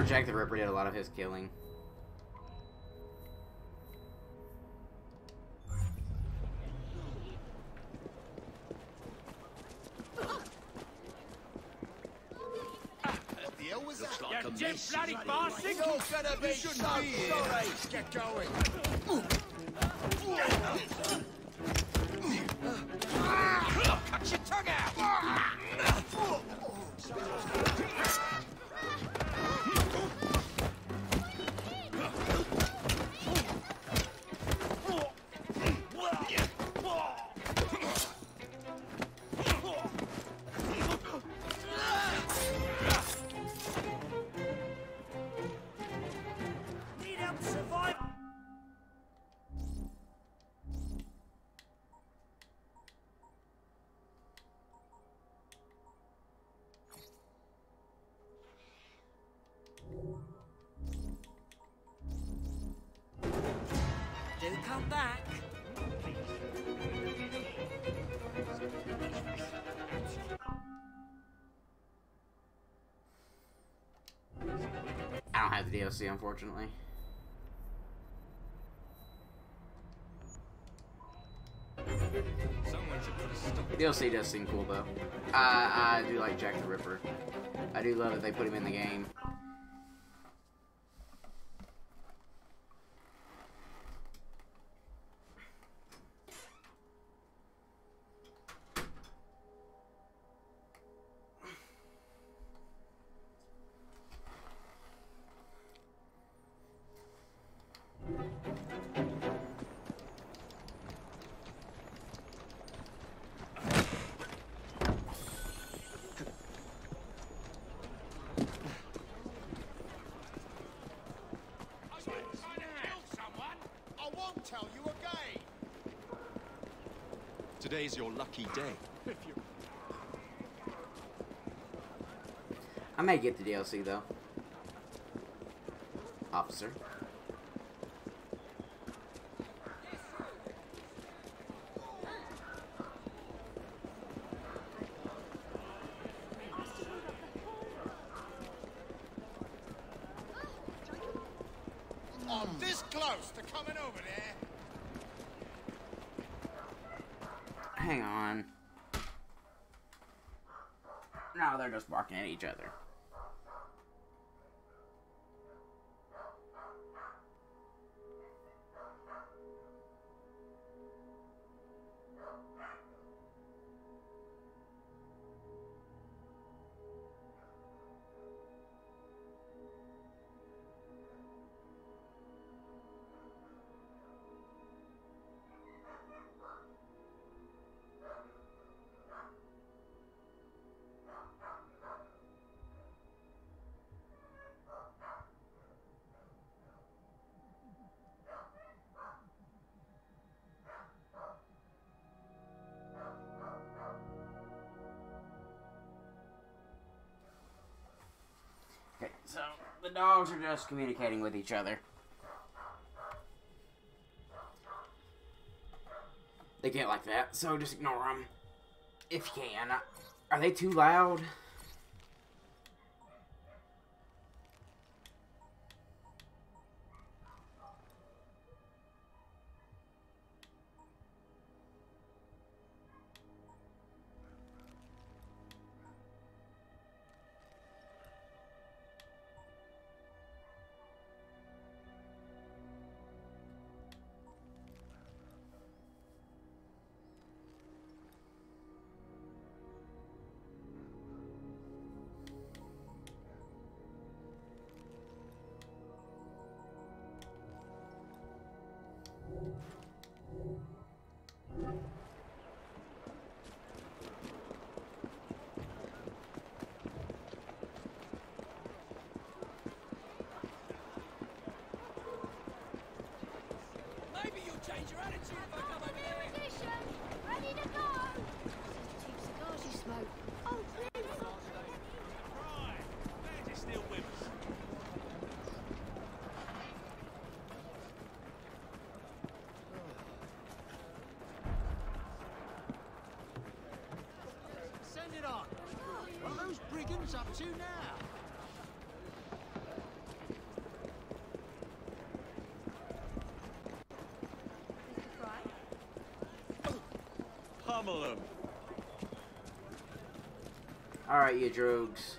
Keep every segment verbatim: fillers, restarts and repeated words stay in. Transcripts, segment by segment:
where Jack the Ripper did a lot of his killing. You jet bloody bastard! You're gonna be so sorry! Get going! Cut your tongue out! Do come back. I don't have the D L C, unfortunately. D L C does seem cool, though. I, I do like Jack the Ripper. I do love that they put him in the game. Tell you again. Today's your lucky day. I may get the D L C though. Officer. I'm this close to coming over there. Hang on. No, they're just barking at each other. Okay, so the dogs are just communicating with each other. They can't like that, so just ignore them if you can. Are they too loud? Maybe you'll change your attitude if I come over here. Ignition! Ready to go! Cheap cigars you smoke. Oh, please! Right, glad you're still with us. Send it on. What are those brigands up to now? pummel them. Alright, you drogues.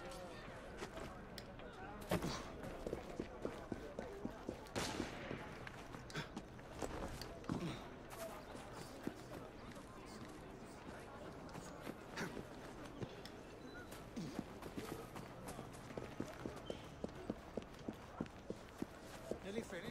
Nearly finished.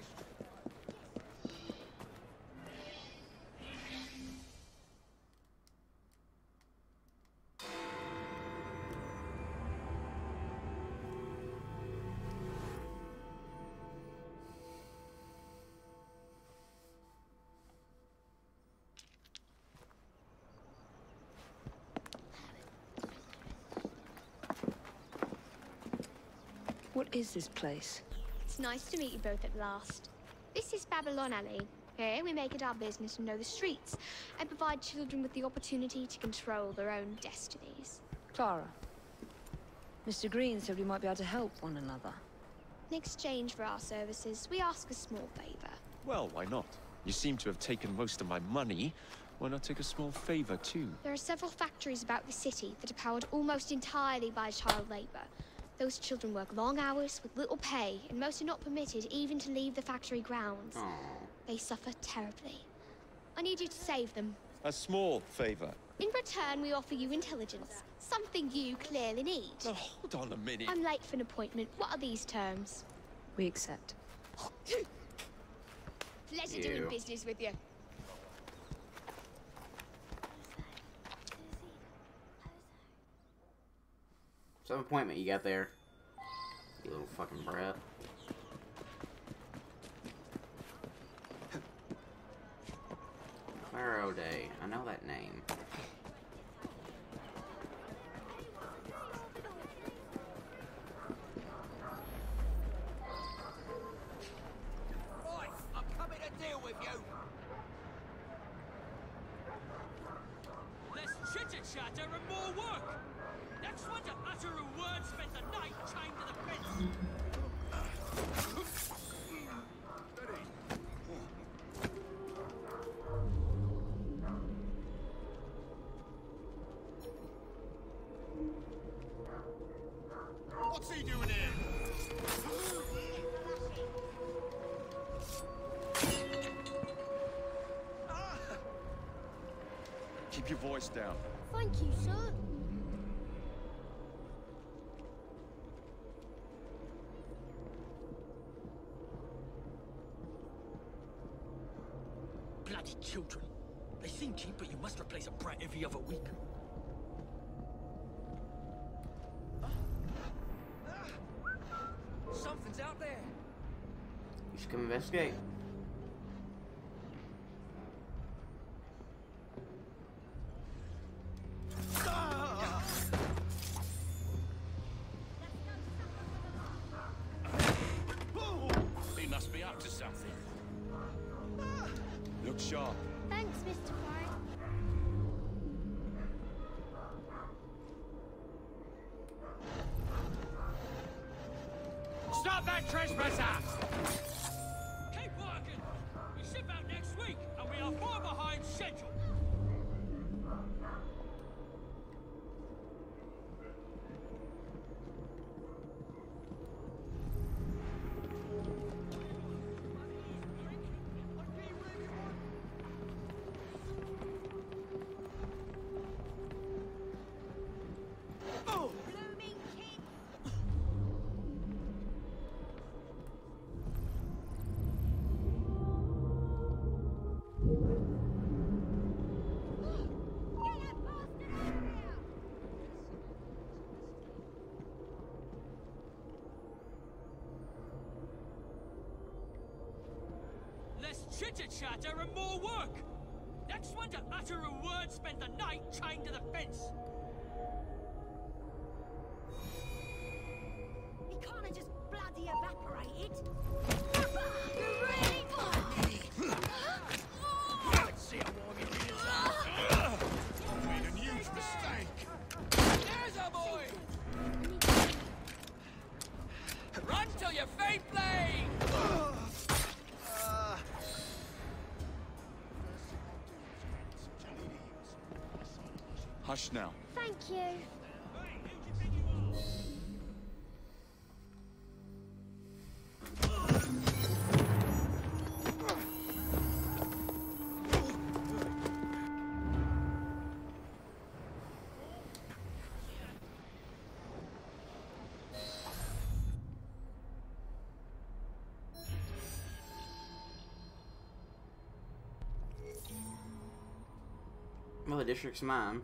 What is this place? It's nice to meet you both at last. This is Babylon Alley. Here we make it our business to know the streets and provide children with the opportunity to control their own destinies. Clara. Mister Green said we might be able to help one another. In exchange for our services, we ask a small favor. Well, why not? You seem to have taken most of my money. Why not take a small favor, too? There are several factories about the city that are powered almost entirely by child labor. Those children work long hours with little pay, and most are not permitted even to leave the factory grounds. Aww. They suffer terribly. I need you to save them. A small favor. In return, we offer you intelligence, something you clearly need. Now, hold on a minute. I'm late for an appointment. What are these terms? We accept. Pleasure Ew. doing business with you. Some appointment you got there. You little fucking brat. Claire O'Day. I know that name. Right, I'm coming to deal with you. Less chitter-chatter and more work. Next one to utter a word spent the night chained to the fence. What's he doing here? Keep your voice down. Thank you, sir. Bloody children. They seem cheap, but you must replace a brat every other week. Something's out there. You should come investigate. He must be up to something. Look sharp. Thanks, Mister Fry. Stop that trespasser! Keep working! We ship out next week, and we are far behind schedule. Blooming king. Get that bastard out of here! Less chitter-chatter and more work! Next one to utter a word spent the night chained to the fence. He can't have just bloody evaporated. You're really Let's see how long it is. I made a huge mistake. There's a boy! Run till you faint blade! Hush now. Thank you. Well, the district's mine.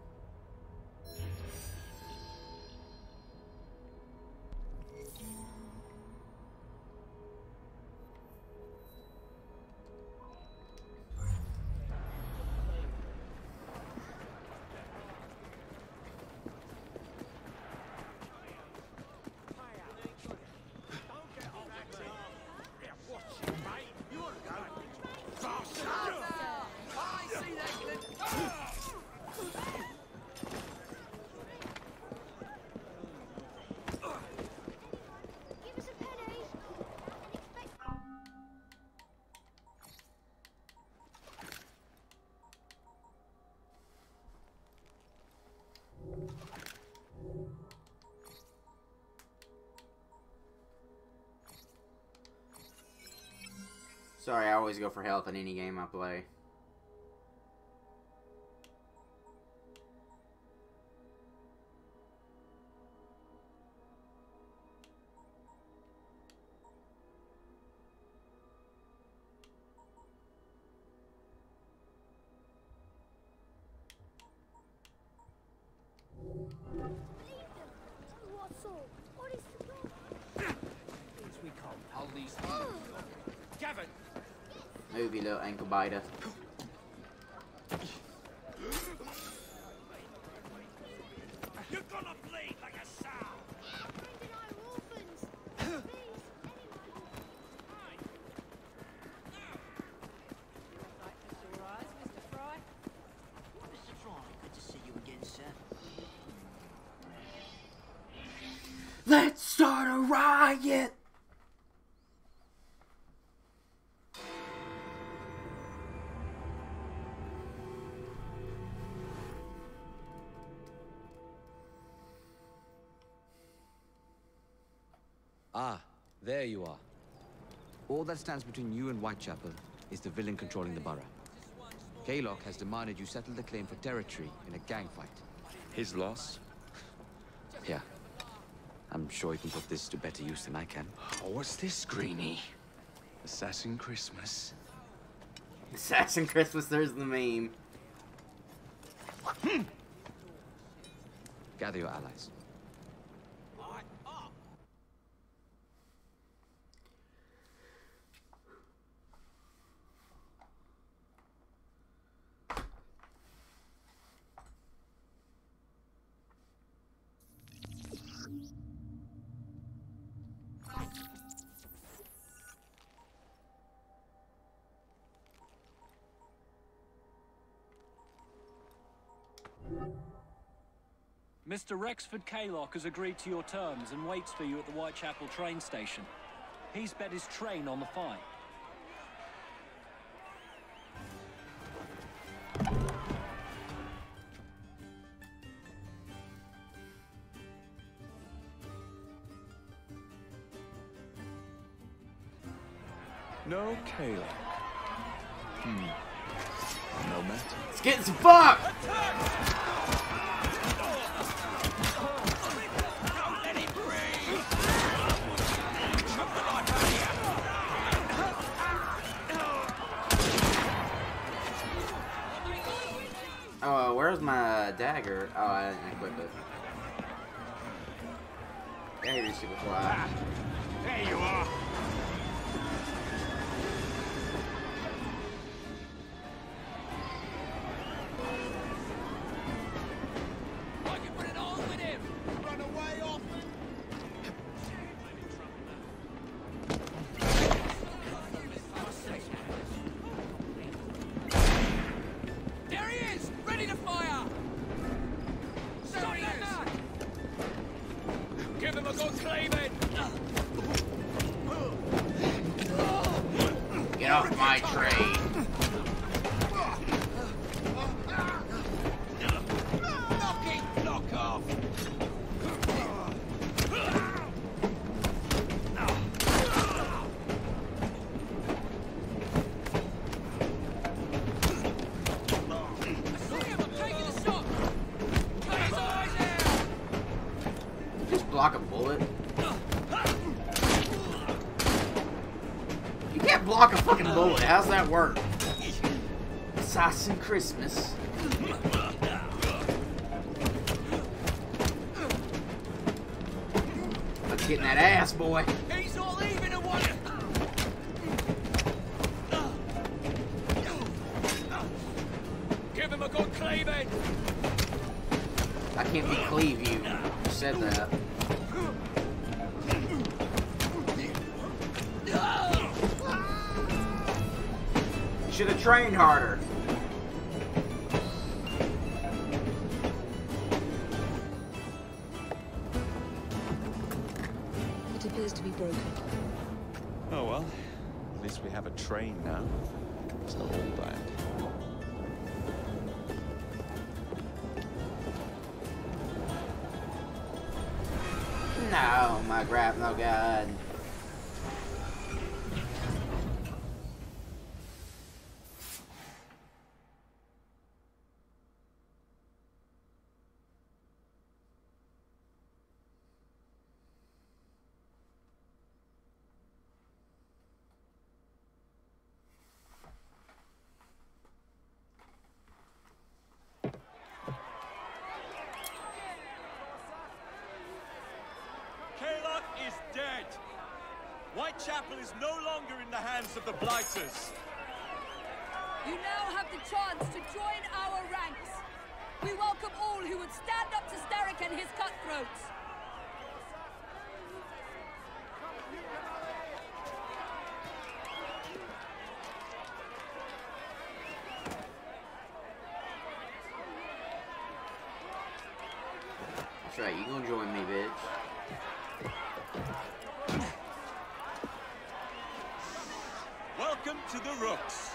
Give us a penny. Expect- Sorry, I always go for health in any game I play. What's all? What is the problem? We can't hold these things. Gavin! Move, you little ankle biter. You're gonna bleed like a sow. Friend and I are orphans. Please, Mister Fry, good to see you again, sir. Let's start a riot! Ah, there you are. All that stands between you and Whitechapel is the villain controlling the borough. Kaylock has demanded you settle the claim for territory in a gang fight. His loss? Yeah. I'm sure he can put this to better use than I can. Oh, what's this, Greenie? Assassin Christmas? Assassin Christmas, there's the meme. Gather your allies. Mister Rexford Kaylock has agreed to your terms and waits for you at the Whitechapel train station. He's bet his train on the fight. No Kaylock. Hmm. No matter. It's getting some fuck! Oh, where's my dagger? Oh, I didn't equip it. I hate these super fly. There you are. I can put it on with him! Run away off. There he is! Ready to fire! There he is! Give him a good cleaving. Get off my train! block a bullet? You can't block a fucking bullet. How's that work? Assassin Christmas. Let's get in that ass, boy. He's not leaving a one. Give him a good cleaving. I can't be cleave you. You said that. Should have trained harder. It appears to be broken. Oh well, at least we have a train now. It's not all bad. No, my grab, no god. Kaylock is dead. Whitechapel is no longer in the hands of the Blighters. You now have the chance to join our ranks. We welcome all who would stand up to Starrick and his cutthroats. That's right, you gonna join me, bitch. Welcome to the Rooks.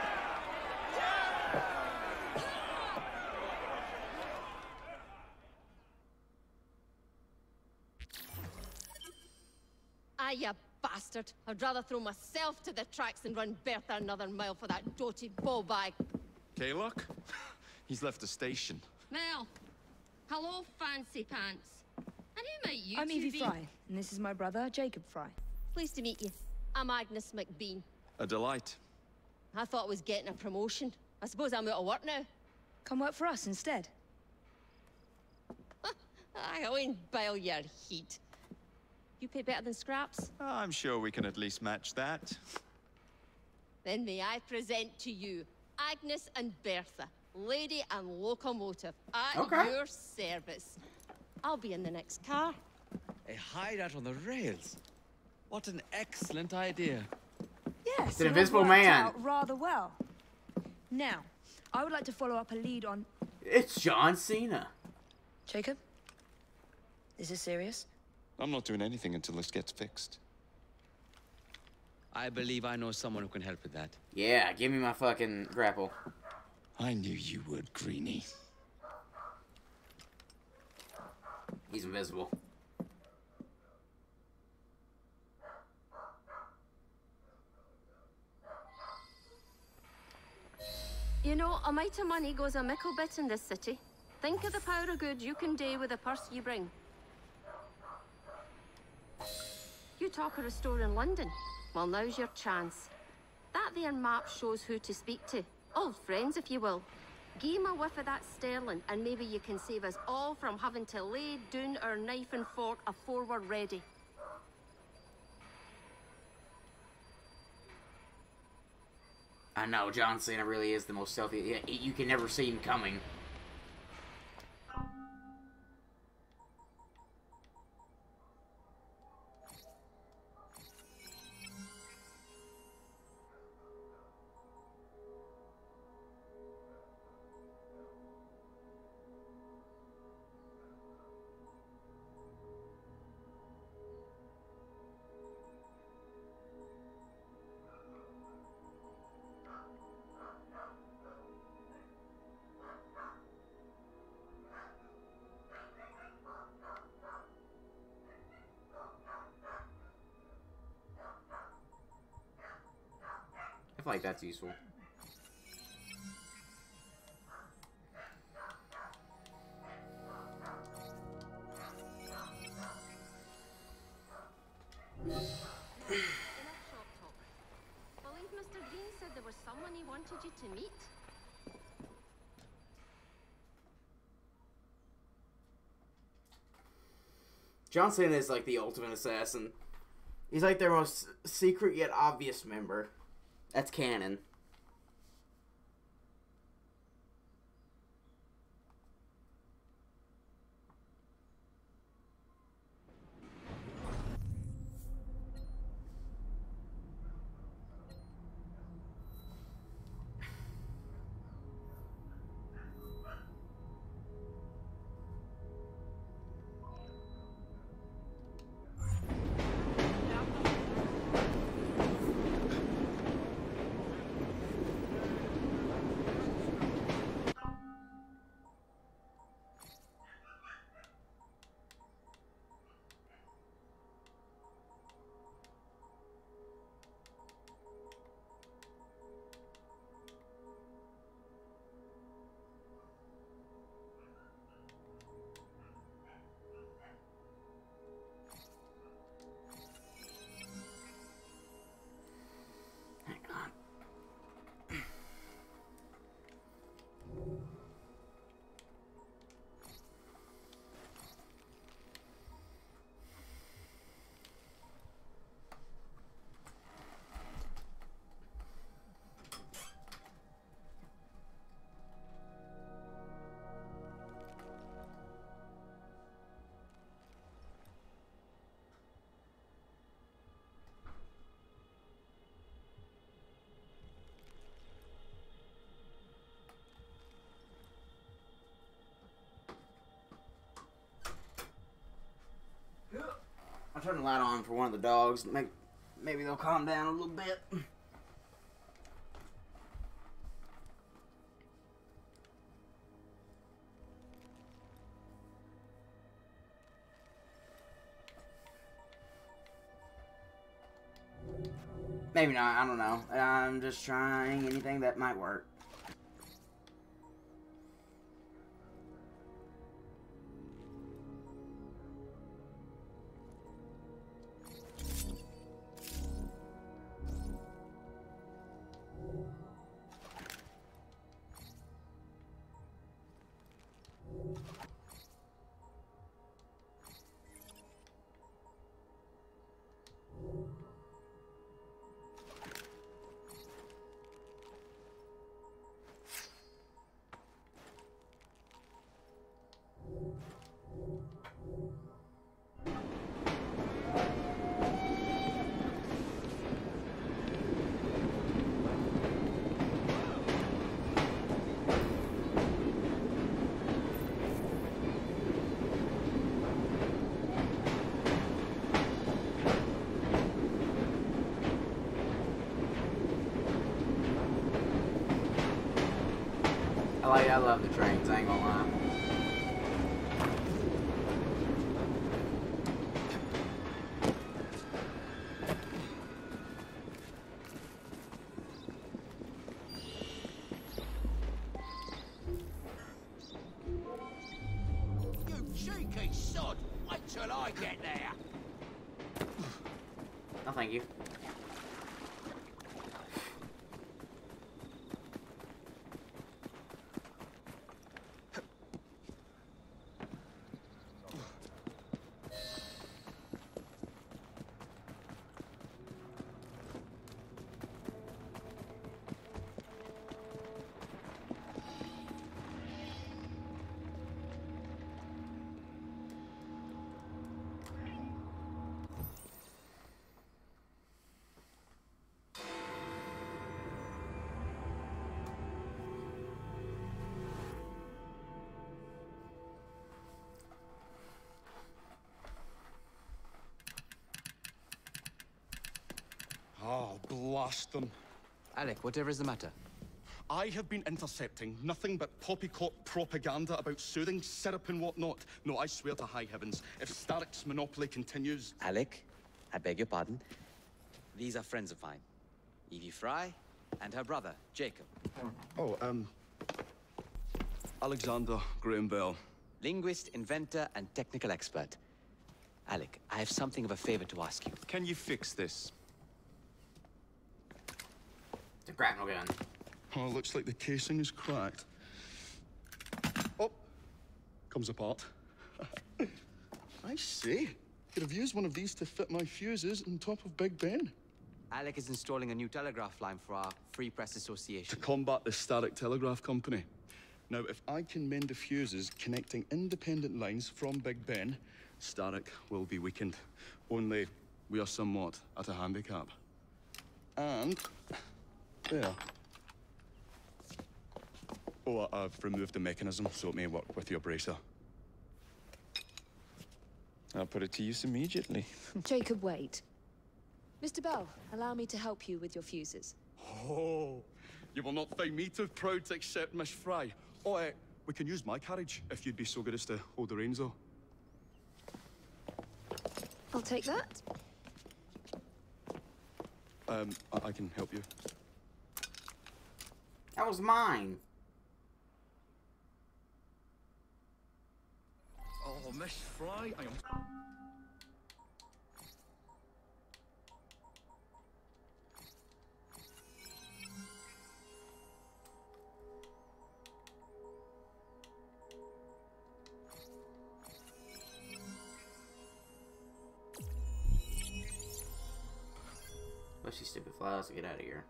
Ah, you bastard. I'd rather throw myself to the tracks than run Bertha another mile for that doted ball bag. Kaylock? He's left the station. Mel. Hello, fancy pants. And who might you I'm two Evie be? Fry, and this is my brother, Jacob Fry. Pleased to meet you. I'm Agnes McBean. A delight. I thought I was getting a promotion. I suppose I'm out of work now. Come work for us instead. I won't bile your heat. You pay better than scraps? I'm sure we can at least match that. Then may I present to you Agnes and Bertha, lady and locomotive, at Okay. your service. I'll be in the next car. A hideout on the rails. What an excellent idea. Yes, an it all invisible worked man. out rather well. Now, I would like to follow up a lead on It's John Cena. Jacob. Is this serious? I'm not doing anything until this gets fixed. I believe I know someone who can help with that. Yeah, give me my fucking grapple. I knew you would, Greenie. He's invisible. You know, a mite of money goes a mickle bit in this city. Think of the power of good you can do with the purse you bring. You talk of a store in London. Well, now's your chance. That there map shows who to speak to. Old friends, if you will. Give 'em a whiff of that sterling, and maybe you can save us all from having to lay down our knife and fork afore we're ready. I know, John Cena really is the most stealthy. Yeah, you can never see him coming. I feel like that's useful. wanted you to meet. John Cena is like the ultimate assassin. He's like their most secret yet obvious member. That's canon. I'll turn the light on for one of the dogs. Make, maybe they'll calm down a little bit. Maybe not, I don't know. I'm just trying anything that might work. I like, I love the trains, I ain't gonna lie. You cheeky sod! Wait till I get there! No, thank you. Oh, blast them. Alec, whatever is the matter? I have been intercepting nothing but poppycock propaganda about soothing syrup and whatnot. No, I swear to high heavens, if Starrick's monopoly continues... Alec, I beg your pardon. These are friends of mine. Evie Fry and her brother, Jacob. Oh, um... Alexander Graham Bell. Linguist, inventor, and technical expert. Alec, I have something of a favor to ask you. Can you fix this? It's a grapnel gun. Oh, looks like the casing is cracked. Oh, comes apart. I see. Could have used one of these to fit my fuses on top of Big Ben. Alec is installing a new telegraph line for our Free Press Association. To combat the Static Telegraph Company. Now, if I can mend the fuses connecting independent lines from Big Ben, Static will be weakened. Only we are somewhat at a handicap. And there. Oh, I've removed the mechanism so it may work with your bracer. I'll put it to use immediately. Jacob, wait. Mister Bell, allow me to help you with your fuses. Oh, you will not find me too proud to accept Miss Fry. Oh, uh, we can use my carriage if you'd be so good as to hold the reins, though. I'll take that. Um, I, I can help you. That was mine. Oh, Miss Fry, I am... What's these stupid flies to get out of here?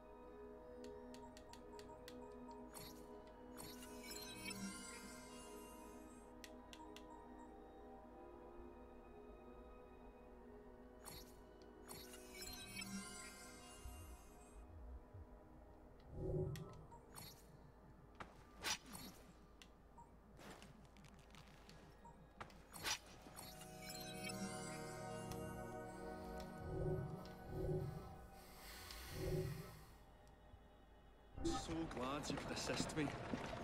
So glad you could assist me.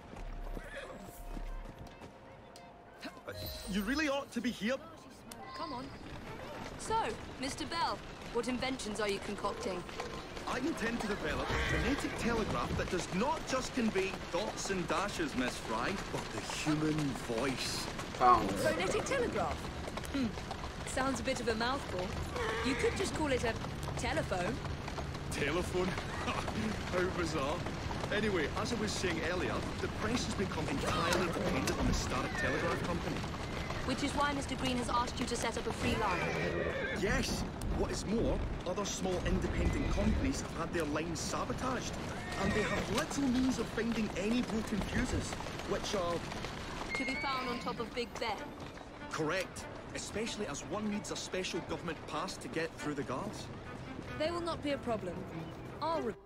You really ought to be here. Come on. So, Mister Bell, what inventions are you concocting? I intend to develop a phonetic telegraph that does not just convey dots and dashes, Miss Fry, but the human voice. Phones. Phonetic telegraph? Hmm. Sounds a bit of a mouthful. You could just call it a telephone. Telephone? How bizarre. Anyway, as I was saying earlier, the press has become entirely dependent on the Static Telegraph Company. Which is why Mister Green has asked you to set up a free line. Yes. What is more, other small independent companies have had their lines sabotaged, and they have little means of finding any broken fuses, which are... To be found on top of Big Ben. Correct. Especially as one needs a special government pass to get through the guards. They will not be a problem. I'll re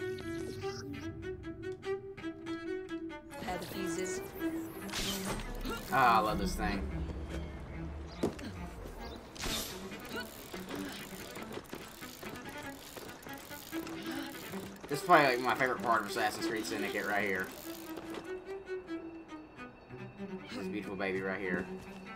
repair the fuses. Ah, I love this thing. This is probably like my favorite part of Assassin's Creed Syndicate right here. This beautiful baby right here.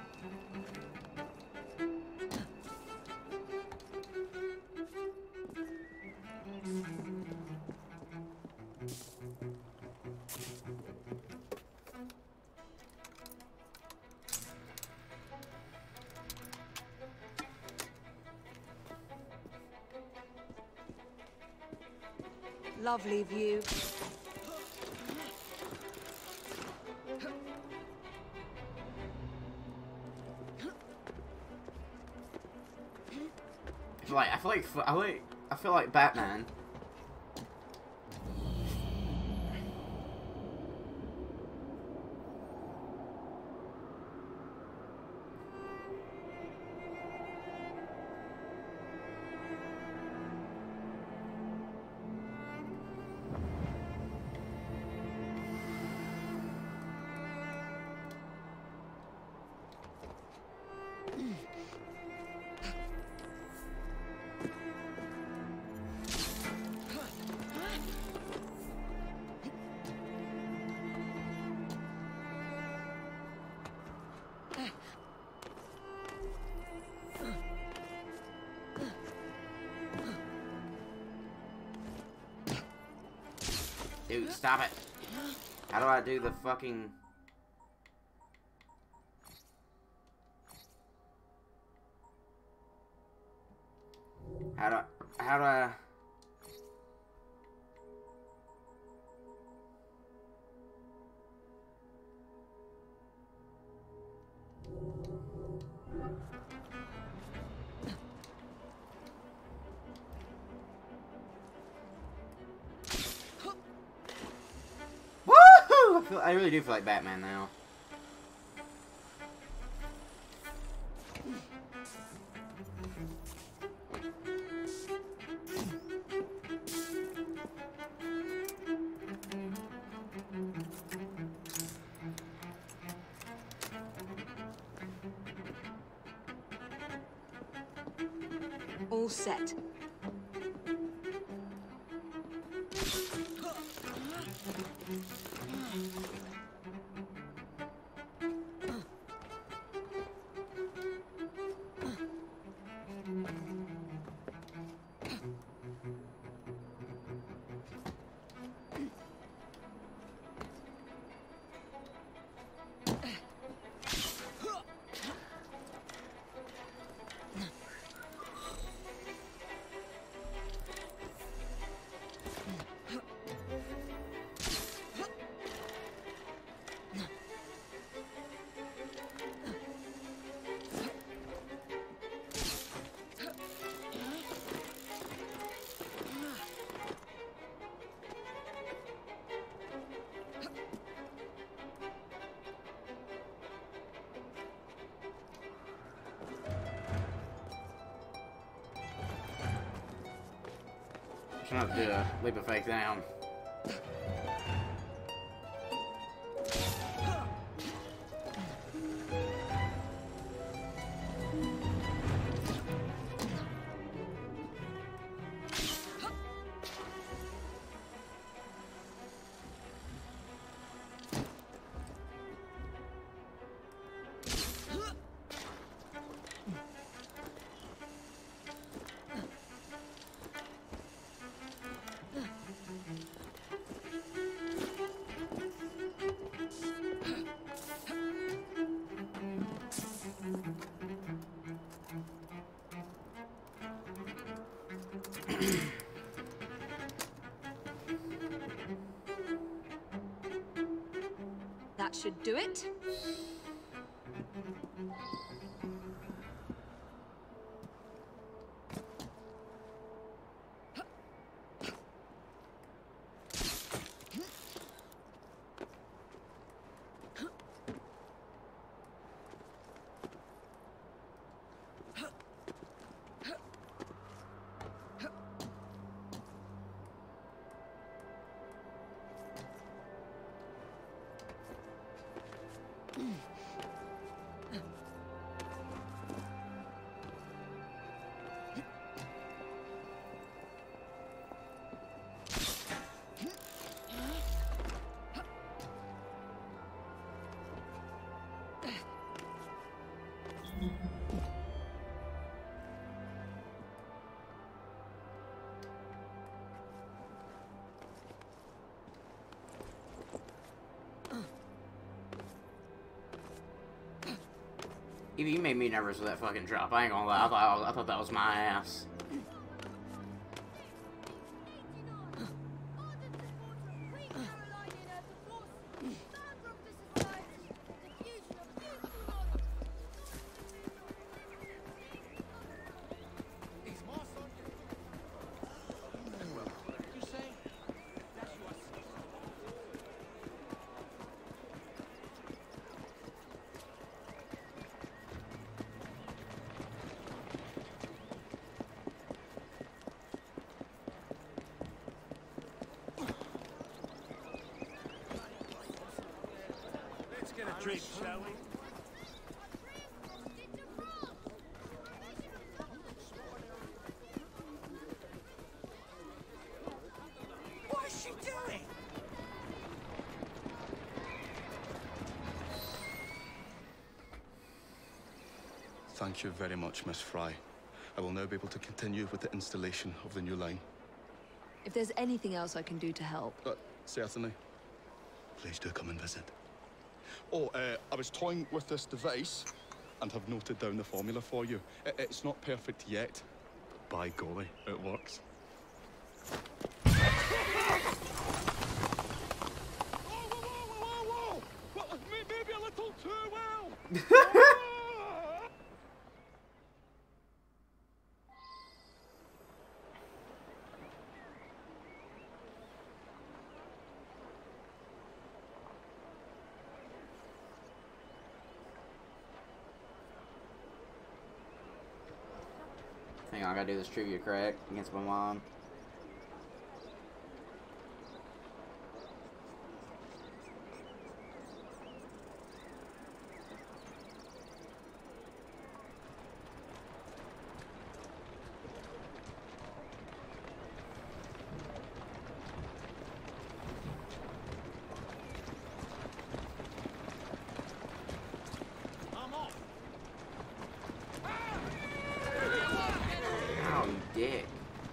Lovely view. I feel like I feel like I feel like I feel like Batman. Dude, stop it. How do I do the fucking... How do I... How do I... Woohoo! I, feel, I really do feel like Batman now. All set. Try not to do a leap of faith down. That should do it. Evie, you made me nervous with that fucking drop. I ain't gonna lie. I thought, I thought that was my ass. Drink, shall we? What is she doing? Thank you very much, Miss Fry. I will now be able to continue with the installation of the new line. If there's anything else I can do to help. Uh, certainly. Please do come and visit. Oh, uh, I was toying with this device and have noted down the formula for you. I it's not perfect yet, but by golly, it works. Whoa, whoa, whoa, whoa, whoa! Well, maybe a little too well! Hang on, I gotta do this trivia correct against my mom. Ow, you dick.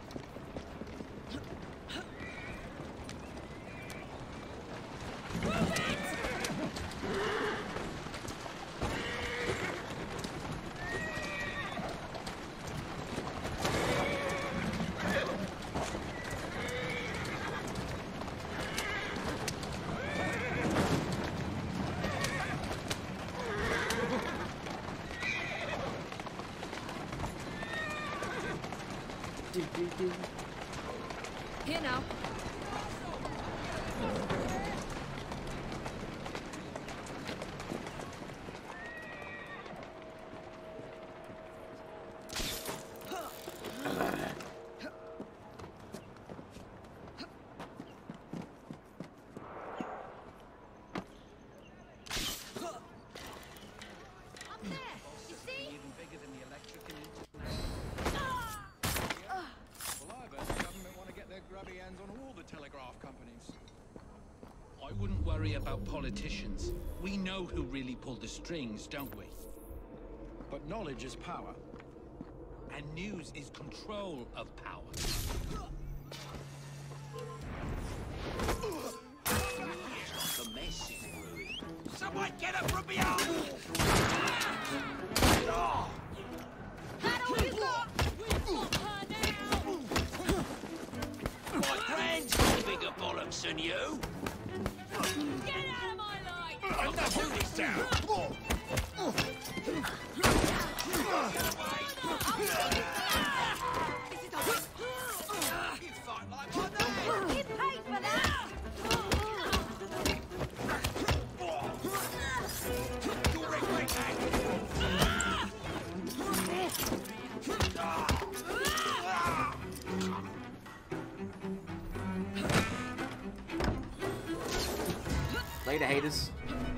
Here now. I wouldn't worry about politicians. We know who really pulled the strings, don't we? But knowledge is power. And news is control of power. The mess is brewing. Someone get her from behind! My friend's bigger bollocks than you. Get out of my light! I'll now hold this down. You fight like my name! Get paid for that! You're a great Later, haters.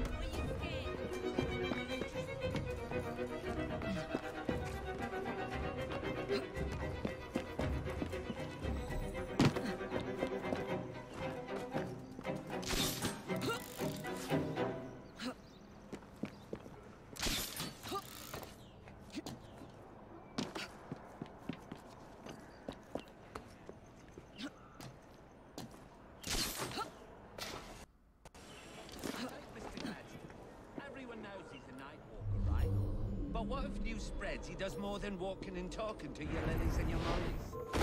But what if news spreads he does more than walking and talking to your lilies and your mollies?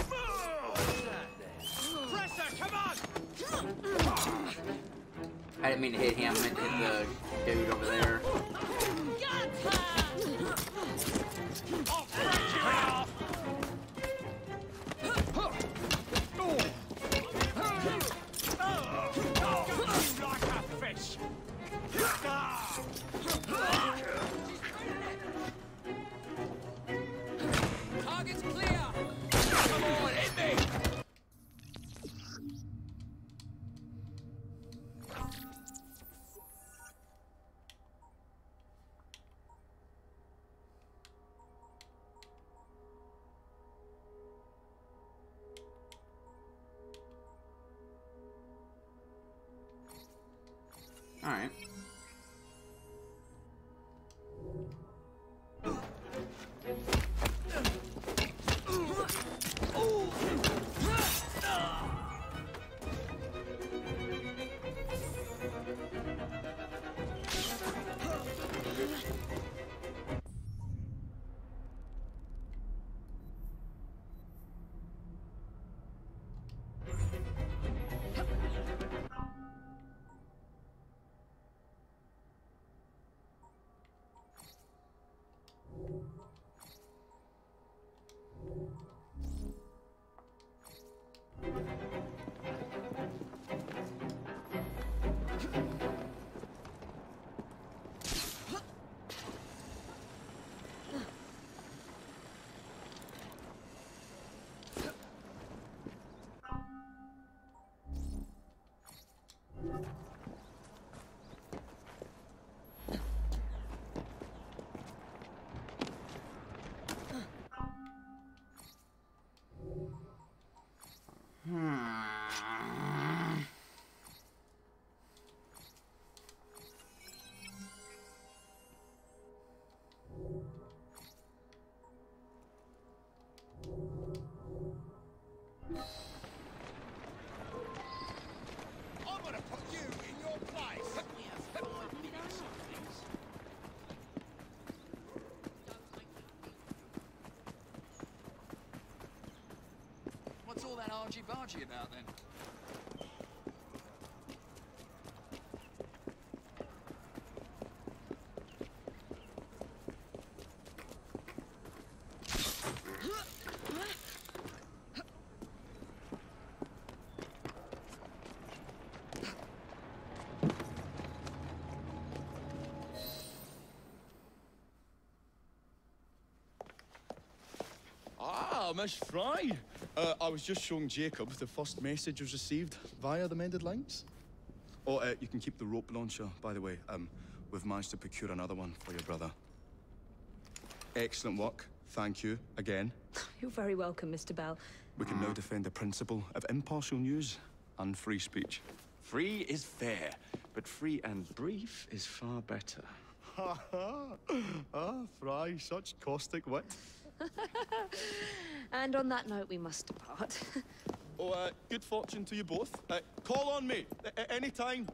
Presser, come on! I didn't mean to hit him, I meant to hit the dude over there. I'll break you in half! Like a fish! Target's clear! Come on, hit me! All right. What's all that argy-bargy about, then? Ah, Miss Fry. Uh, I was just showing Jacob the first message was received via the mended lines. Oh, uh, you can keep the rope launcher, by the way. Um, we've managed to procure another one for your brother. Excellent work. Thank you, again. You're very welcome, Mister Bell. We can now defend the principle of impartial news and free speech. Free is fair, but free and brief is far better. Ha ha! Ah, Fry, such caustic wit. And on that note, we must depart. Oh, uh, good fortune to you both. Uh, call on me, a any time.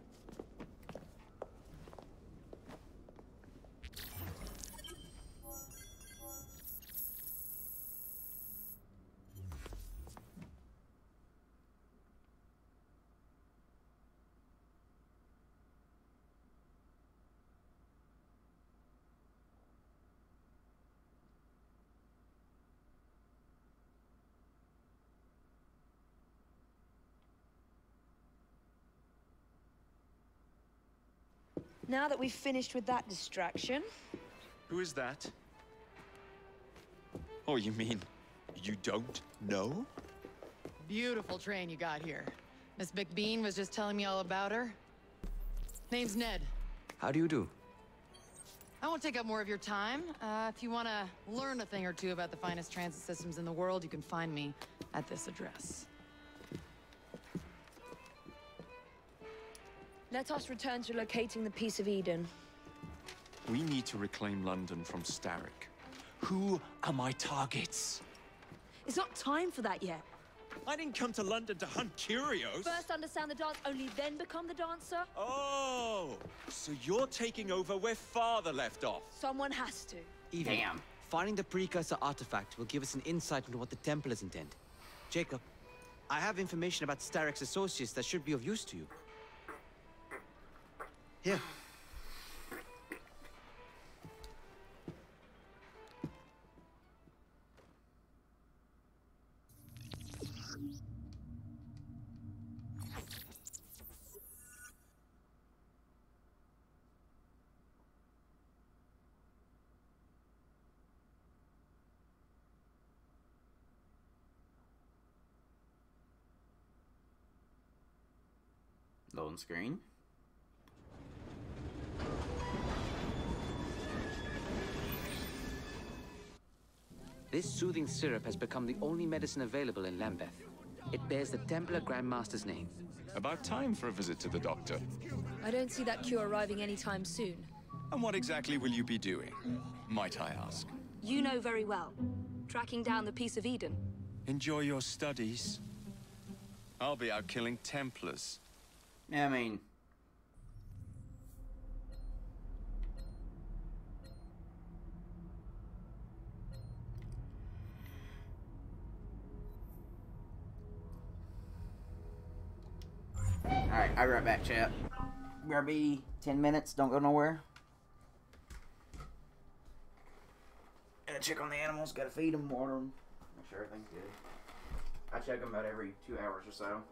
Now that we've finished with that distraction... Who is that? Oh, you mean you don't know? Beautiful train you got here. Miss McBean was just telling me all about her. Name's Ned. How do you do? I won't take up more of your time. Uh, if you want to learn a thing or two about the finest transit systems in the world, you can find me at this address. Let us return to locating the Piece of Eden. We need to reclaim London from Starrick. Who are my targets? It's not time for that yet. I didn't come to London to hunt curios. First understand the dance, only then become the dancer? Oh, so you're taking over where Father left off. Someone has to. Evie, Damn. Finding the precursor artifact will give us an insight into what the Templars intend. Jacob, I have information about Starrick's associates that should be of use to you. Here. Loading screen. This soothing syrup has become the only medicine available in Lambeth. It bears the Templar Grandmaster's name. About time for a visit to the doctor. I don't see that cure arriving anytime soon. And what exactly will you be doing, might I ask? You know very well. Tracking down the Piece of Eden. Enjoy your studies. I'll be out killing Templars. Yeah, I mean... Alright, I'll be right back, chat. B R B, ten minutes, don't go nowhere. Gotta check on the animals, gotta feed them, water them, make sure everything's good. I check them about every two hours or so.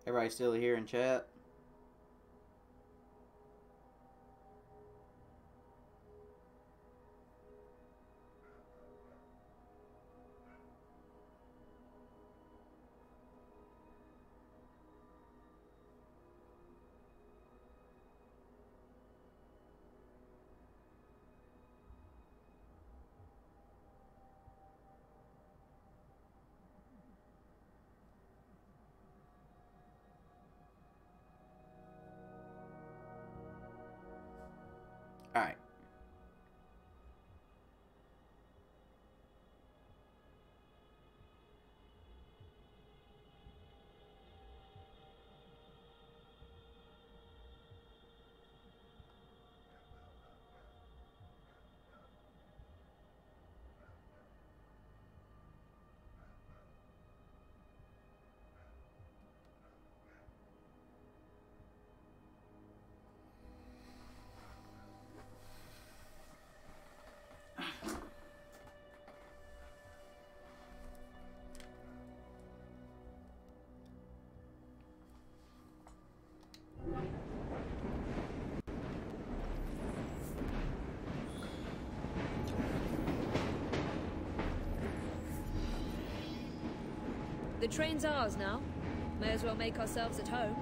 Everybody still here in chat? Alright. The train's ours now. May as well make ourselves at home.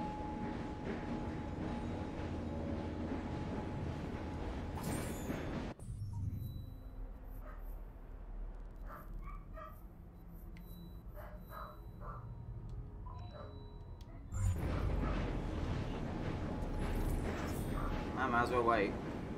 I might as well wait.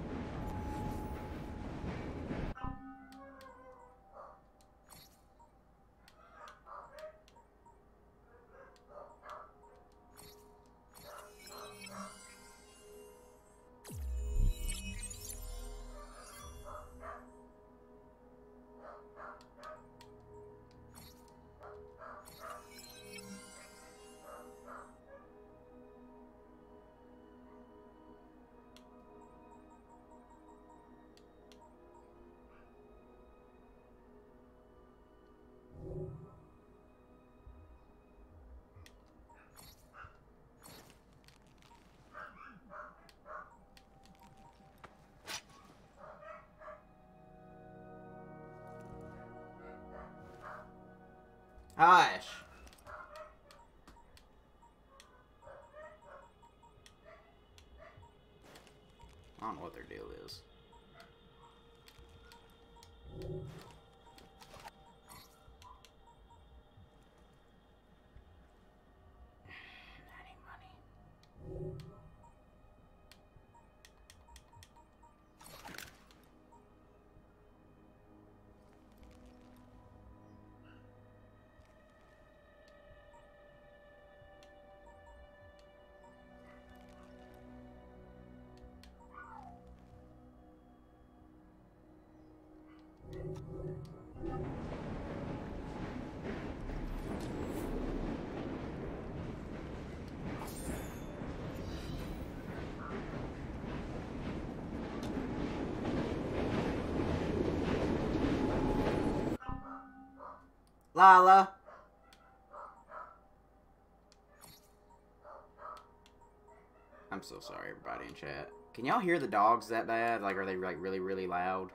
Hush. I don't know what their deal is. Lala. I'm so sorry, everybody in chat. Can y'all hear the dogs that bad? Like, are they like really, really loud?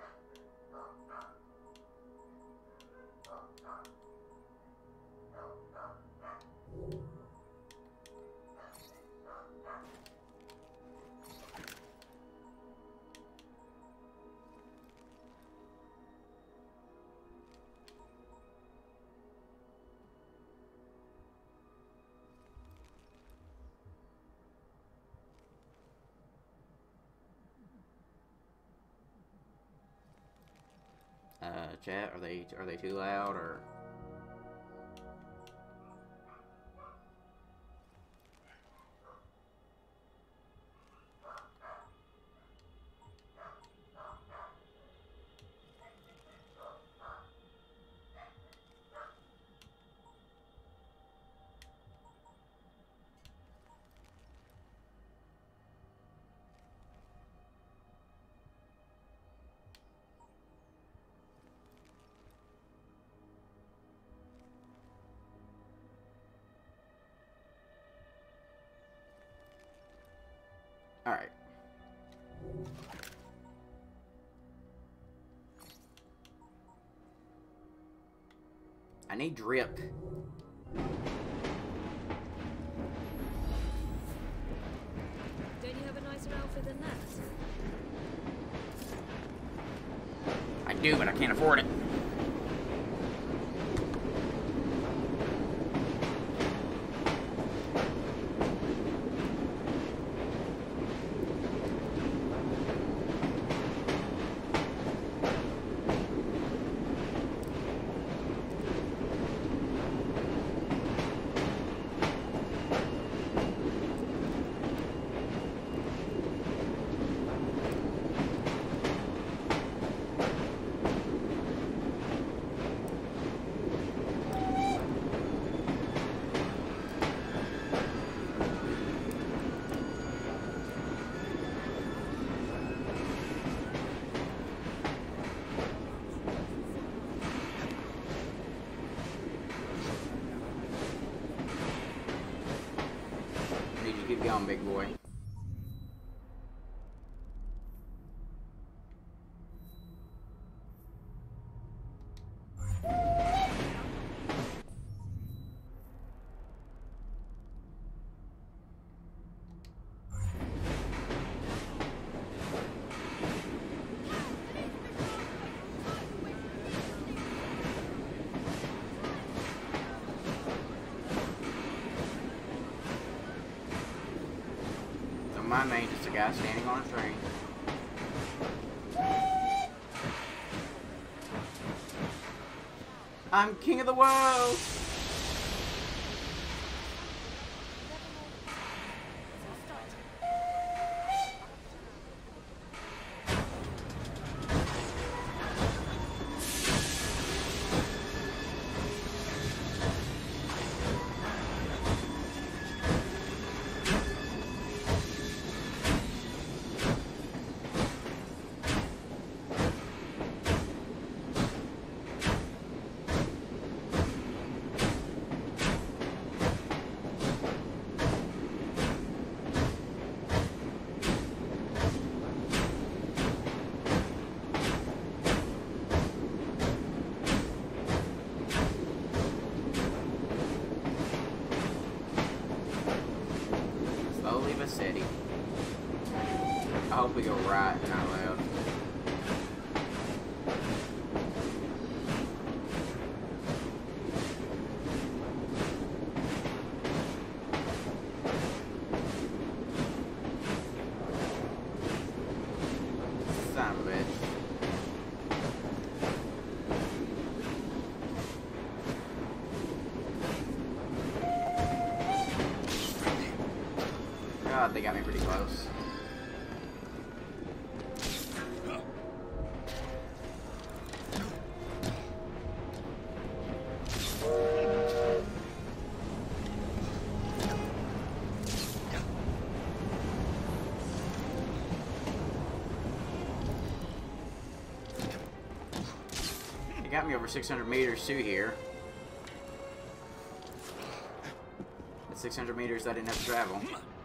Uh, chat, are they are they too loud or? Alright. I need drip. Don't you have a nicer outfit than that? I do, but I can't afford it. Keep going, big boy. My main is a guy standing on a train. I'm king of the world! City. I hope we go right and not left. Son of a bitch. God, they got me pretty close. They got me over six hundred meters too here. That's six hundred meters I didn't have to travel.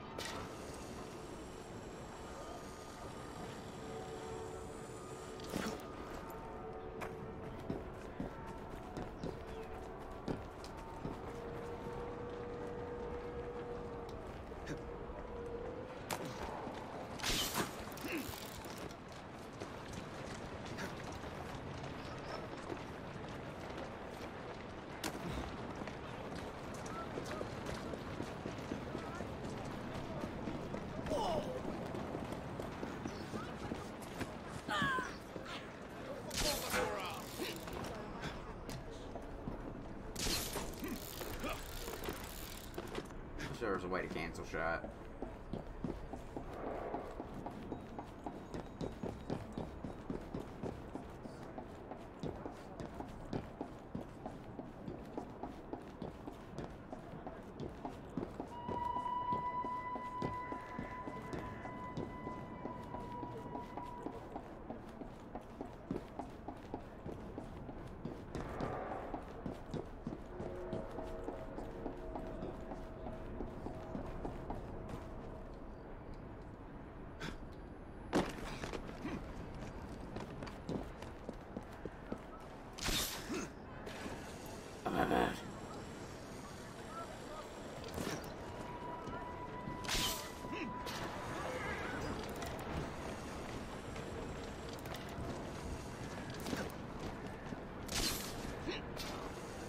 There was a way to cancel shot.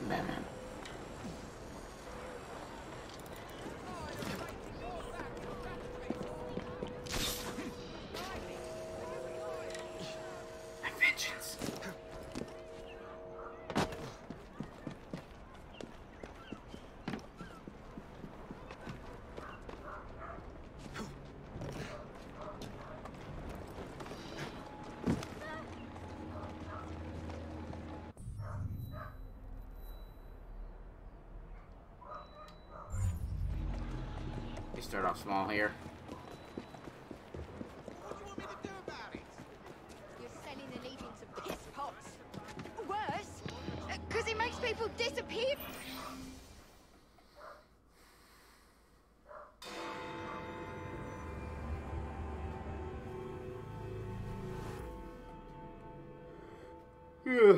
Batman. My vengeance. We start off small here. You're selling the leavings of piss pots. Worse, because it makes people disappear. Yeah.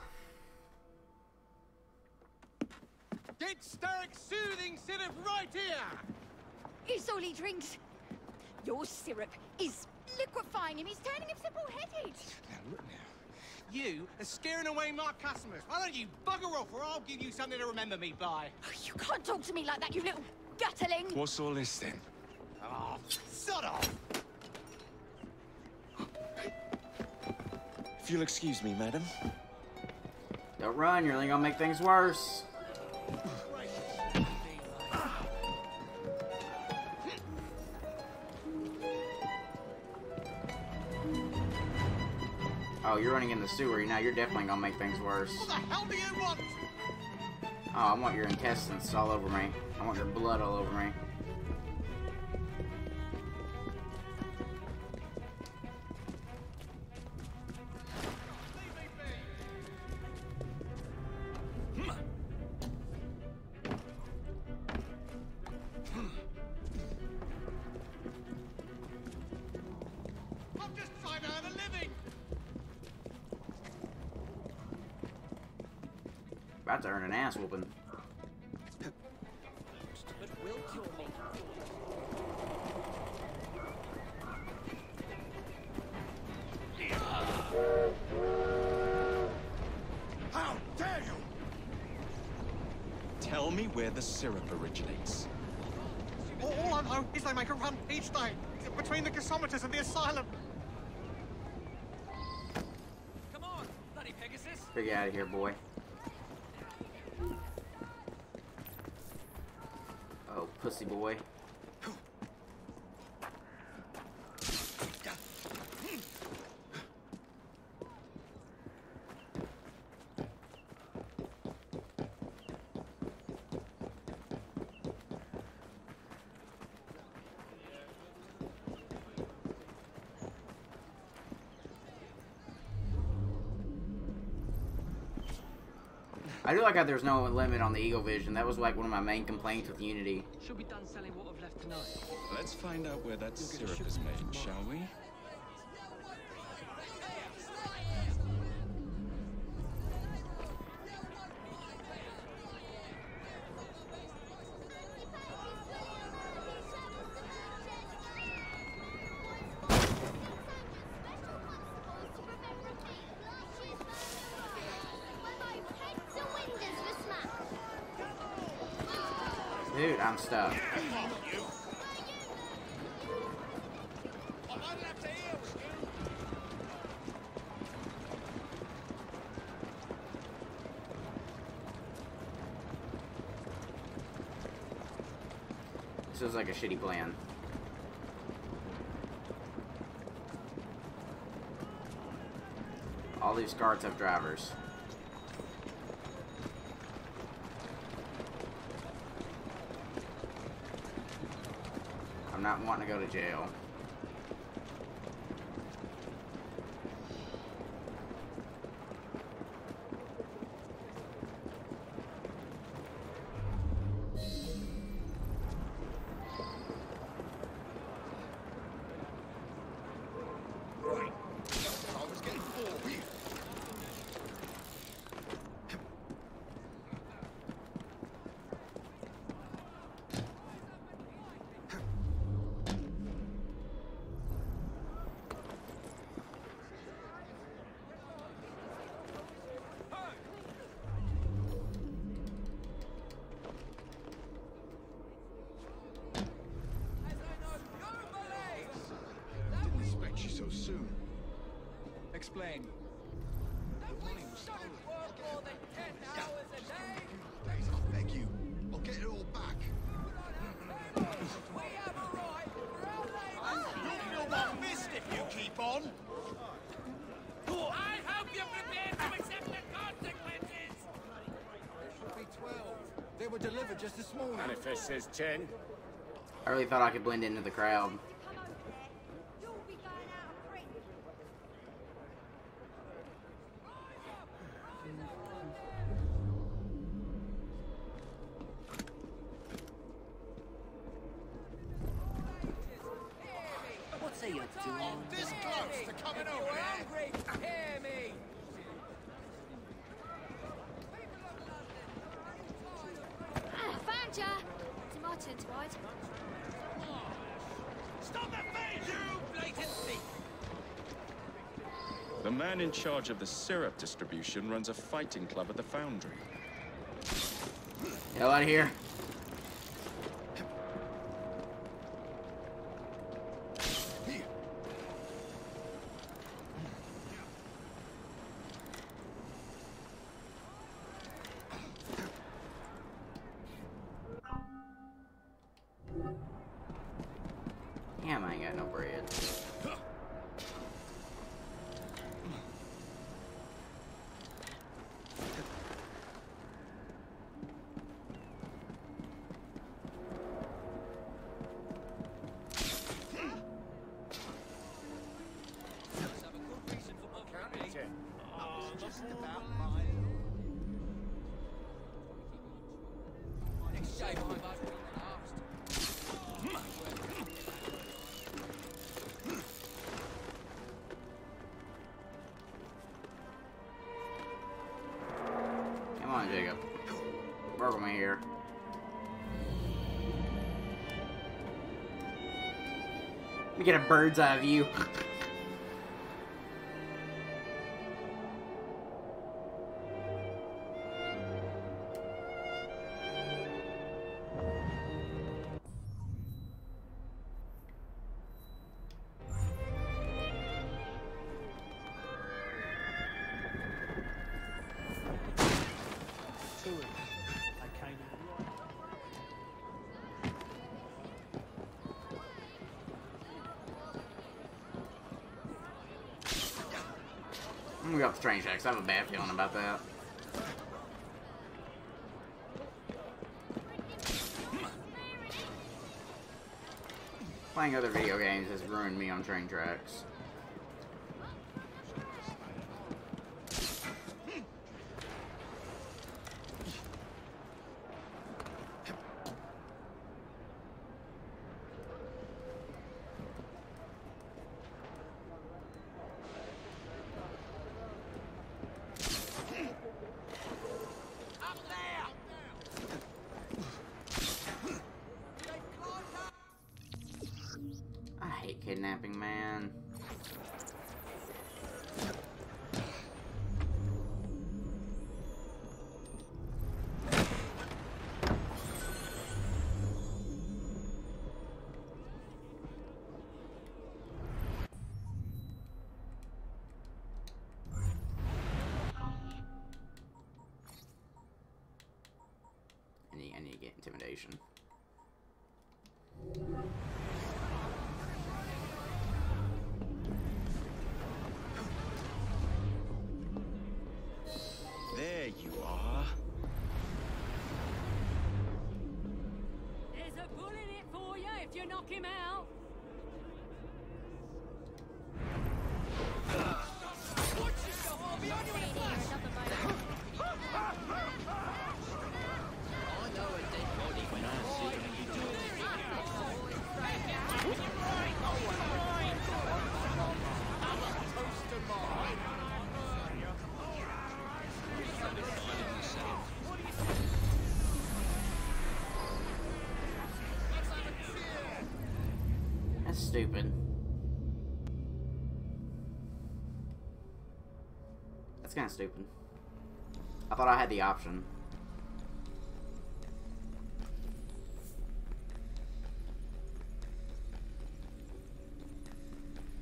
Get Starrick soothing syrup right here! It's all he drinks. Your syrup is liquefying him. He's turning him simple-headed. Now, look now. You are scaring away my customers. Why don't you bugger off or I'll give you something to remember me by? You can't talk to me like that, you little gutterling. What's all this then? Oh, sod off! If you'll excuse me, madam. Don't run, you're only gonna make things worse. Oh, you're running in the sewer. Now you're definitely gonna make things worse. What the hell do you want? Oh, I want your intestines all over me. I want your blood all over me. I'm just trying to earn a living. About to earn an ass whooping. But will cure me. How dare you! Tell me where the syrup originates. All, all I know is they make a run each day between the gasometers and the asylum. Come on, bloody Pegasus. Get out of here, boy. Oh, pussy boy. I do like how there's no limit on the Eagle Vision. That was like one of my main complaints with Unity. Should be done selling what I've left tonight. Let's find out where that syrup is made, shall we? Dude, I'm stuck. This is like a shitty plan. All these carts have drivers. I'm not wanting to go to jail. Right. I was getting bored here. then. Don't we shouldn't work more than ten hours a day? Guys, I beg you. I'll get it all back. We have a right for our labour. You'll feel one missed if you keep on. I hope you're prepared to accept the consequences. There should be twelve. They were delivered just this morning. Manifest says ten. I really thought I could blend into the crowd. What's he up to? I'm this close to coming over You're here. hungry. Hear me. Ah, found ya! It's my turn to hide. Stop the feed, you blatant thief! The man in charge of the syrup distribution runs a fighting club at the foundry. Hell out of here. Damn, I ain't got no bread. Come on, Jacob. Work with me here. Let me get a bird's eye view. I'm gonna go with Strange X. I have a bad feeling about that. Playing other video games has ruined me on train tracks. I hate kidnapping, man. I need, I need to get intimidation. There you are. There's a bull in it for you if you knock him out. I know a dead body when I see one. That's stupid. That's kind of stupid. I thought I had the option.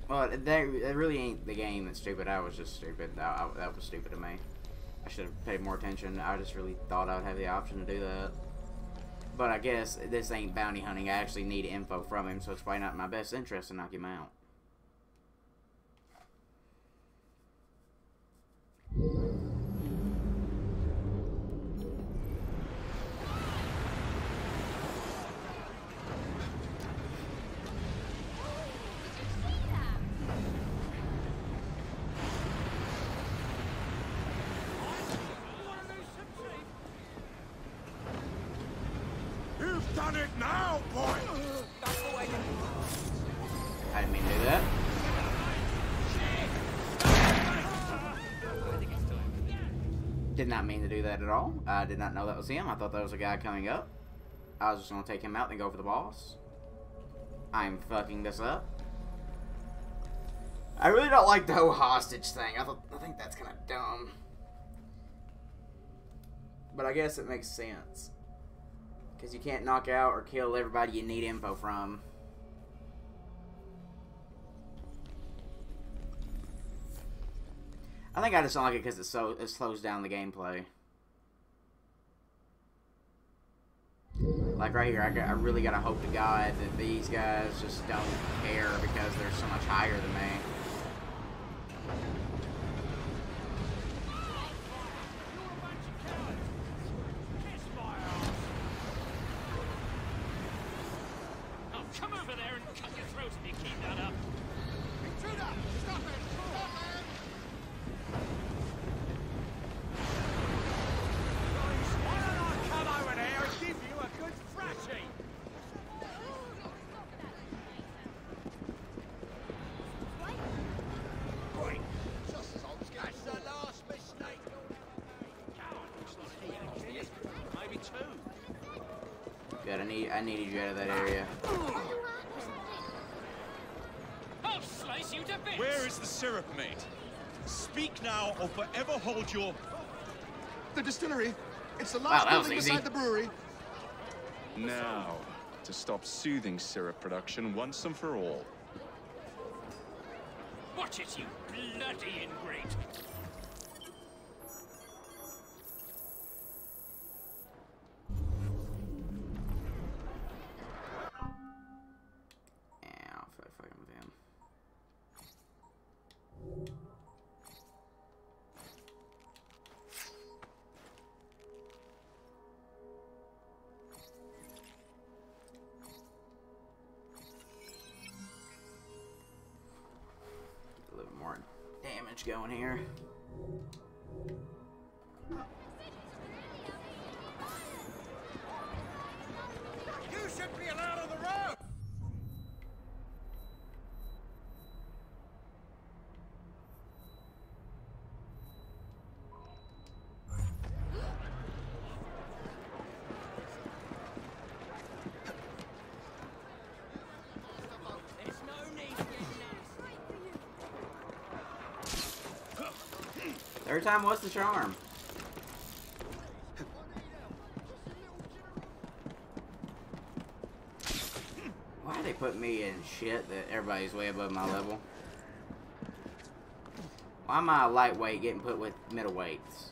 Well, that, that really ain't the game that's stupid. I was just stupid. That, I, that was stupid to me. I should have paid more attention. I just really thought I would have the option to do that. But I guess this ain't bounty hunting. I actually need info from him, so it's probably not in my best interest to knock him out. You've done it now, boy! I didn't mean to do that. Did not mean to do that at all. I did not know that was him. I thought that was a guy coming up. I was just going to take him out and go for the boss. I'm fucking this up. I really don't like the whole hostage thing. I, thought, I think that's kind of dumb. But I guess it makes sense. Because you can't knock out or kill everybody you need info from. I think I just don't like it because it, so, it slows down the gameplay. Like right here, I, got, I really gotta hope to God that these guys just don't care because they're so much higher than me. Oh, come over there and cut your throat if you keep that up. Intruder! Stop it! Stop, man! Why don't I come over there and give you a good thrashing? Great. Just as I was going. That's the last mistake. Maybe two. Good, I need I needed you out of that area. I'll slice you to bits. Where is the syrup, mate? Speak now or forever hold your... The distillery. It's the Wow, last that was building easy. beside the brewery. Now, to stop soothing syrup production once and for all. Watch it, you bloody ingrate. Yeah, I feel like fucking with him. A little more damage going here. You should be allowed on the road. There's no need to get Third time, what's the charm? Why do they put me in shit that everybody's way above my level? Why am I a lightweight getting put with middleweights?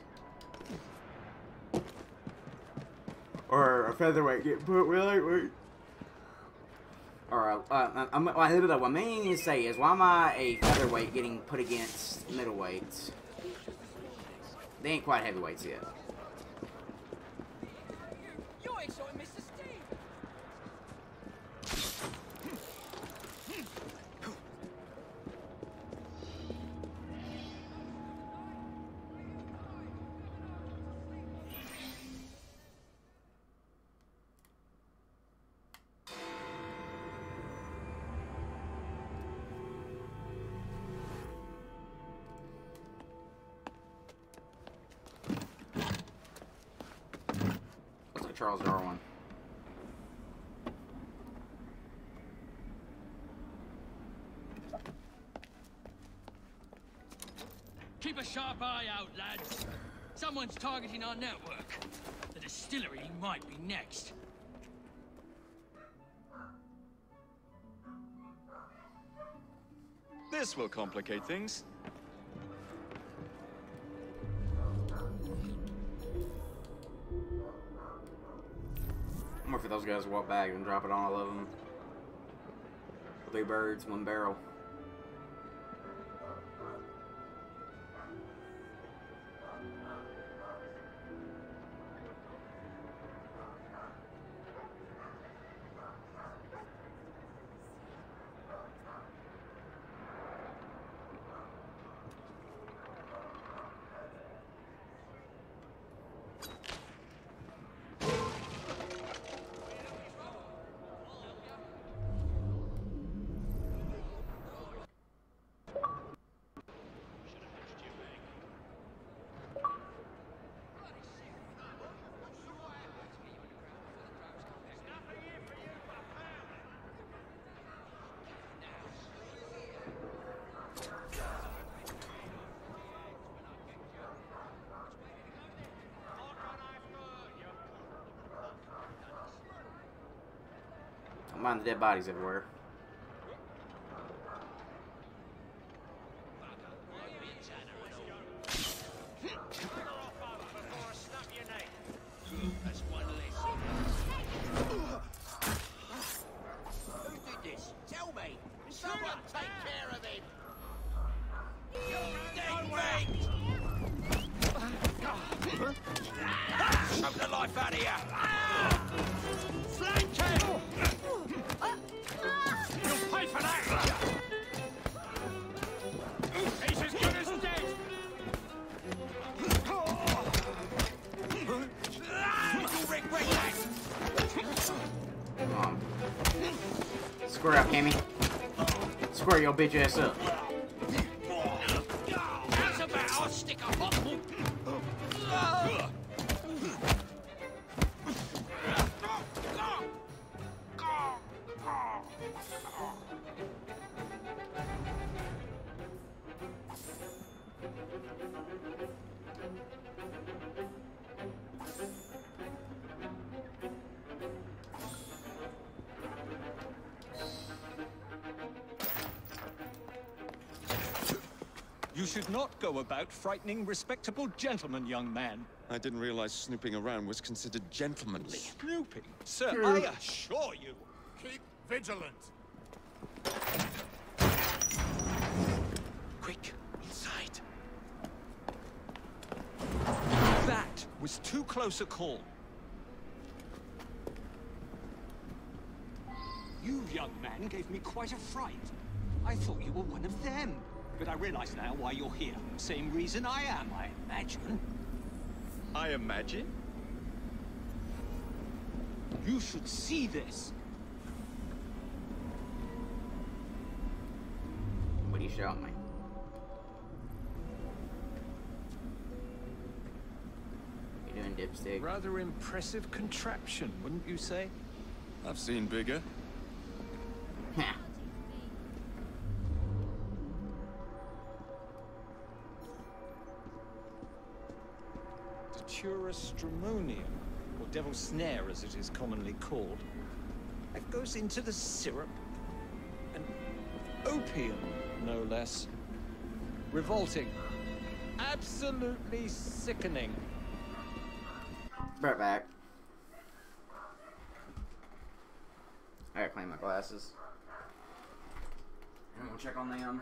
Or a featherweight getting put with lightweight? Or a, uh, I'm, what I mean to say is, why am I a featherweight getting put against middleweights? They ain't quite heavyweights yet. You ain't showing Mister Steve. Charles Darwin. Keep a sharp eye out, lads. Someone's targeting our network. The distillery might be next. This will complicate things. I'm waiting for those guys to walk back and drop it on all of them. Three birds, one barrel. Don't mind the dead bodies everywhere. Square up, Cammy. Square your bitch ass up. How's about I'll stick a bottle? You should not go about frightening respectable gentlemen, young man. I didn't realize snooping around was considered gentlemanly. Snooping? Sir, I assure you. Keep vigilant. Quick, inside. That was too close a call. You, young man, gave me quite a fright. I thought you were one of them. But I realize now why you're here. Same reason I am, I imagine. I imagine? You should see this. What are you showing me? You doing dipstick? Rather impressive contraption, wouldn't you say? I've seen bigger. Datura stramonium, or devil's snare as it is commonly called. That goes into the syrup. And opium, no less. Revolting. Absolutely sickening. Right back. I gotta clean my glasses. I'm gonna check on them.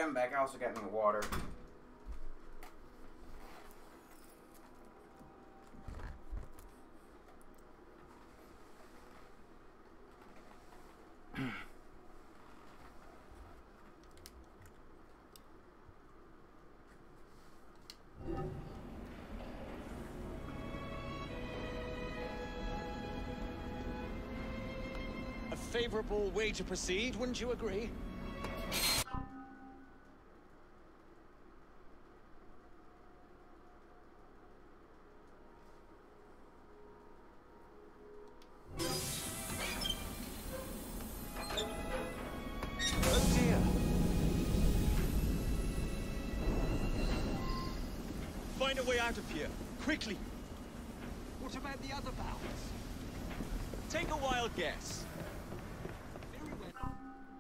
come back, I also got me water. A favorable way to proceed, wouldn't you agree? Oh dear. Find a way out of here, quickly. What about the other valves? Take a wild guess. Very well.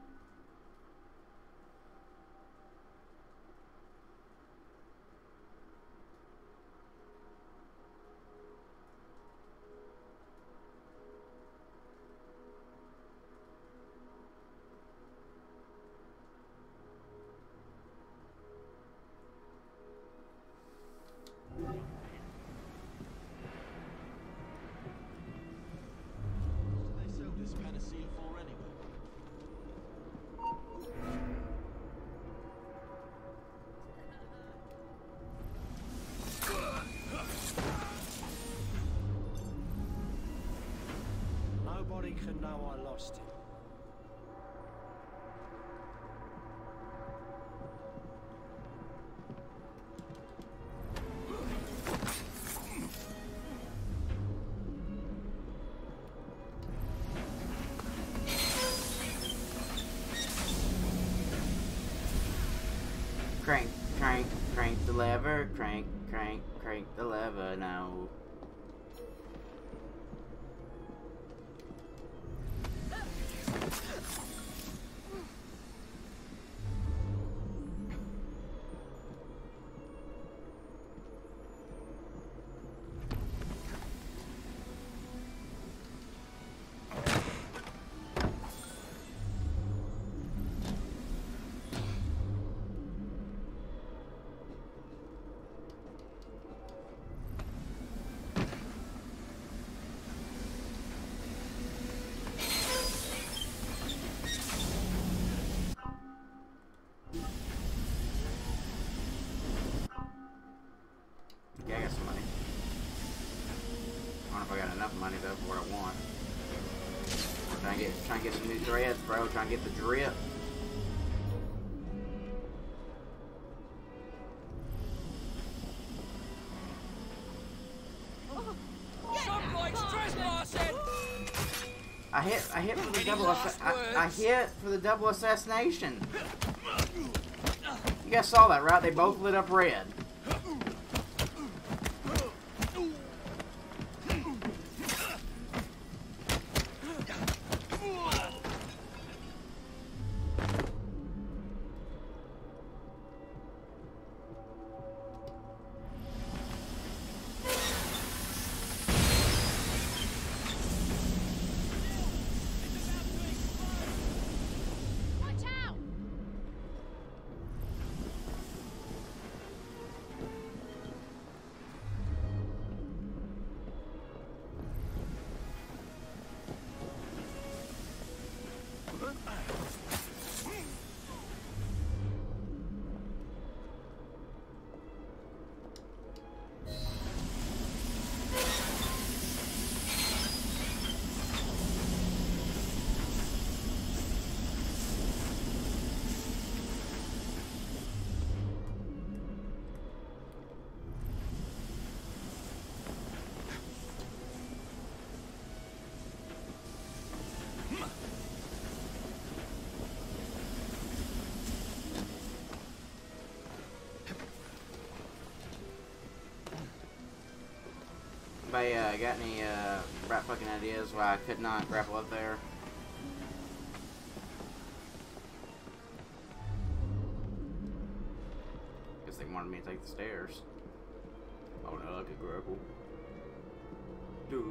They sell this panacea for anyway. Nobody can know I lost it. Crank, crank, crank the lever, crank, crank, crank the lever now. Yeah, I got some money. I don't know if I got enough money though for what I want. Trying to get, trying to get some new threads, bro. Trying to get the drip. Someone's trespassing! I hit, I hit for the double, assa I, I hit for the double assassination. You guys saw that, right? They both lit up red. Watch out! Anybody uh, got any uh, rat fucking ideas why I could not grapple up there? Guess they wanted me to take the stairs. Oh no, I could grapple. Dude.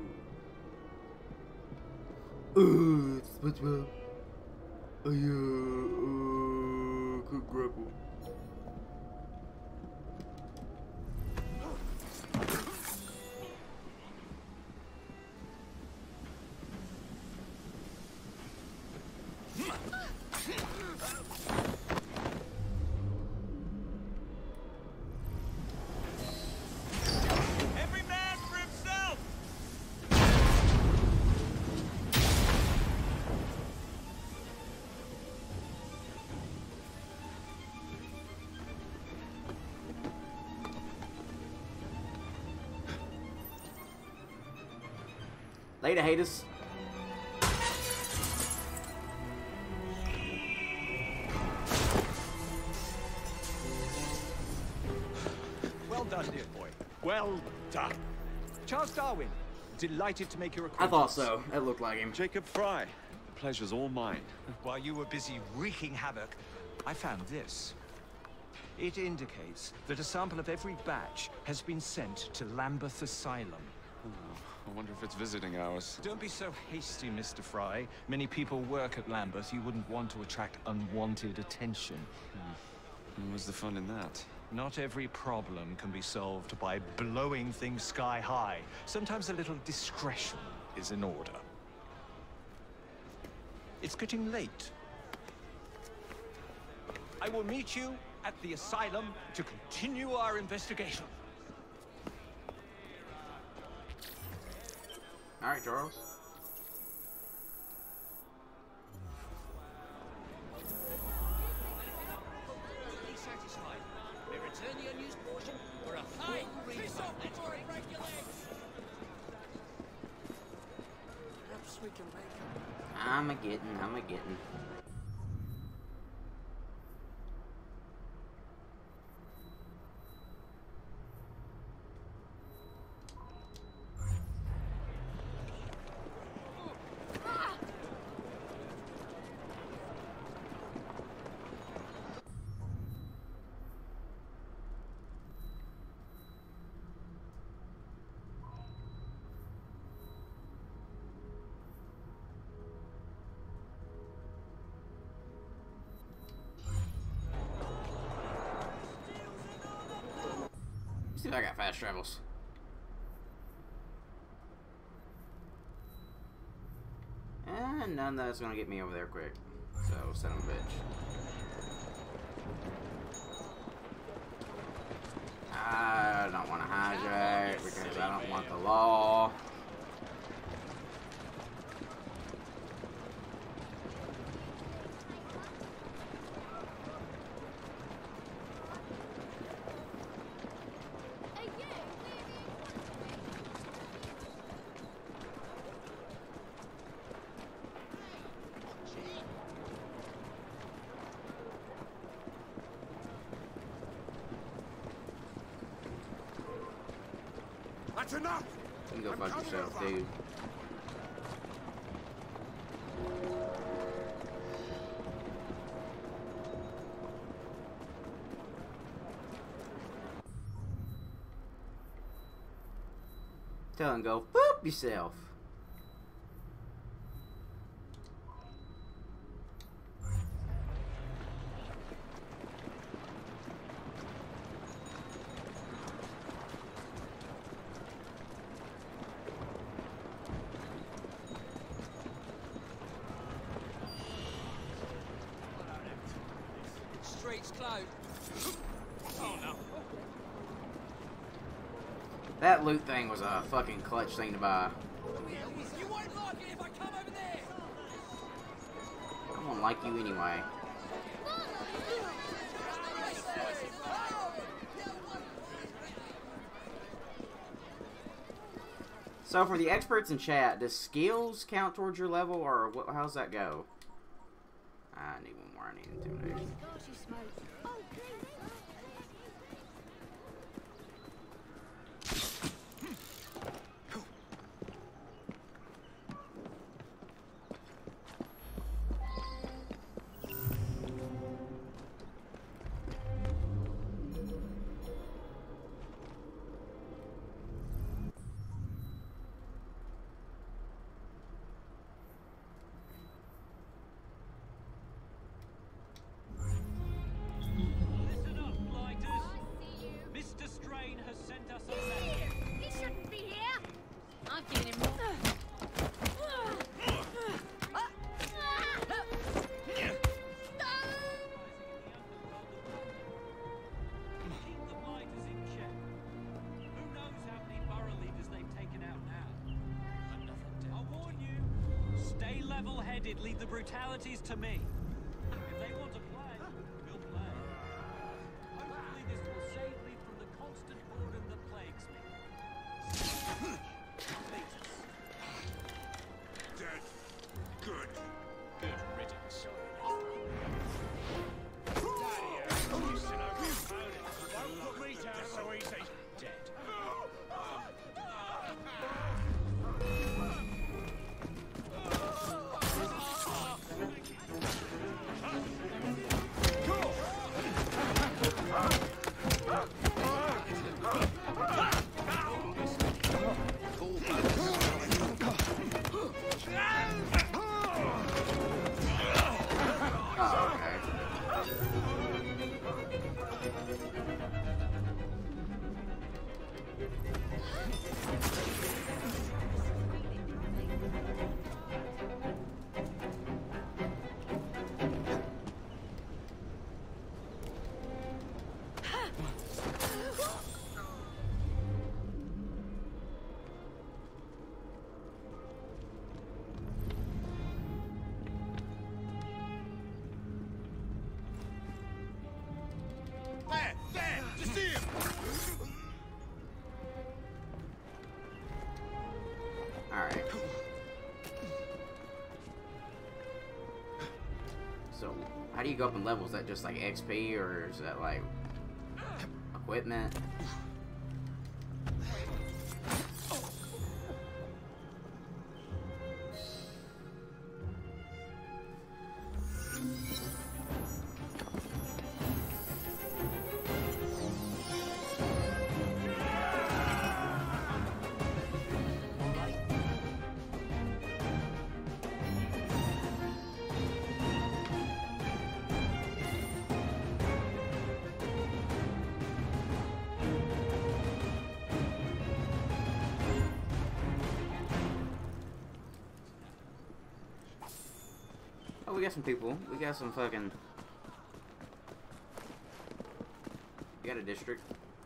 Uh, SpongeBob. I uh, uh, could grapple. Later, haters. Well done, dear boy. Well done. Charles Darwin, delighted to make your I acquaintance. thought so. That looked like him. Jacob Fry. The pleasure's all mine. While you were busy wreaking havoc, I found this. It indicates that a sample of every batch has been sent to Lambeth Asylum. I wonder if it's visiting hours. Don't be so hasty, Mister Fry. Many people work at Lambeth. You wouldn't want to attract unwanted attention. Hmm. What's the fun in that? Not every problem can be solved by blowing things sky high. Sometimes a little discretion is in order. It's getting late. I will meet you at the asylum to continue our investigation. All right, Charles. Satisfied. May return the unused portion for a fine refund. Let's break your legs. Perhaps we can make I'm a getting. I'm a getting. See if I got fast travels. And none that's gonna get me over there quick. So, son of a bitch. I don't want to hijack because I don't want the law. That's enough! You can go fuck yourself, dude. Tell him go boop yourself. Streets closed. Oh no. That loot thing was a fucking clutch thing to buy. You won't like it if I come over there. I won't like you anyway. So for the experts in chat, does skills count towards your level, or what, how's that go? I need one more. I need intimidation. Listen up, blighters. Mister Strain has sent us a message. He shouldn't be here. I'm feeling him. Keep the blighters in check. Who knows how many borough leaders they've taken out now? Another dead. I'll warn you. Stay level-headed. Leave the brutalities to me. If they want to play, we'll play. Hopefully this will save me from the constant boredom that plagues me. Lead us. Alright. So, how do you go up in levels? Is that just like X P, or is that like equipment? Oh, we got some people. We got some fucking... We got a district.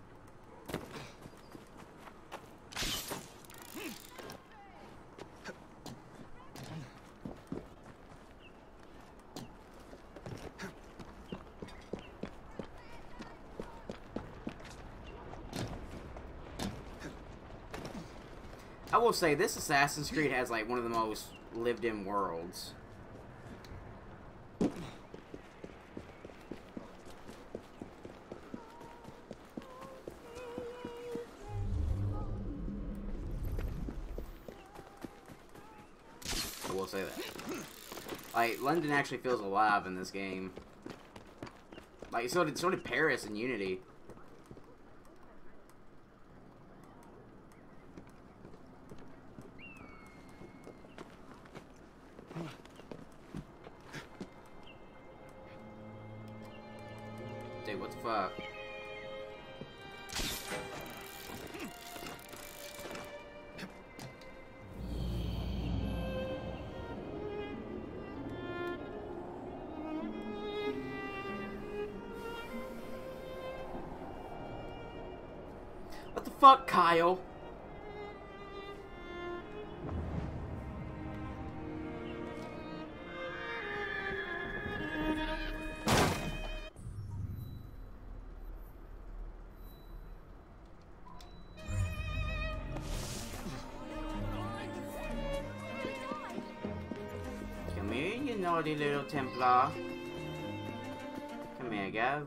I will say, this Assassin's Creed has like one of the most lived-in worlds. I will say that. Like, London actually feels alive in this game. Like, so did, so did Paris in Unity. Dude, what the fuck? What the fuck, Kyle? Come here, you naughty little Templar. Come here, Gav.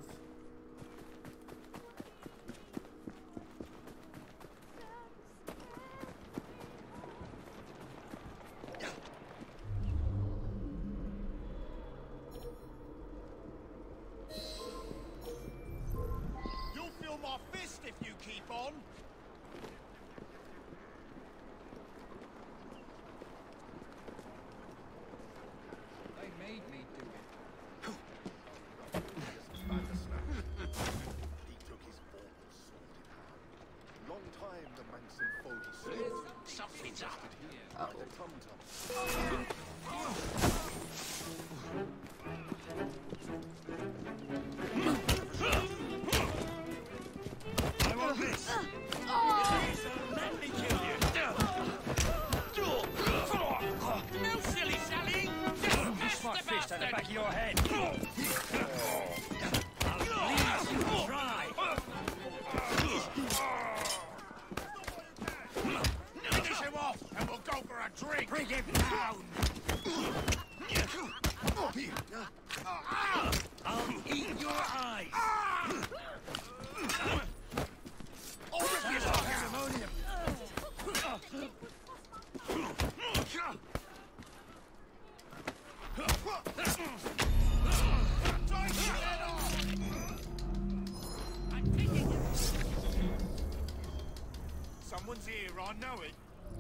Someone's here, I know it.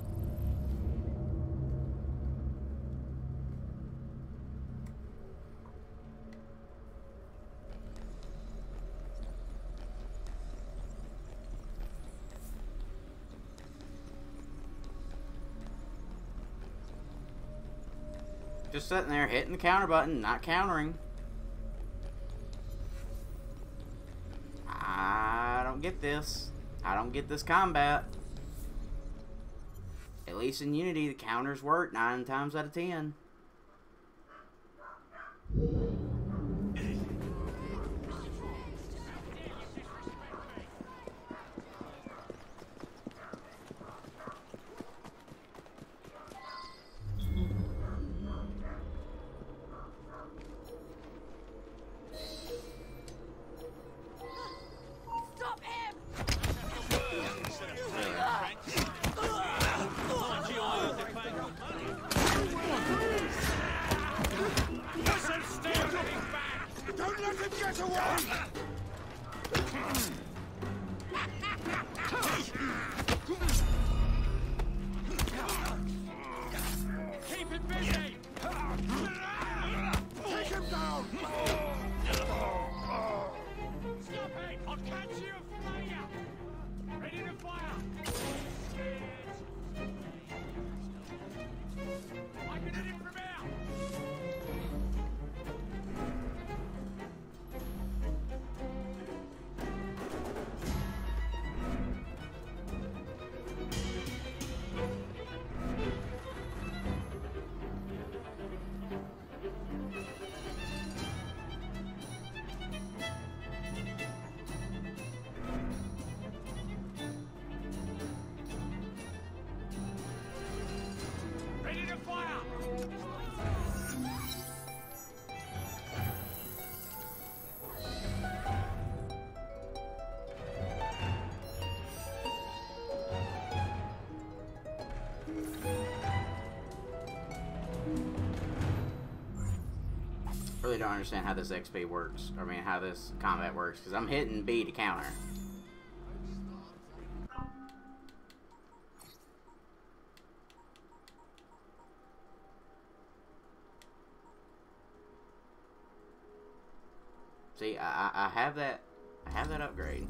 Just sitting there hitting the counter button, not countering. I don't get this. I don't get this combat. At least in Unity, the counters work nine times out of ten. really don't understand how this X P works. I mean, how this combat works. Because I'm hitting B to counter. See, I, I have that, I have that upgrade.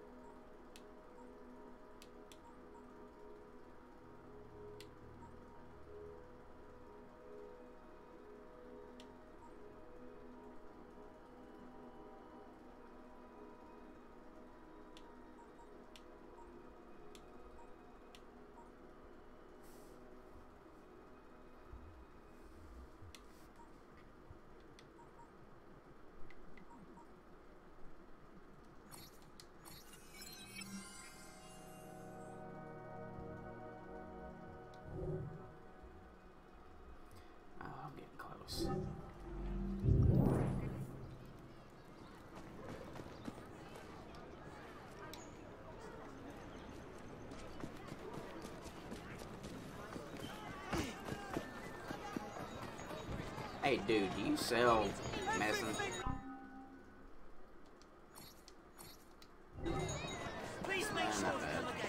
Hey, dude, do you sell medicine? Please make sure to come again.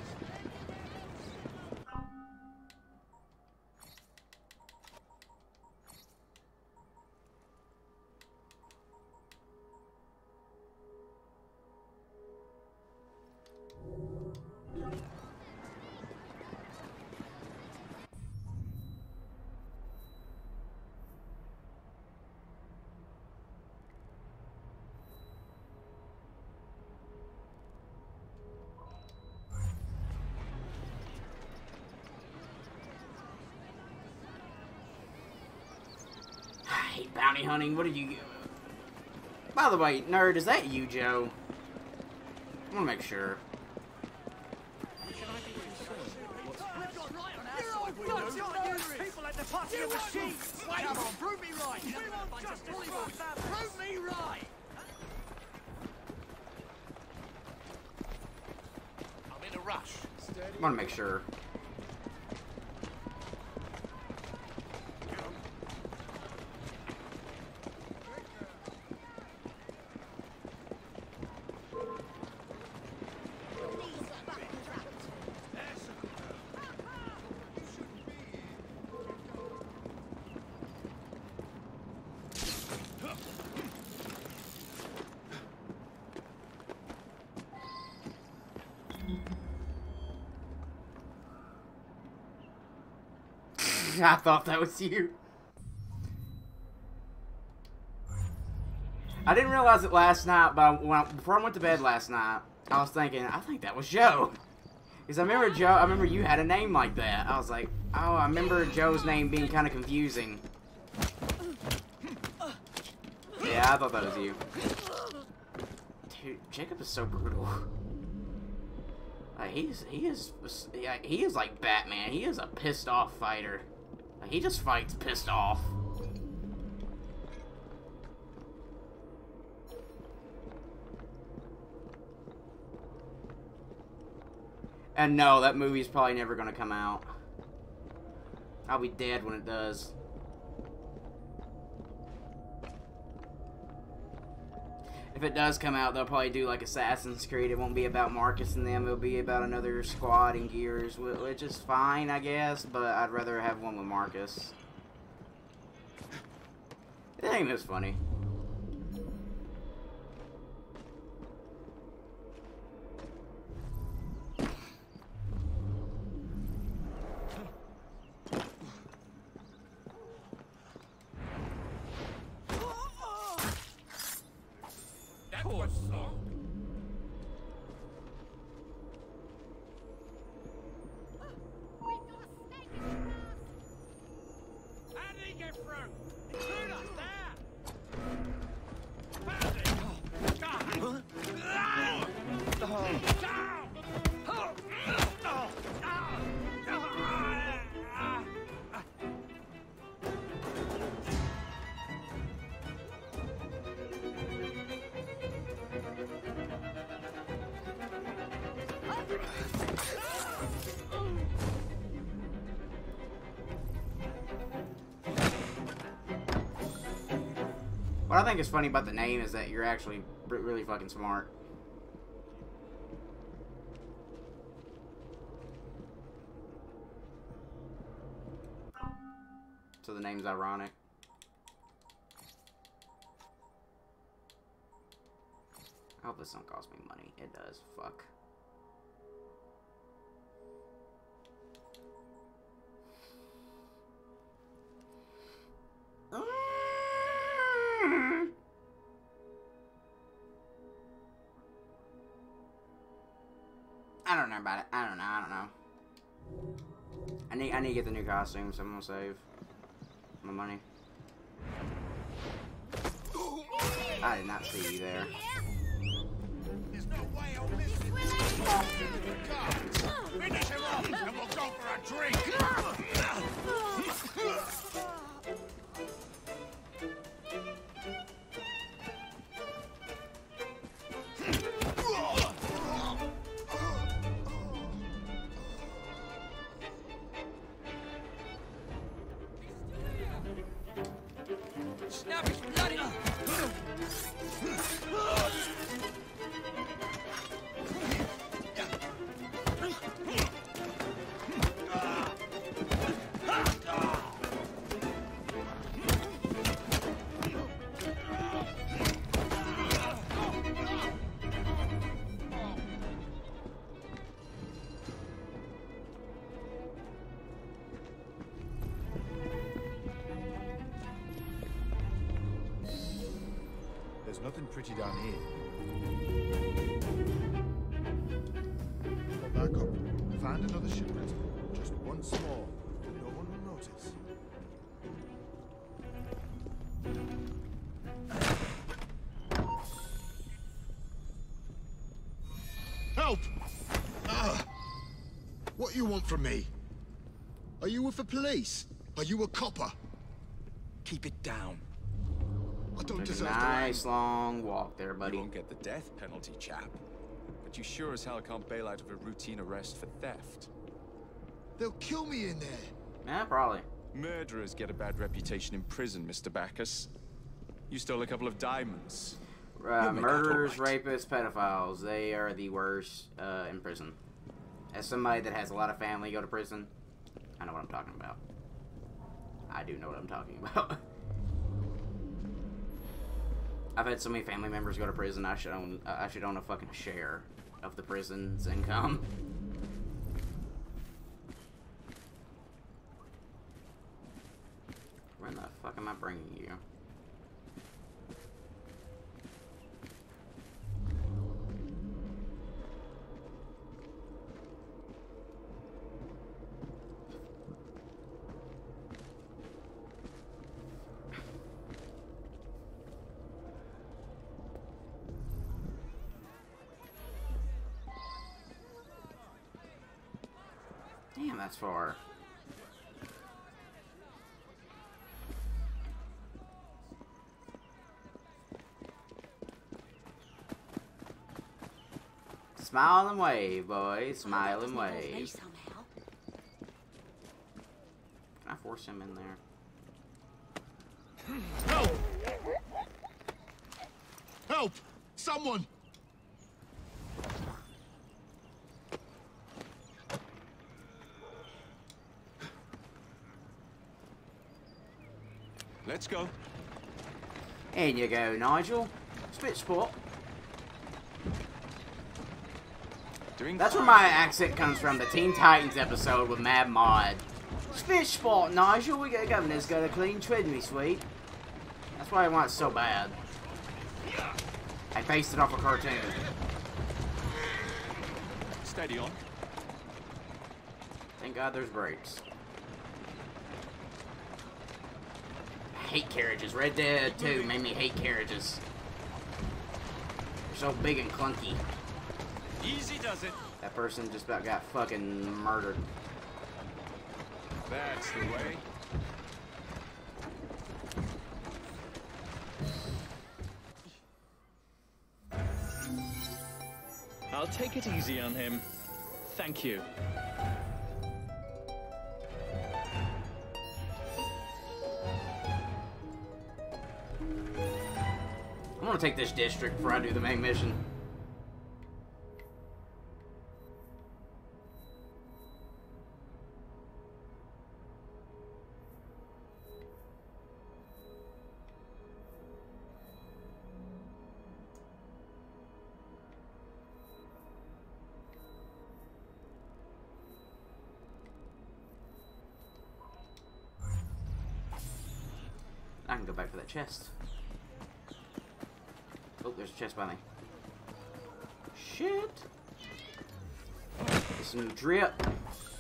Bounty hunting, what are you... By the way, nerd, is that you, Joe? I want to make sure. People at the party of the sheep! Come on, prove me right! We won't just prove me right! I'm in a rush. I want to make sure. I thought that was you. I didn't realize it last night, but when I, before I went to bed last night, I was thinking, I think that was Joe. Because I remember Joe, I remember you had a name like that. I was like, oh, I remember Joe's name being kind of confusing. Yeah, I thought that was you. Dude, Jacob is so brutal. Like, he's, he is, yeah, he is like Batman. He is a pissed off fighter. Like, he just fights pissed off. And no, that movie's probably never gonna come out. I'll be dead when it does. If it does come out, they'll probably do like Assassin's Creed. It won't be about Marcus and them. It'll be about another squad in Gears, which is fine, I guess, but I'd rather have one with Marcus. It ain't as funny. What I think is funny about the name is that you're actually really fucking smart. So the name's ironic. I hope this don't cost me money. It does. Fuck. I don't know about it. I don't know. I don't know. I need. I need to get the new costume, so I'm gonna save my money. I did not see you there. There's no way I'll miss it. Finish him off, and we'll go for a drink. Snap his bloody... There's nothing pretty down here. Go back up. Find another shipment. Just once more. No one will notice. Help! Ah! What you want from me? Are you with the police? Are you a copper? Keep it down. I don't There's a deserve nice long walk there, buddy. You won't get the death penalty, chap. But you sure as hell can't bail out of a routine arrest for theft. They'll kill me in there. Yeah, probably. Murderers get a bad reputation in prison, Mister Bacchus. You stole a couple of diamonds. Uh, You'll make murderers, out all right. rapists, pedophiles. They are the worst uh, in prison. As somebody that has a lot of family go to prison, I know what I'm talking about. I do know what I'm talking about. I've had so many family members go to prison. I should own. Uh, I should own a fucking share of the prison's income. Where the fuck am I bringing you? Damn, that's far. Smile and wave, boys. Smile and wave. Can I force him in there? Help! Help! Someone! Let's go. In you go, Nigel. Spit spot. Doing That's where fine. my accent comes from, the Teen Titans episode with Mad Mod. Spit spot, Nigel. We got a governor's got a clean tread, me sweet. That's why I want it so bad. I based it off a cartoon. Steady on. Thank God there's brakes. I hate carriages. Red Dead two made me hate carriages. They're so big and clunky. Easy does it. That person just about got fucking murdered. That's the way. I'll take it easy on him. Thank you. gonna take this district before I do the main mission. I can go back for that chest. Oh, there's a chest by me. Shit! Get some drip. Do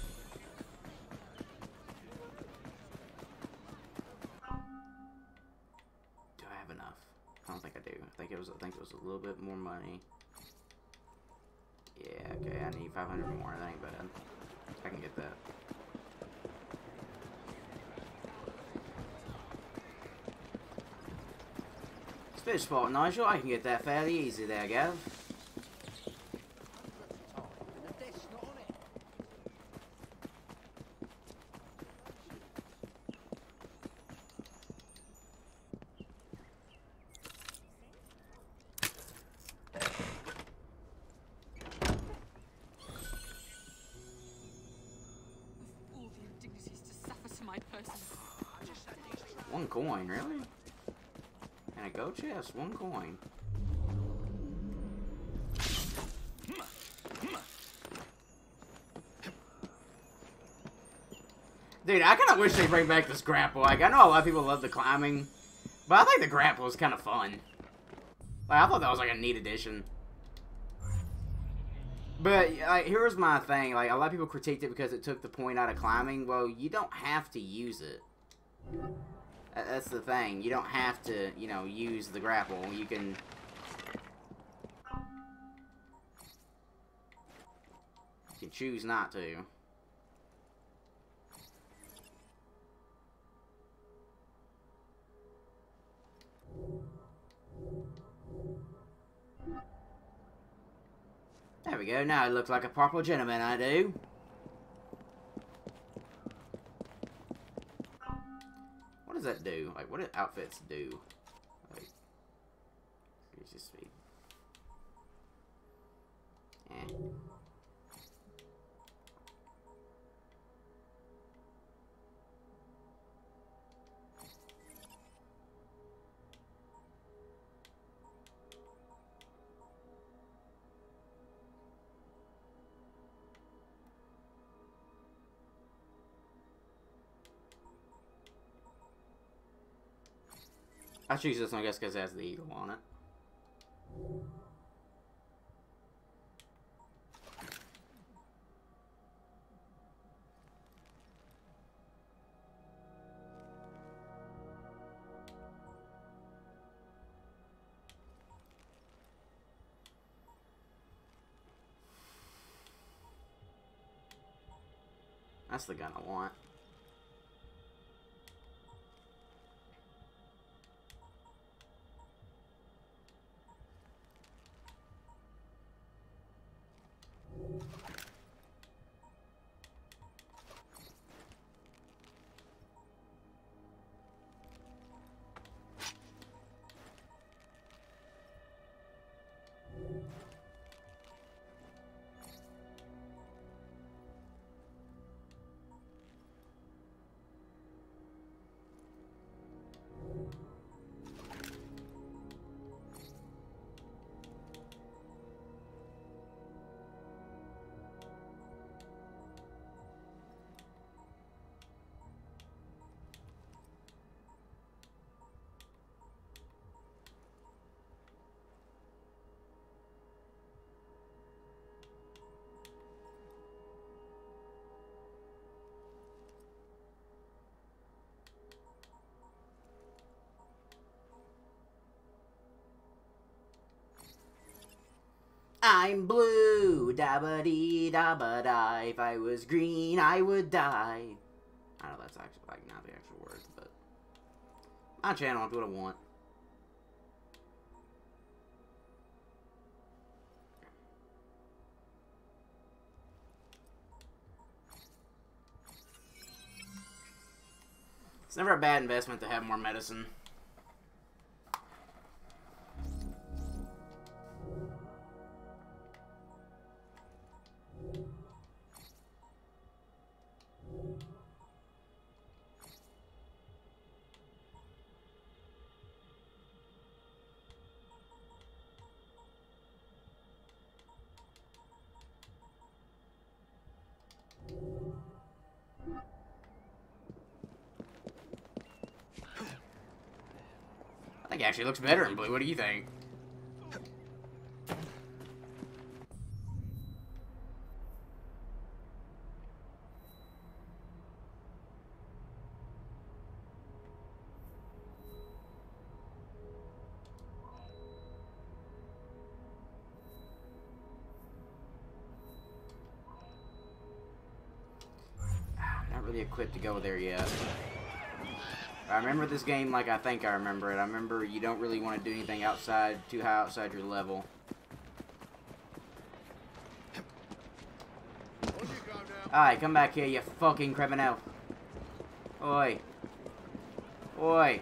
I have enough? I don't think I do. I think it was. I think it was a little bit more money. Yeah. Okay. I need five hundred more. That ain't bad. I can get that. Fish spot, Nigel. I can get that fairly easy there, Gav. All the indignities to suffer to my person. One coin, really? And a gold chest, one coin. Dude, I kind of wish they bring back this grapple. Like, I know a lot of people love the climbing, but I think the grapple is kind of fun. Like, I thought that was like a neat addition. But like, here's my thing. Like, a lot of people critiqued it because it took the point out of climbing. Well, you don't have to use it. That's the thing. You don't have to, you know, use the grapple. You can... You can choose not to. There we go. Now I look like a proper gentleman, I do. What does that do? Like, what do outfits do? Like, it's just speed. Eh. I choose this one, I guess, because it has the eagle on it. That's the gun I want. I'm blue, da ba dee da ba da. If I was green, I would die. I know that's actually like not the actual words, but my channel, that's what I want. It's never a bad investment to have more medicine. think it actually looks better in blue. What do you think? Not really equipped to go there yet. I remember this game like I think I remember it. I remember you don't really want to do anything outside, too high outside your level. Alright, come back here, you fucking criminal. Oi. Oi.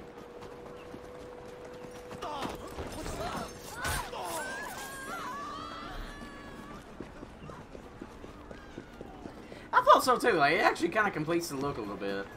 I thought so too. Like, it actually kind of completes the look a little bit.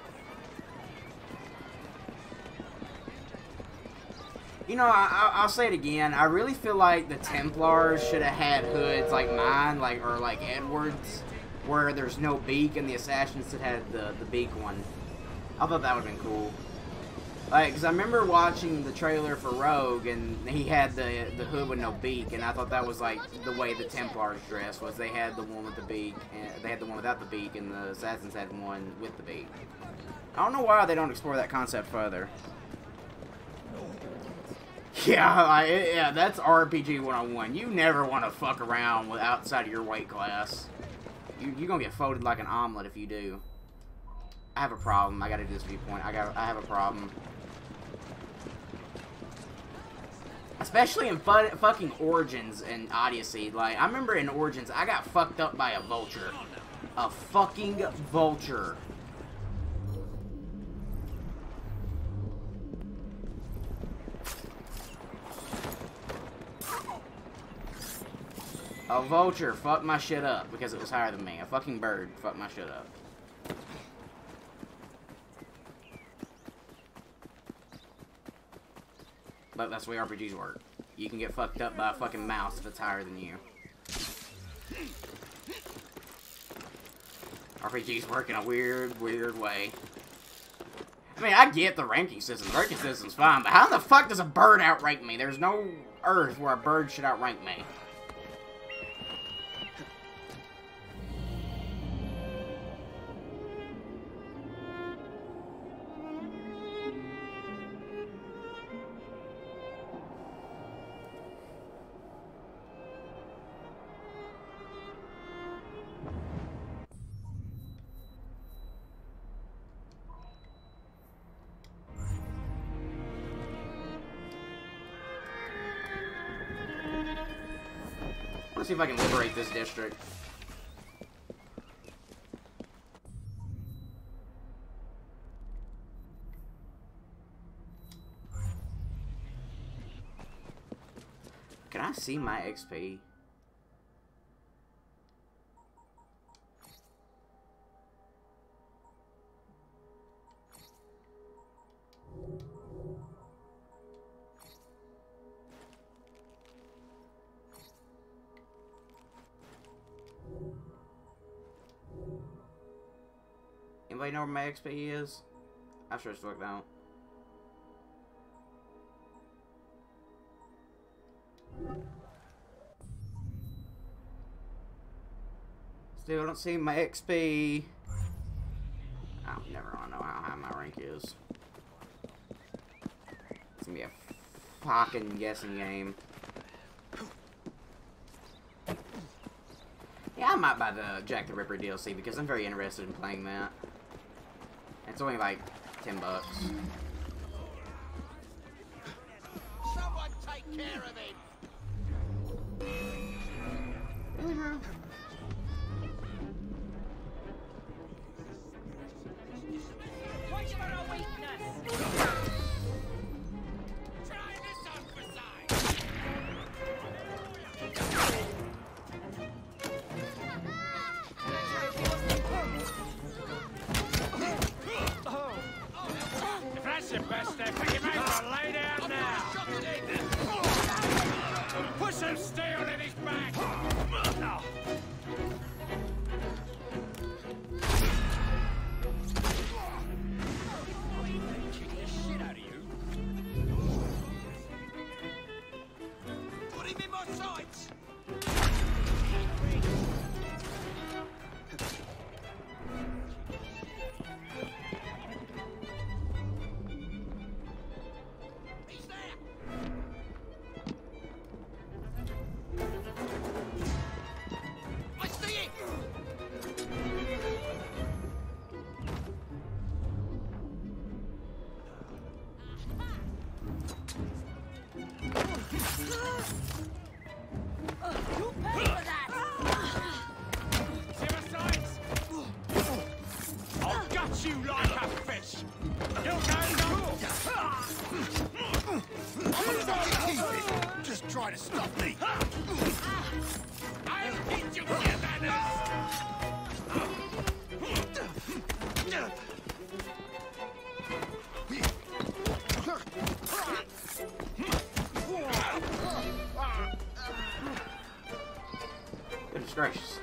You know, I, I, I'll say it again. I really feel like the Templars should have had hoods like mine, like or like Edward's, where there's no beak, and the Assassins that had the the beak one. I thought that would have been cool. Like, cause I remember watching the trailer for Rogue, and he had the the hood with no beak, and I thought that was like the way the Templars dressed, was they had the one with the beak, and they had the one without the beak, and the Assassins had one with the beak. I don't know why they don't explore that concept further. Yeah, I, yeah, that's R P G one oh one. You never want to fuck around with outside of your weight class. You, you're gonna get folded like an omelet if you do. I have a problem. I gotta do this viewpoint. I got. I have a problem. Especially in fu fucking Origins and Odyssey. Like, I remember in Origins, I got fucked up by a vulture. A fucking vulture. A vulture fucked my shit up because it was higher than me. A fucking bird fucked my shit up. But that's the way R P Gs work. You can get fucked up by a fucking mouse if it's higher than you. R P Gs work in a weird, weird way. I mean, I get the ranking system. The ranking system's fine, but how the fuck does a bird outrank me? There's no earth where a bird should outrank me. Let's see if I can liberate this district. Can I see my X P? Anybody know where my X P is? I sure as fuck don't. Still don't see my X P. I'm never gonna know how high my rank is. It's gonna be a fucking guessing game. Yeah, I might buy the Jack the Ripper D L C because I'm very interested in playing that. It's only like ten bucks. Someone take care of him. What's your weakness? Try this on for size. If that's your best effort, you may as well lay down now. Push him steel in his back. You pay for that! Suicides! I'll gut you like a fish! You guys go! Just try to stop me. I'll teach you your manners! Goodness gracious.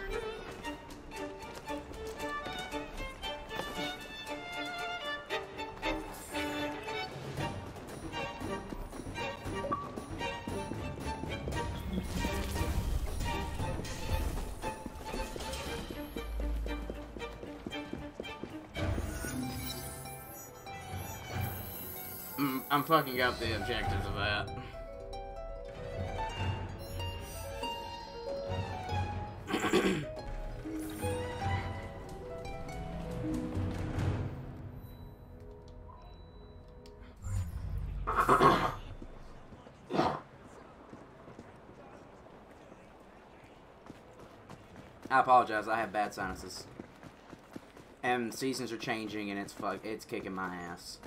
Mm, I'm fucking up the objectives of that. I apologize. I have bad sinuses, and seasons are changing, and it's fuck. It's kicking my ass.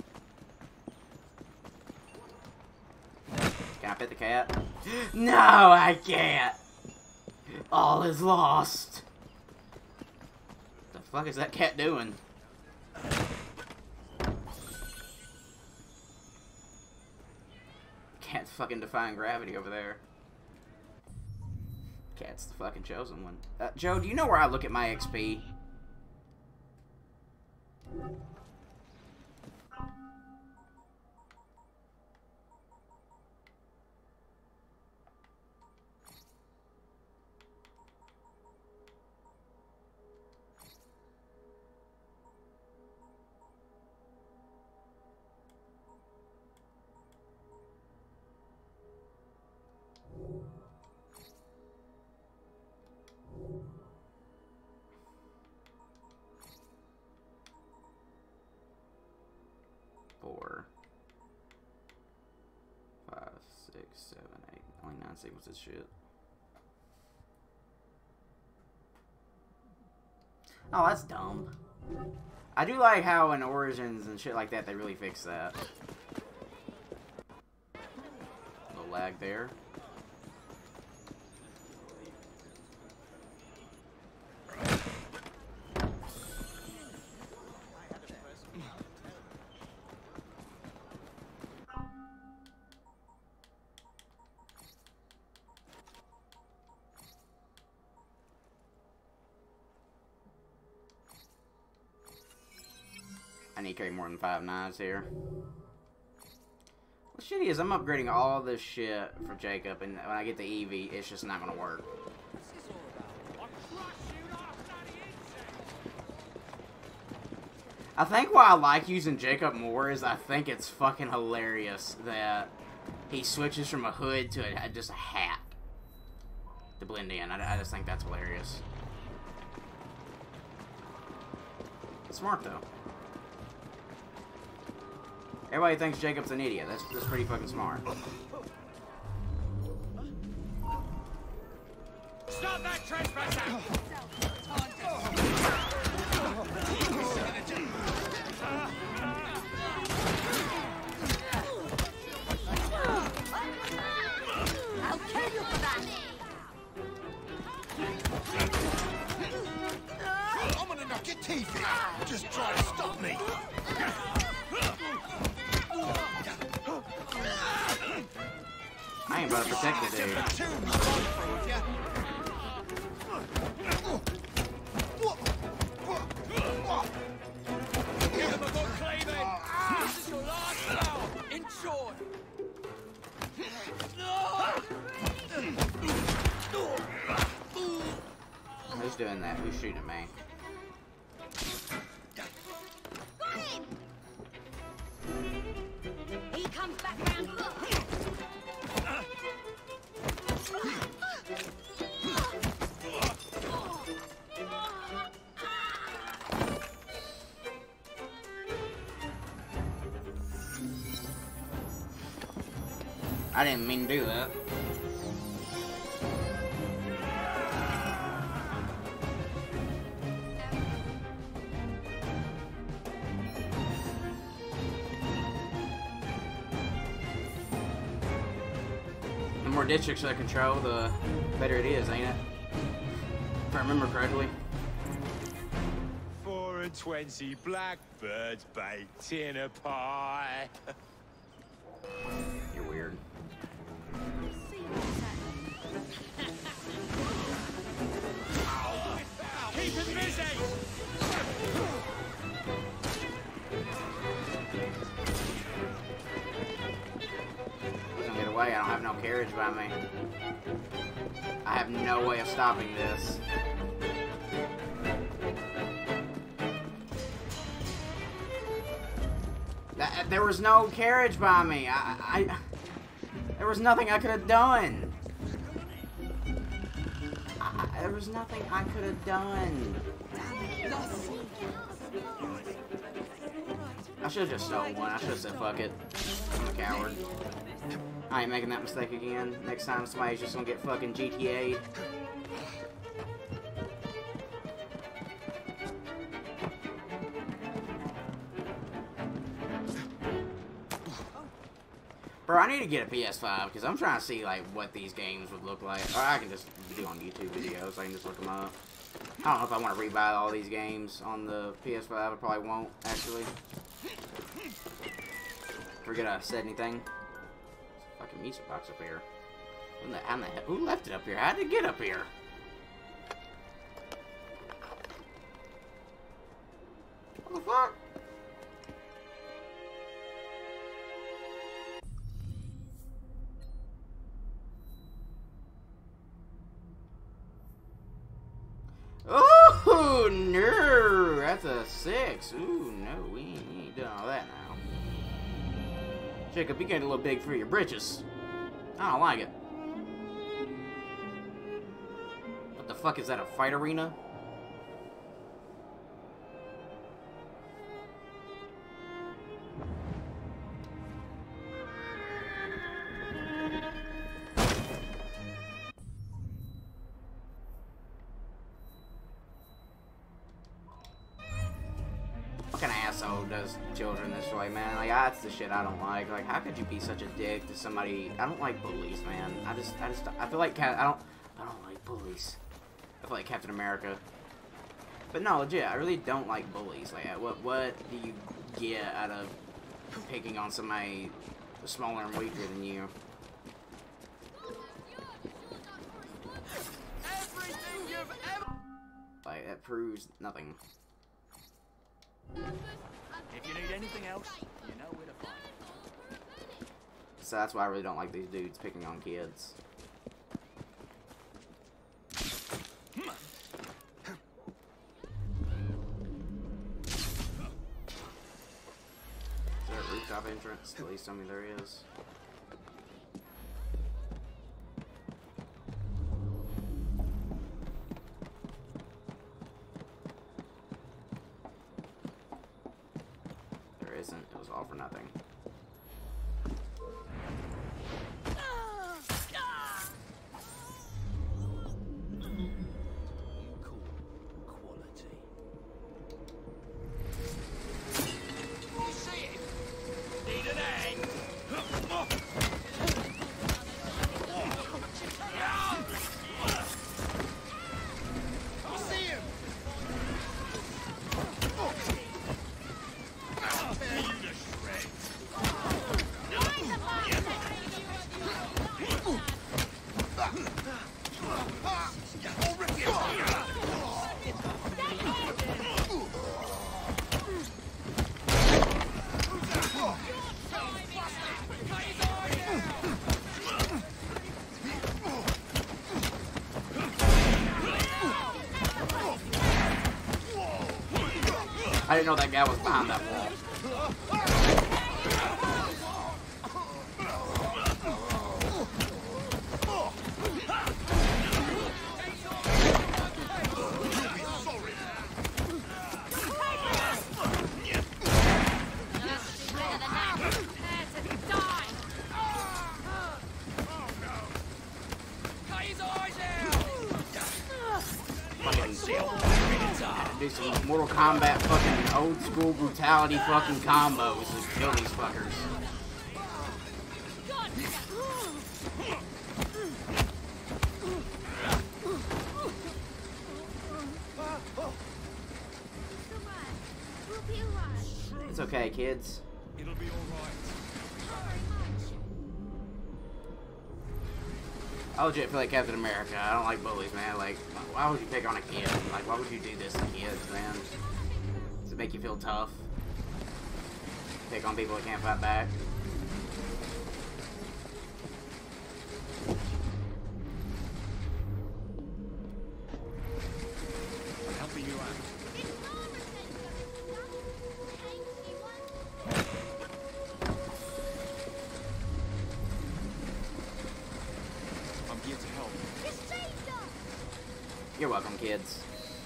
Can I pet the cat? No, I can't. All is lost. The fuck is that cat doing? Cat's fucking defying gravity over there. Cat's the fucking chosen one. Uh, Joe, do you know where I look at my X P? Four, five, six, seven, eight. Only nine sequences. Shit. Oh, that's dumb. I do like how in Origins and shit like that they really fix that. A little lag there. I need to carry more than five knives here. What's shitty is I'm upgrading all this shit for Jacob, and when I get the Eevee, it's just not gonna work. I think why I like using Jacob more is I think it's fucking hilarious that he switches from a hood to a, just a hat to blend in. I, I just think that's hilarious. Smart though. Everybody thinks Jacob's an idiot. That's, that's pretty fucking smart. Stop that trespasser! I'll kill you for that! I'm gonna knock your teeth in. Just try to stop me. I ain't about to protect the dude. Give him a good cleaving! This is your last blow! In short! Who's doing that? Who's shooting at me? He comes back round. I didn't mean to do that. more districts I control, the better it is, ain't it? If I remember correctly. Four and twenty blackbirds baked in a pie. You're weird. Keep him busy! Don't get away, I don't have no carriage by me. I have no way of stopping this. That, there was no carriage by me. I, I, there was nothing I could have done. I, there was nothing I could have done. I should have just stole one. I should have said fuck it. I'm a coward. I ain't making that mistake again. Next time somebody's just gonna get fucking G T A. Bro, I need to get a P S five because I'm trying to see like what these games would look like. Or I can just do on YouTube videos. I can just look them up. I don't know if I want to rebuy all these games on the P S five. I probably won't, actually. Forget I said anything. Fucking music box up here. Who, the, how the hell, who left it up here? How did it get up here? What the fuck? Oh no, that's a six. Ooh no, we ain't, we ain't doing all that now. Jacob, you getting a little big for your britches. I don't like it. What the fuck is that, a fight arena? What kind of asshole does children this way, man? Like, that's the shit I don't like. Like, how could you be such a dick to somebody? I don't like bullies, man. I just, I just, I feel like Cap, I don't, I don't like bullies. I feel like Captain America. But no, legit, I really don't like bullies. Like, what, what do you get out of picking on somebody smaller and weaker than you? Everything you've ever... Like, that proves nothing. If you need anything else, you know where to find it. So that's why I really don't like these dudes picking on kids. Is there a rooftop entrance? At least tell me there is. Isn't. It was all for nothing. I didn't know that guy was behind that wall. Do some Mortal Kombat fucking old school brutality fucking combos to kill these fuckers. be alright. It's okay, kids. It'll be all right. I legit feel like Captain America. I don't like bullies, man. Like, why would you pick on a kid? Like, why would you do this to kids, man? Does it make you feel tough? Pick on people that can't fight back? I'm helping you out. I'm here to help. You're welcome, kids.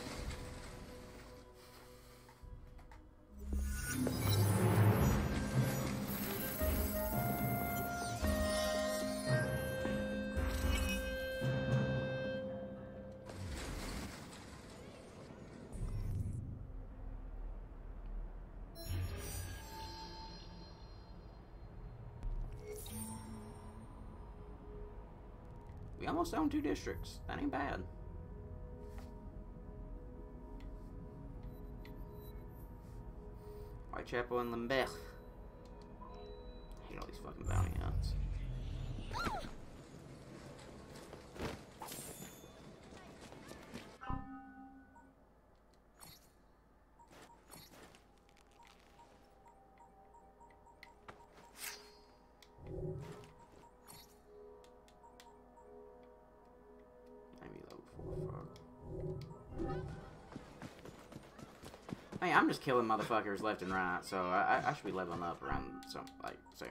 We almost own two districts. That ain't bad. Whitechapel and Lambeth. I hate all these fucking bounty hunts. Hey, I'm just killing motherfuckers left and right, so I, I should be leveling up around some, like, soon.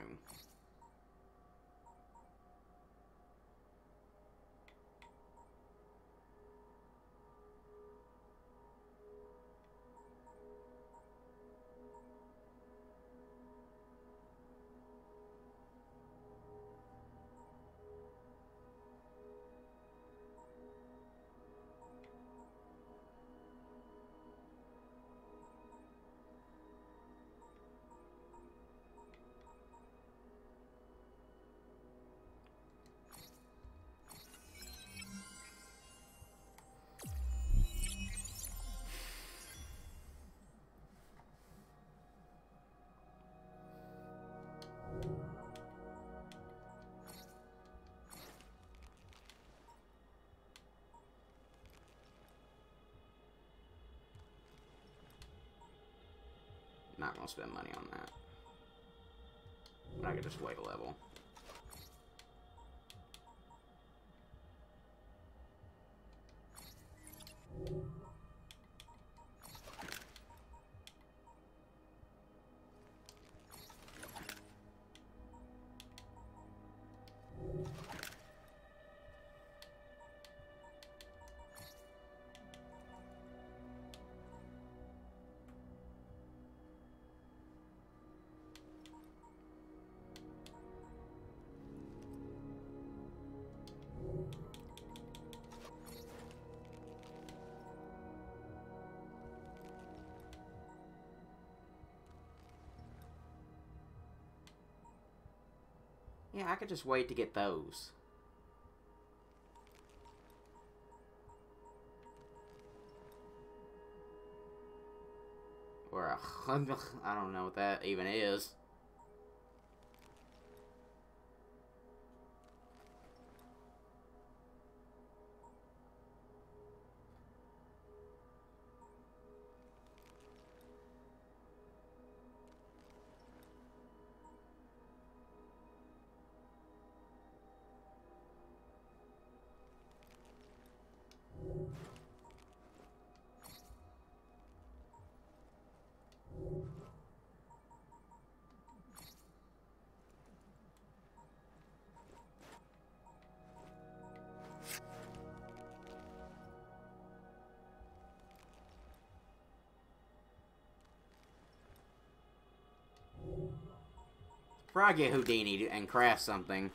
Not gonna spend money on that. But I could just wait a level. Yeah, I could just wait to get those. Or a hundred, I don't know what that even is. Before I get Houdini and craft something.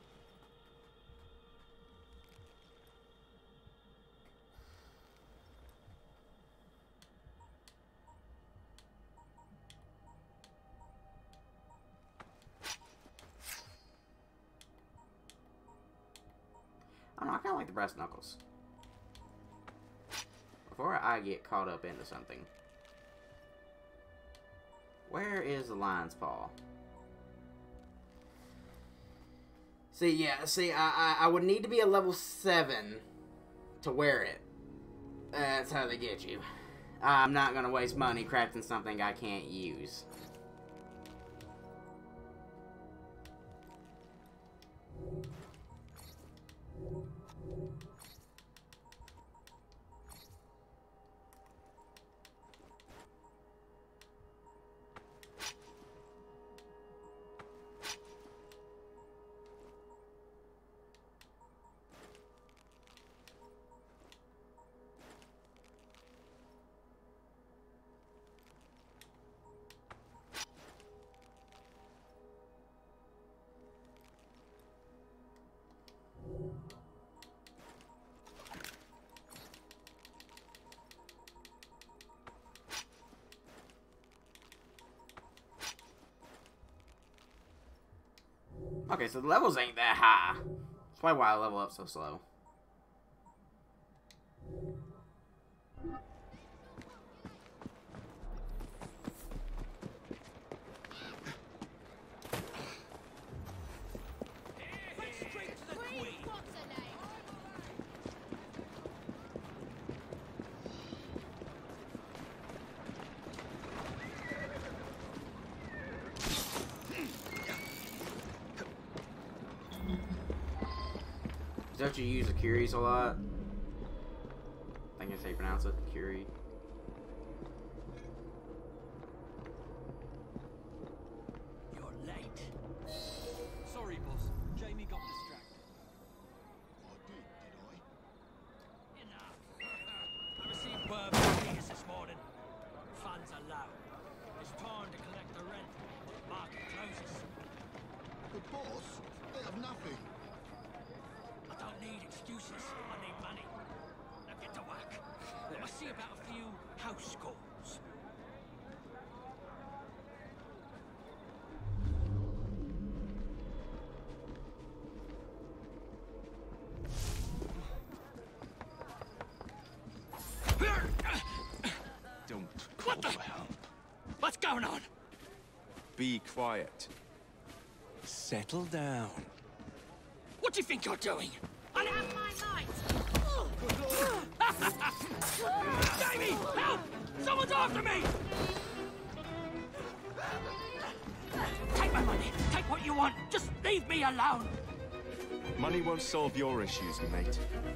I don't know, I kinda like the brass knuckles. Before I get caught up into something. Where is the lion's paw? See, yeah, see, I, I, I would need to be a level seven to wear it. That's how they get you. I'm not gonna waste money crafting something I can't use. Okay, so the levels ain't that high. That's probably why I level up so slow. Don't you use the Curies a lot? I think that's how you pronounce it, Curie. You're late. Sorry, boss. Jamie got distracted. I did, did I? Enough. I received word from Vegas this morning. Funds are low. It's time to collect the rent. Market closes. The boss? They have nothing. I don't need excuses. I need money. Now get to work. I must see about a few house calls. Don't What the? What's going on? be quiet. Settle down. What do you think you're doing? I'll have my night! Jamie! Help! Someone's after me! Take my money. Take what you want. Just leave me alone. Money won't solve your issues, mate.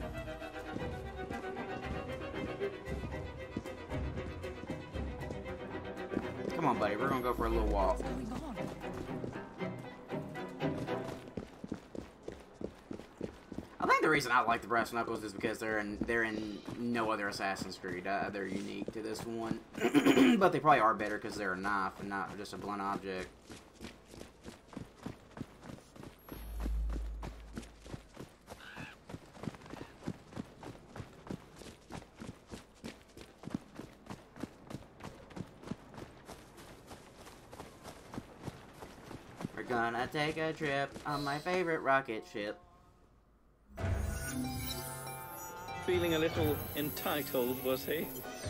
Come on, buddy. We're gonna go for a little walk. I think the reason I like the brass knuckles is because they're in they're in no other Assassin's Creed. Uh, they're unique to this one, but they probably are better because they're a knife and not just a blunt object. We're gonna take a trip on my favorite rocket ship. Feeling a little entitled, was he?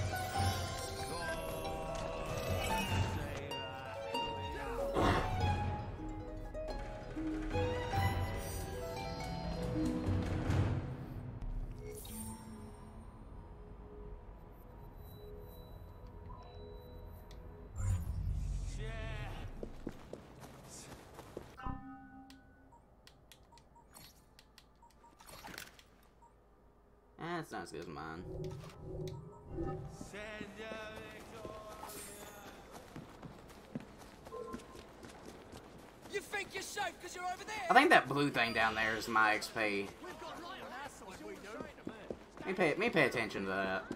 That's not as good as mine. You think you're safe because you're over there? I think that blue thing down there is my X P. Let me pay, let me pay attention to that.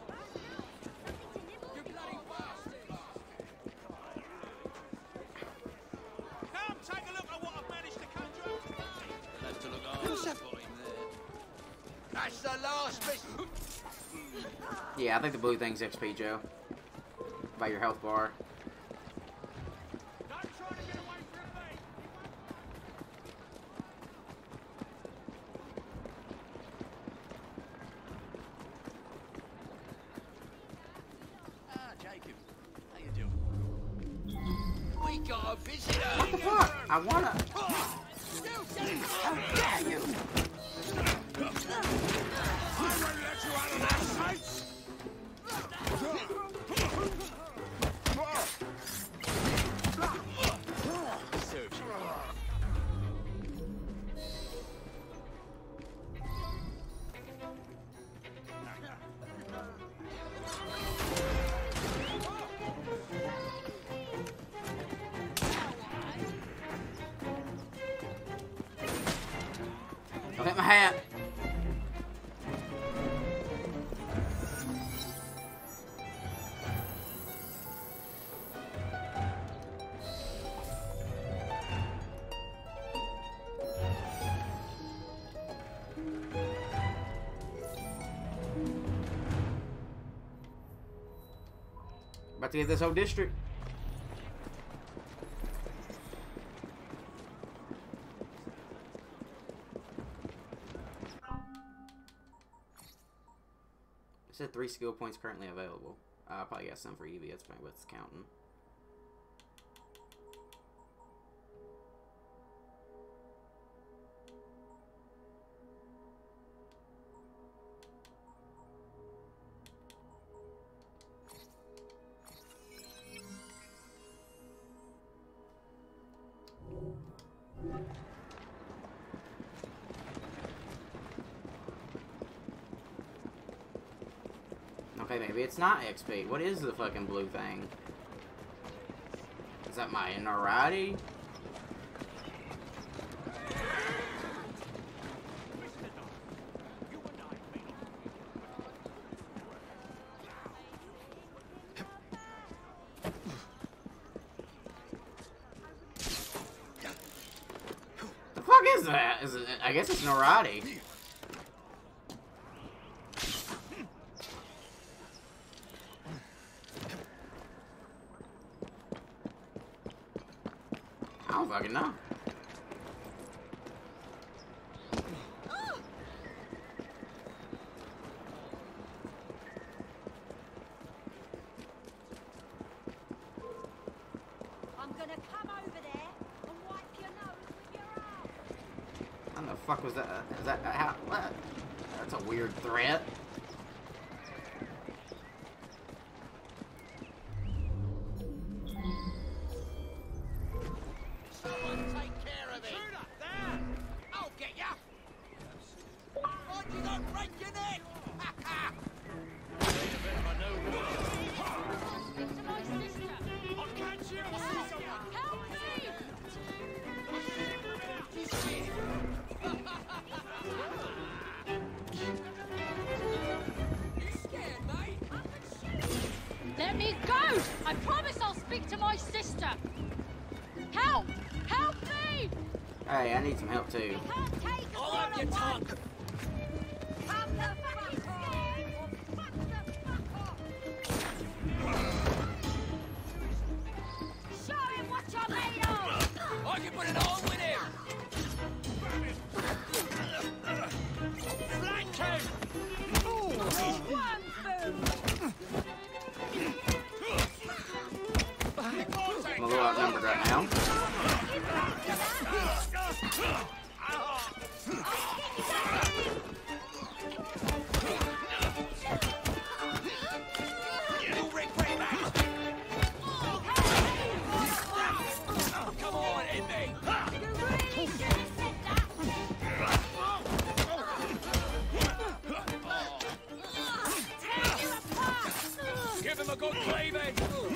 Come take a look at what I've managed to conjure up today. Have to look after for him there. That's the last bit. Yeah, I think the blue thing's X P, Joe. By your health bar. Ah, Jacob. How you doing? got a visitor. What the fuck? I wanna. How dare you? I won't let you out of that sight. Don't hit my hat. About to get this whole district. It said three skill points currently available. Uh, I probably got some for Evie. That's probably what's counting. Okay, maybe it's not X P. What is the fucking blue thing? Is that my Narati? The fuck is that? Is it? I guess it's Narati. I don't fucking know. I'm gonna come over there and wipe your nose with your arm. How the fuck was that? Is that how? What? That's a weird threat. Let me go! I promise I'll speak to my sister. Help! Help me! Hey, I need some help too. I'll have your tongue. Come the fucking scared or fuck the fuck off. Show him what you're made of. I can put it on with him. Flank him! One boom. I'm a little outnumbered right now. Come on, hit me! Give him a good cleavage!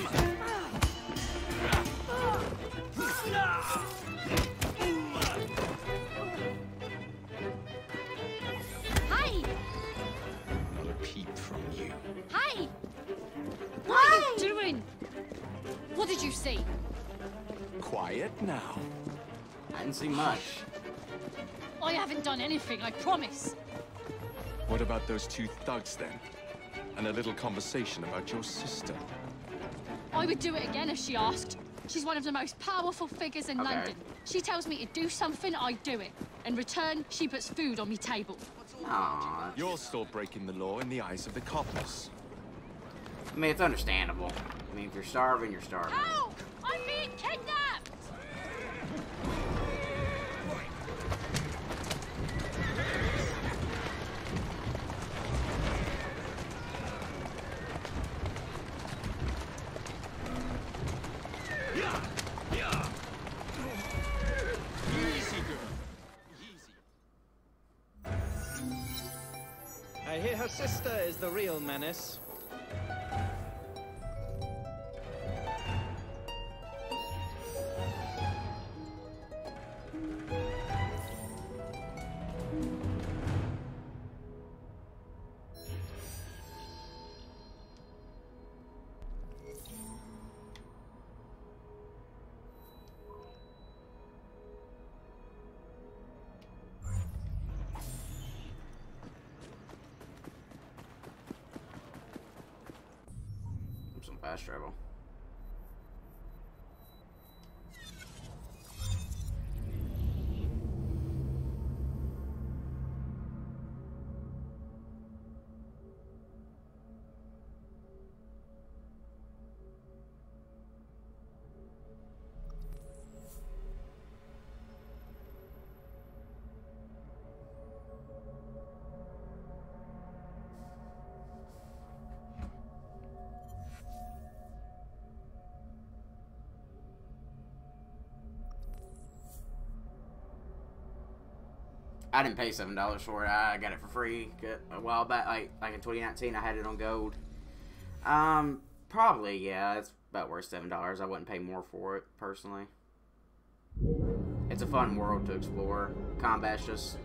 Hey! Not a peep from you. Hey! What are you doing? What did you see? Quiet now. I didn't see much. I haven't done anything, I promise. What about those two thugs then? And a little conversation about your sister. I would do it again if she asked. She's one of the most powerful figures in Okay. London. She tells me to do something, I do it. In return, she puts food on me table. Aww. You're still breaking the law in the eyes of the coppers. I mean, it's understandable. I mean, if you're starving, you're starving. Help! I'm being kidnapped! Her sister is the real menace. Some fast travel. I didn't pay seven dollars for it. I got it for free a while back, like like in twenty nineteen. I had it on gold. Um, probably yeah. It's about worth seven dollars. I wouldn't pay more for it personally. It's a fun world to explore. Combat's just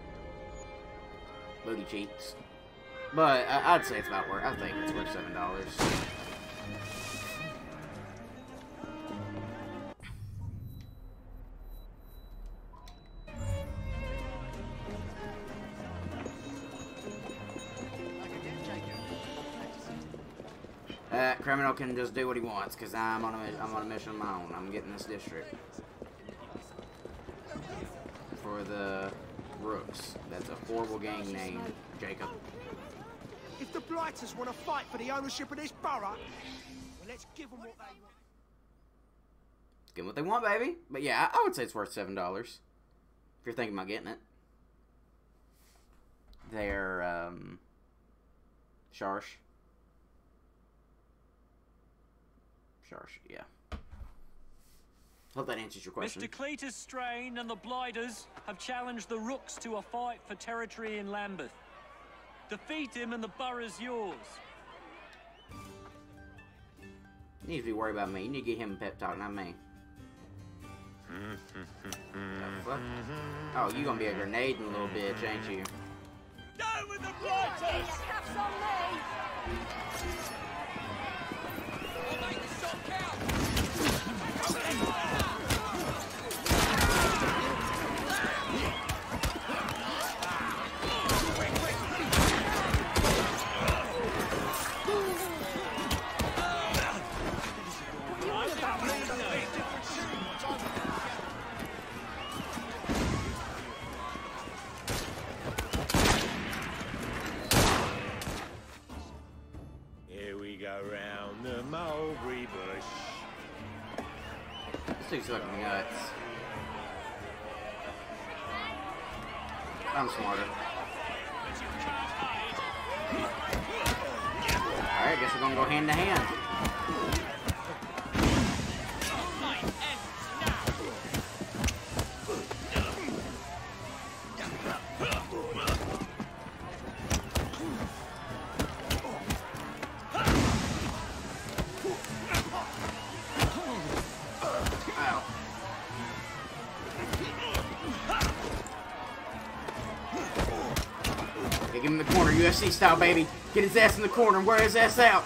booty cheeks, but I, I'd say it's about worth. I think it's worth seven dollars. Uh, criminal can just do what he wants, cause I'm on a I'm on a mission of my own. I'm getting this district for the Rooks. That's a horrible gang name, Jacob. If the Blighters want to fight for the ownership of this borough, well, let's give them what they want. Give them what they want, baby. But yeah, I, I would say it's worth seven dollars if you're thinking about getting it. They're um, Sharsh. Sharsh, yeah. Hope that answers your question. Mister Cletus Strain and the Blighters have challenged the Rooks to a fight for territory in Lambeth. Defeat him and the borough's yours. You need to be worried about me. You need to get him a pep talk, not me. Oh, you gonna be a grenade in a little bitch, ain't you? Down with the Blighters! Caps on me! I'll make the shot count! Around the mulberry bush. This dude's fucking nuts. I'm smarter. Alright, guess we're gonna go hand to hand. Get him in the corner, U F C style, baby. Get his ass in the corner and wear his ass out.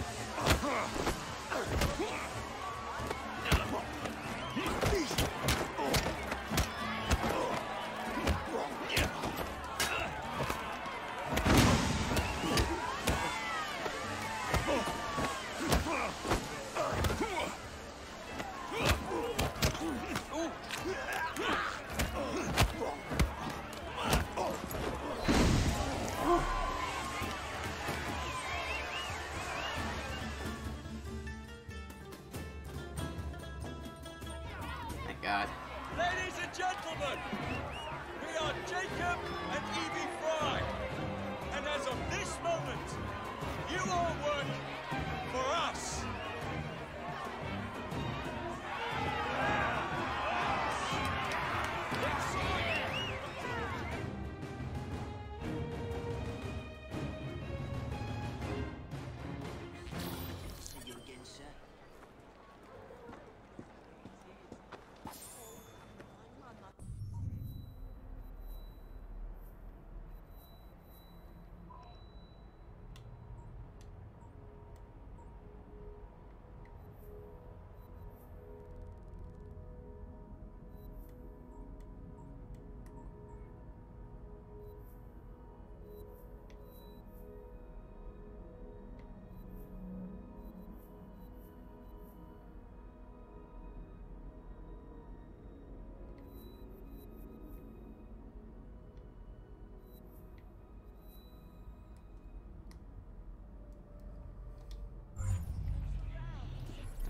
God. Ladies and gentlemen, we are Jacob and Evie Fry. And as of this moment, you all work for us.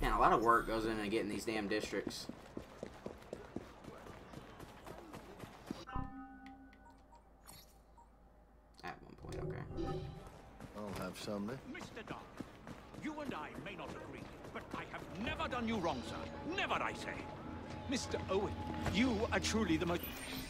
Man, a lot of work goes into getting these damn districts. At one point, okay. I'll have some then. Mister Dark, you and I may not agree, but I have never done you wrong, sir. Never, I say. Mister Owen, you are truly the most...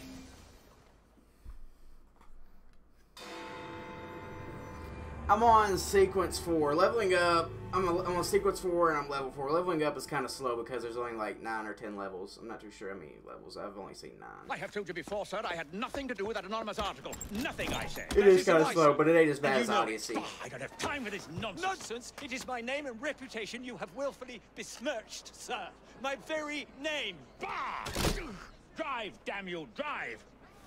I'm on sequence four. Leveling up, I'm, a, I'm on sequence four and I'm level four. Leveling up is kind of slow because there's only like nine or ten levels. I'm not too sure how many levels. I've only seen nine. I have told you before, sir, I had nothing to do with that anonymous article. Nothing, I say. It is kind of slow, but it ain't as bad as Odyssey. Oh, I don't have time for this nonsense. Nonsense! It is my name and reputation you have willfully besmirched, sir. My very name. Bah! Drive, damn you, drive!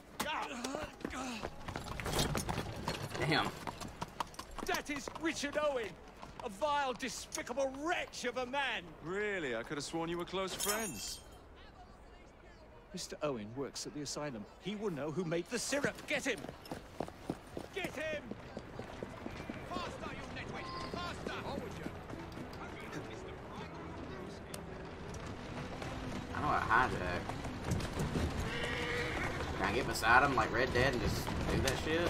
Damn. That is Richard Owen, a vile, despicable wretch of a man. Really? I could have sworn you were close friends. Mister Owen works at the asylum. He will know who made the syrup. Get him! Get him! Faster, you nitwit! Faster! Forward, you! I know how to hijack. Can I get beside him like Red Dead and just do that shit?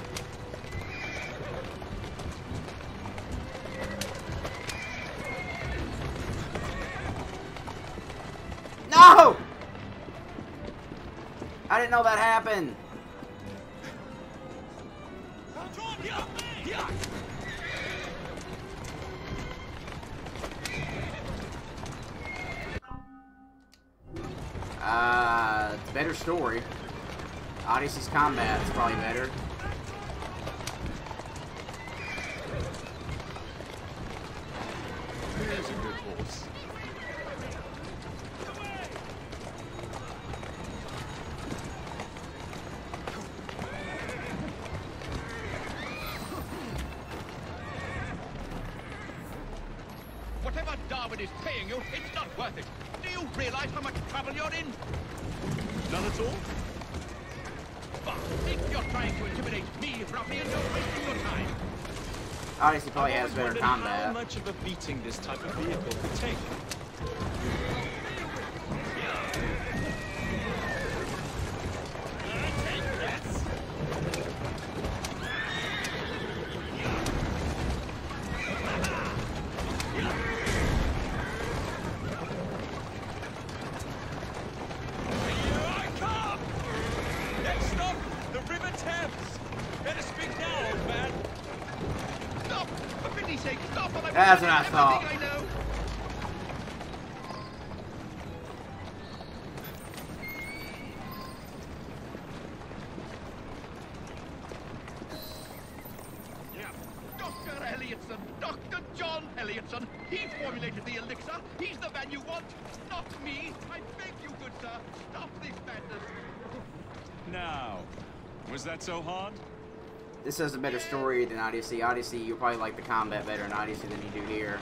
No! I didn't know that happened. Uh, it's a better story. Odyssey's combat is probably better. There's a good horse. Whatever Darwin is paying you, it's not worth it. Do you realize how much trouble you're in? None at all? But if you're trying to intimidate me, Ruffian, you're wasting your time. Odyssey probably has I've better wondered combat. How much of a beating this type of vehicle could take? That's what I thought. Yeah. Doctor Elliotson, Doctor John Elliotson. He formulated the elixir. He's the man you want, not me. I beg you, good sir, stop this madness. Now, was that so hard? This has a better story than Odyssey. Odyssey, you'll probably like the combat better in Odyssey than you do here.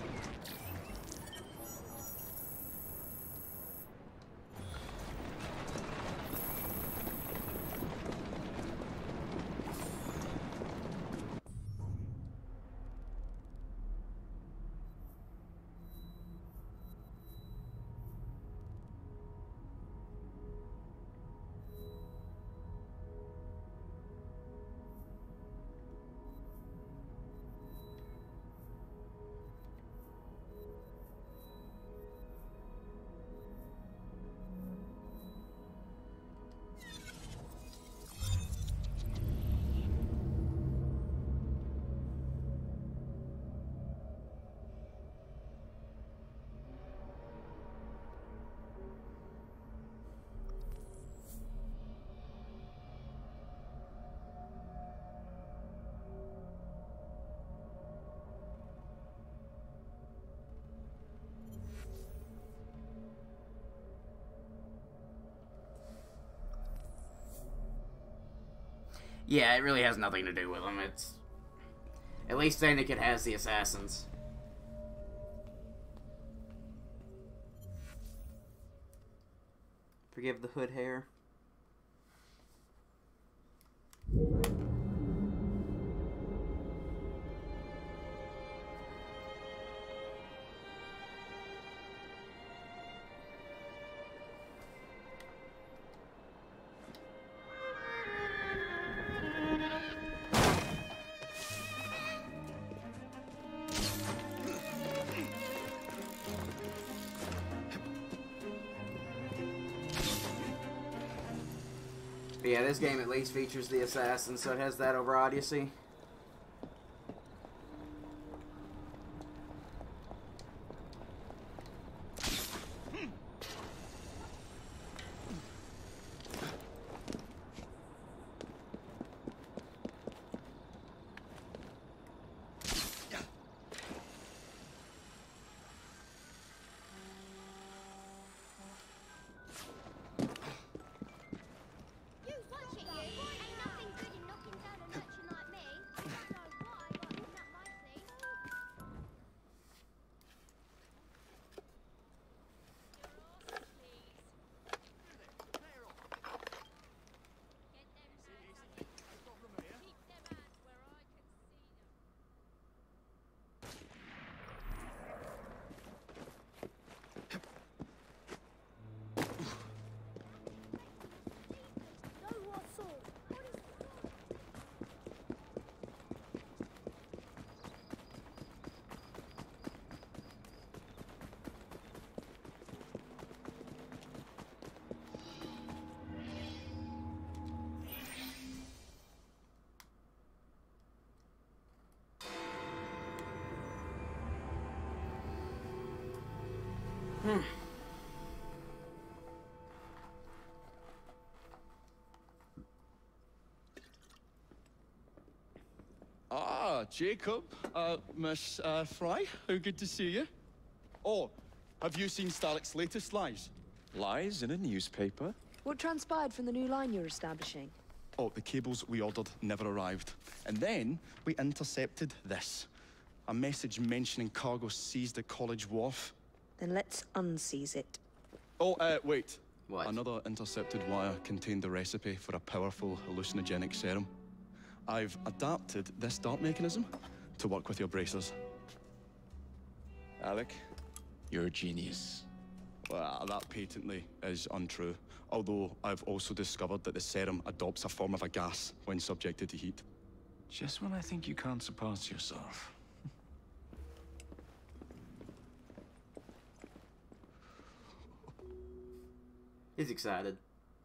Yeah, it really has nothing to do with them. It's... At least Syndicate has the assassins. Forgive the hood hair. But yeah, this game at least features the assassin, so it has that over Odyssey. Hmm. Ah, Jacob. Uh, Miss uh, Fry, how good to see you. Oh, have you seen Starrick's latest lies? Lies in a newspaper? What transpired from the new line you're establishing? Oh, the cables we ordered never arrived. And then we intercepted this. A message mentioning cargo seized at College Wharf. Then let's unseize it. Oh, uh, wait. What? Another intercepted wire contained the recipe for a powerful hallucinogenic serum. I've adapted this dart mechanism to work with your bracers. Alec, you're a genius. Well, that patently is untrue. Although I've also discovered that the serum adopts a form of a gas when subjected to heat. Just when I think you can't surpass yourself. He's excited.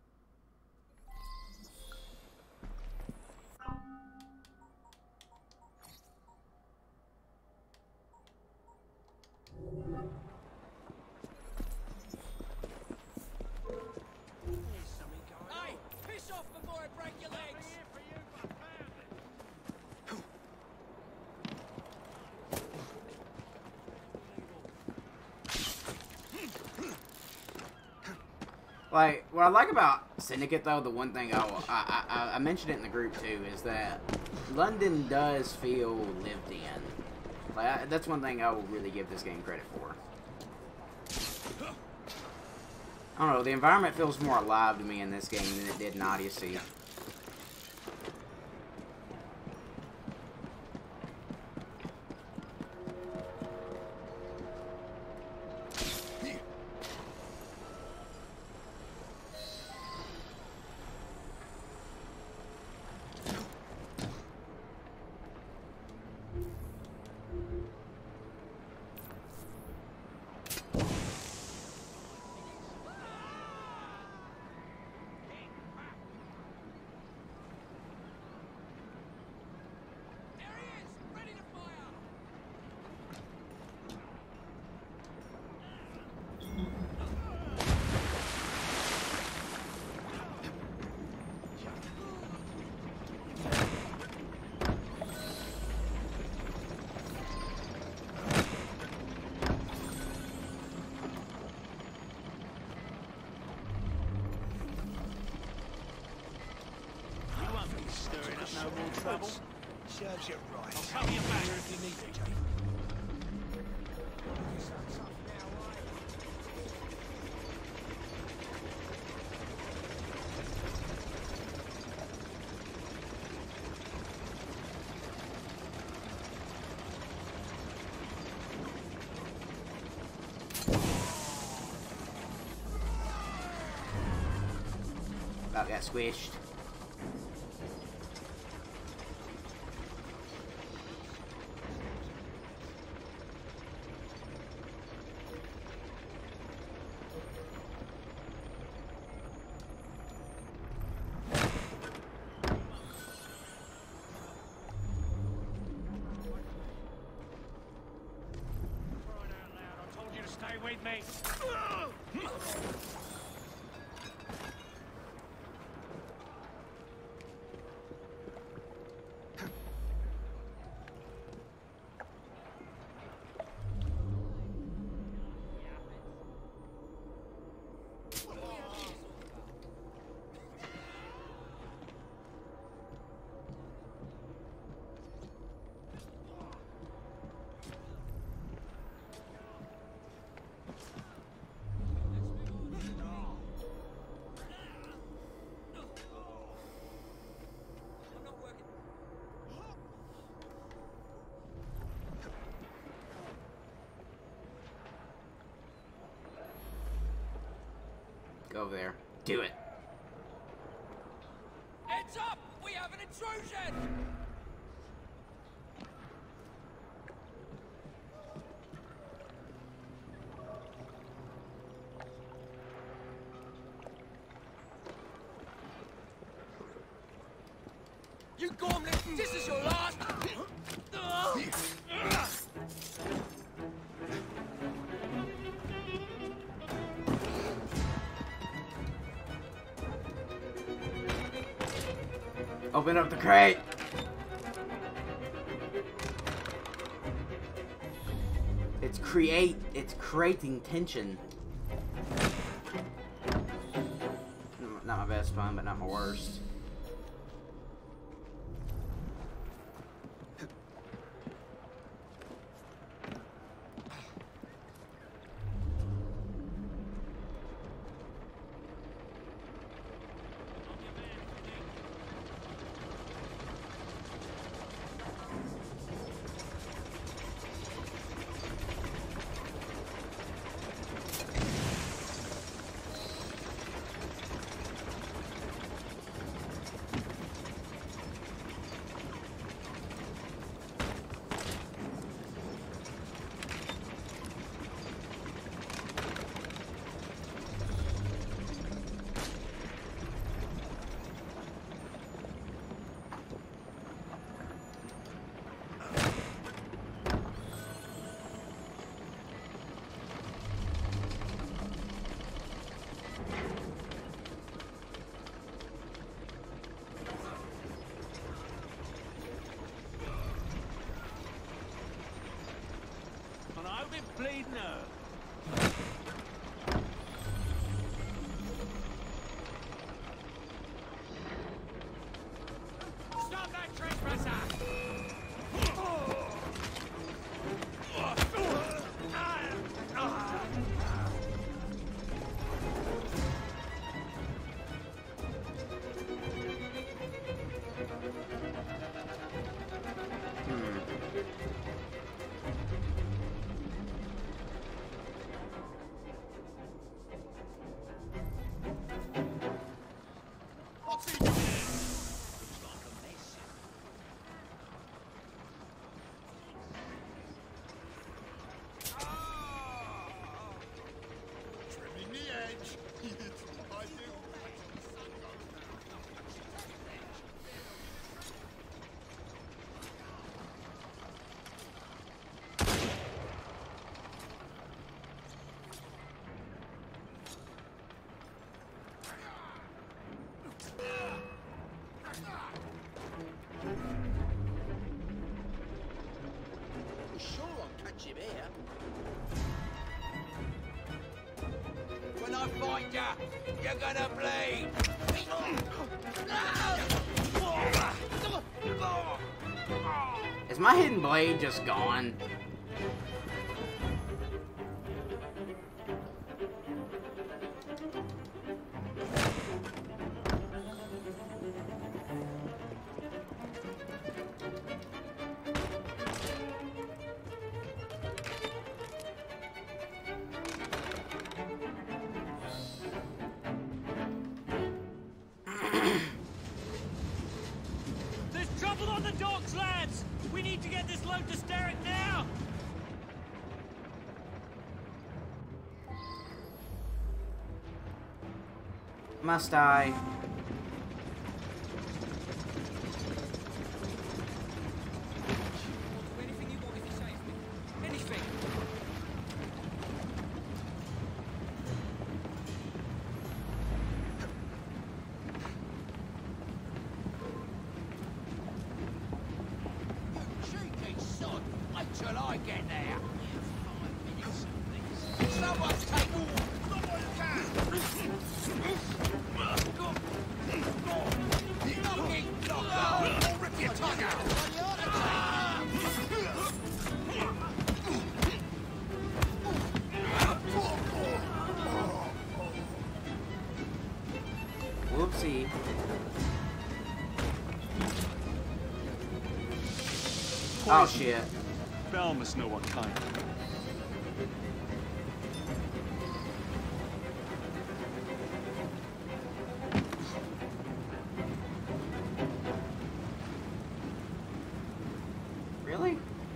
Hey, piss off before I break your legs! Like, what I like about Syndicate, though, the one thing I, will, I, I I mentioned it in the group too, is that London does feel lived in. Like, I, that's one thing I will really give this game credit for. I don't know, the environment feels more alive to me in this game than it did in Odyssey. No more trouble. Serves you right. I'll cover you back if you need it, Jake. About got squished. with me. Go over there. Do it. Heads up! We have an intrusion! You gormlets, this is your last! Open up the crate. It's create. It's creating tension. Not my best pun, but not my worst. Bleeding her. Stop that trespasser! When I find ya, you're gonna bleed. Is my hidden blade just gone? There's trouble on the docks, lads! We need to get this load to Starrick now! Must I? Anything you want if you save me. Anything. Whoopsie. Oh shit. Bell must know what kind. Really?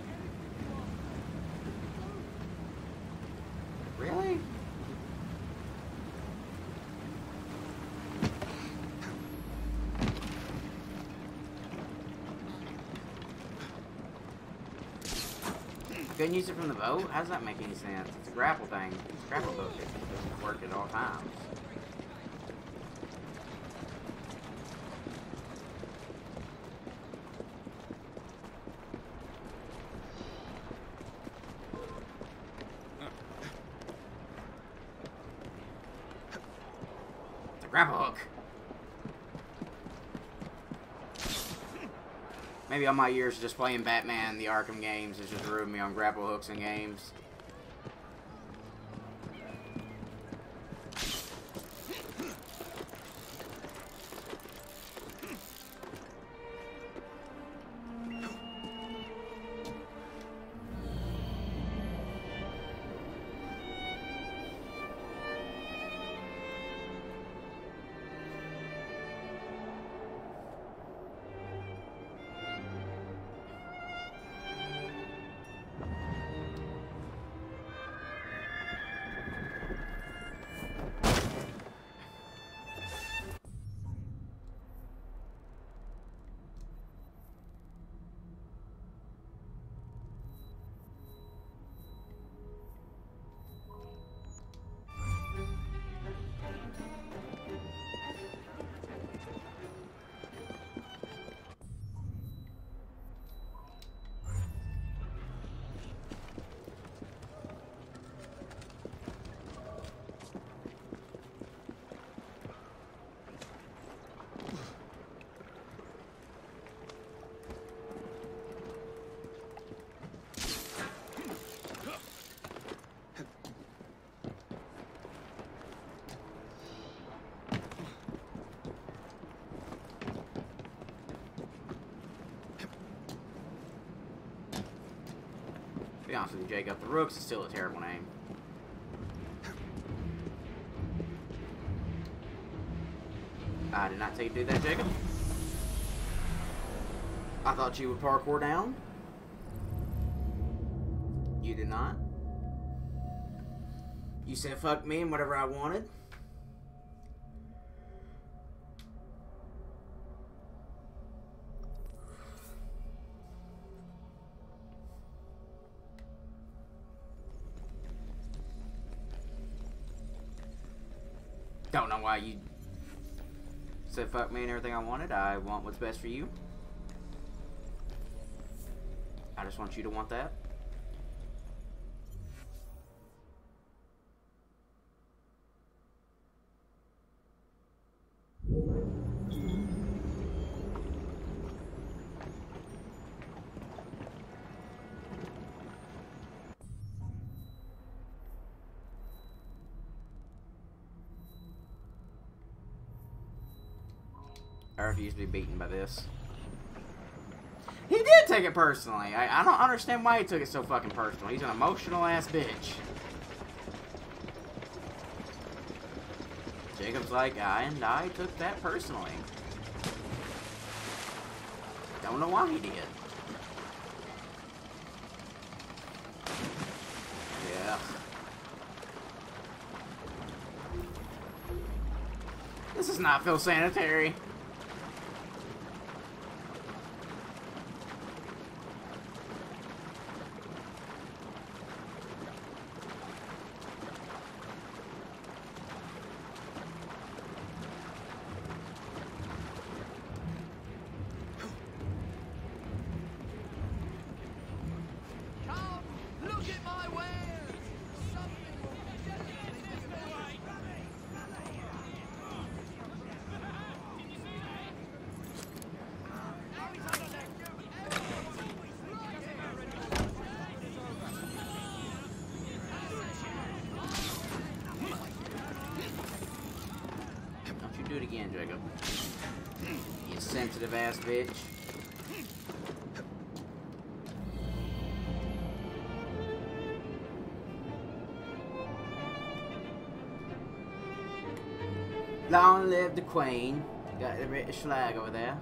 Really? Couldn't use it from the boat? How does that make any sense? It's a grapple thing. It's a grapple boat. It doesn't work at all times. It's a grapple hook. Maybe all my years just playing Batman, the Arkham games, has just ruined me on grapple hooks and games. To be honest with you, Jacob, the Rooks is still a terrible name. I did not tell you to do that, Jacob. I thought you would parkour down. You did not. You said fuck me and whatever I wanted. Don't know why you said fuck me and everything I wanted. I want what's best for you. I just want you to want that. I refuse to be beaten by this. He did take it personally. I, I don't understand why he took it so fucking personal. He's an emotional ass bitch. Jacob's like, I and I took that personally. Don't know why he did. Yeah. This does not feel sanitary. do it again, Jacob. You sensitive ass bitch. Long live the Queen. Got the British flag over there.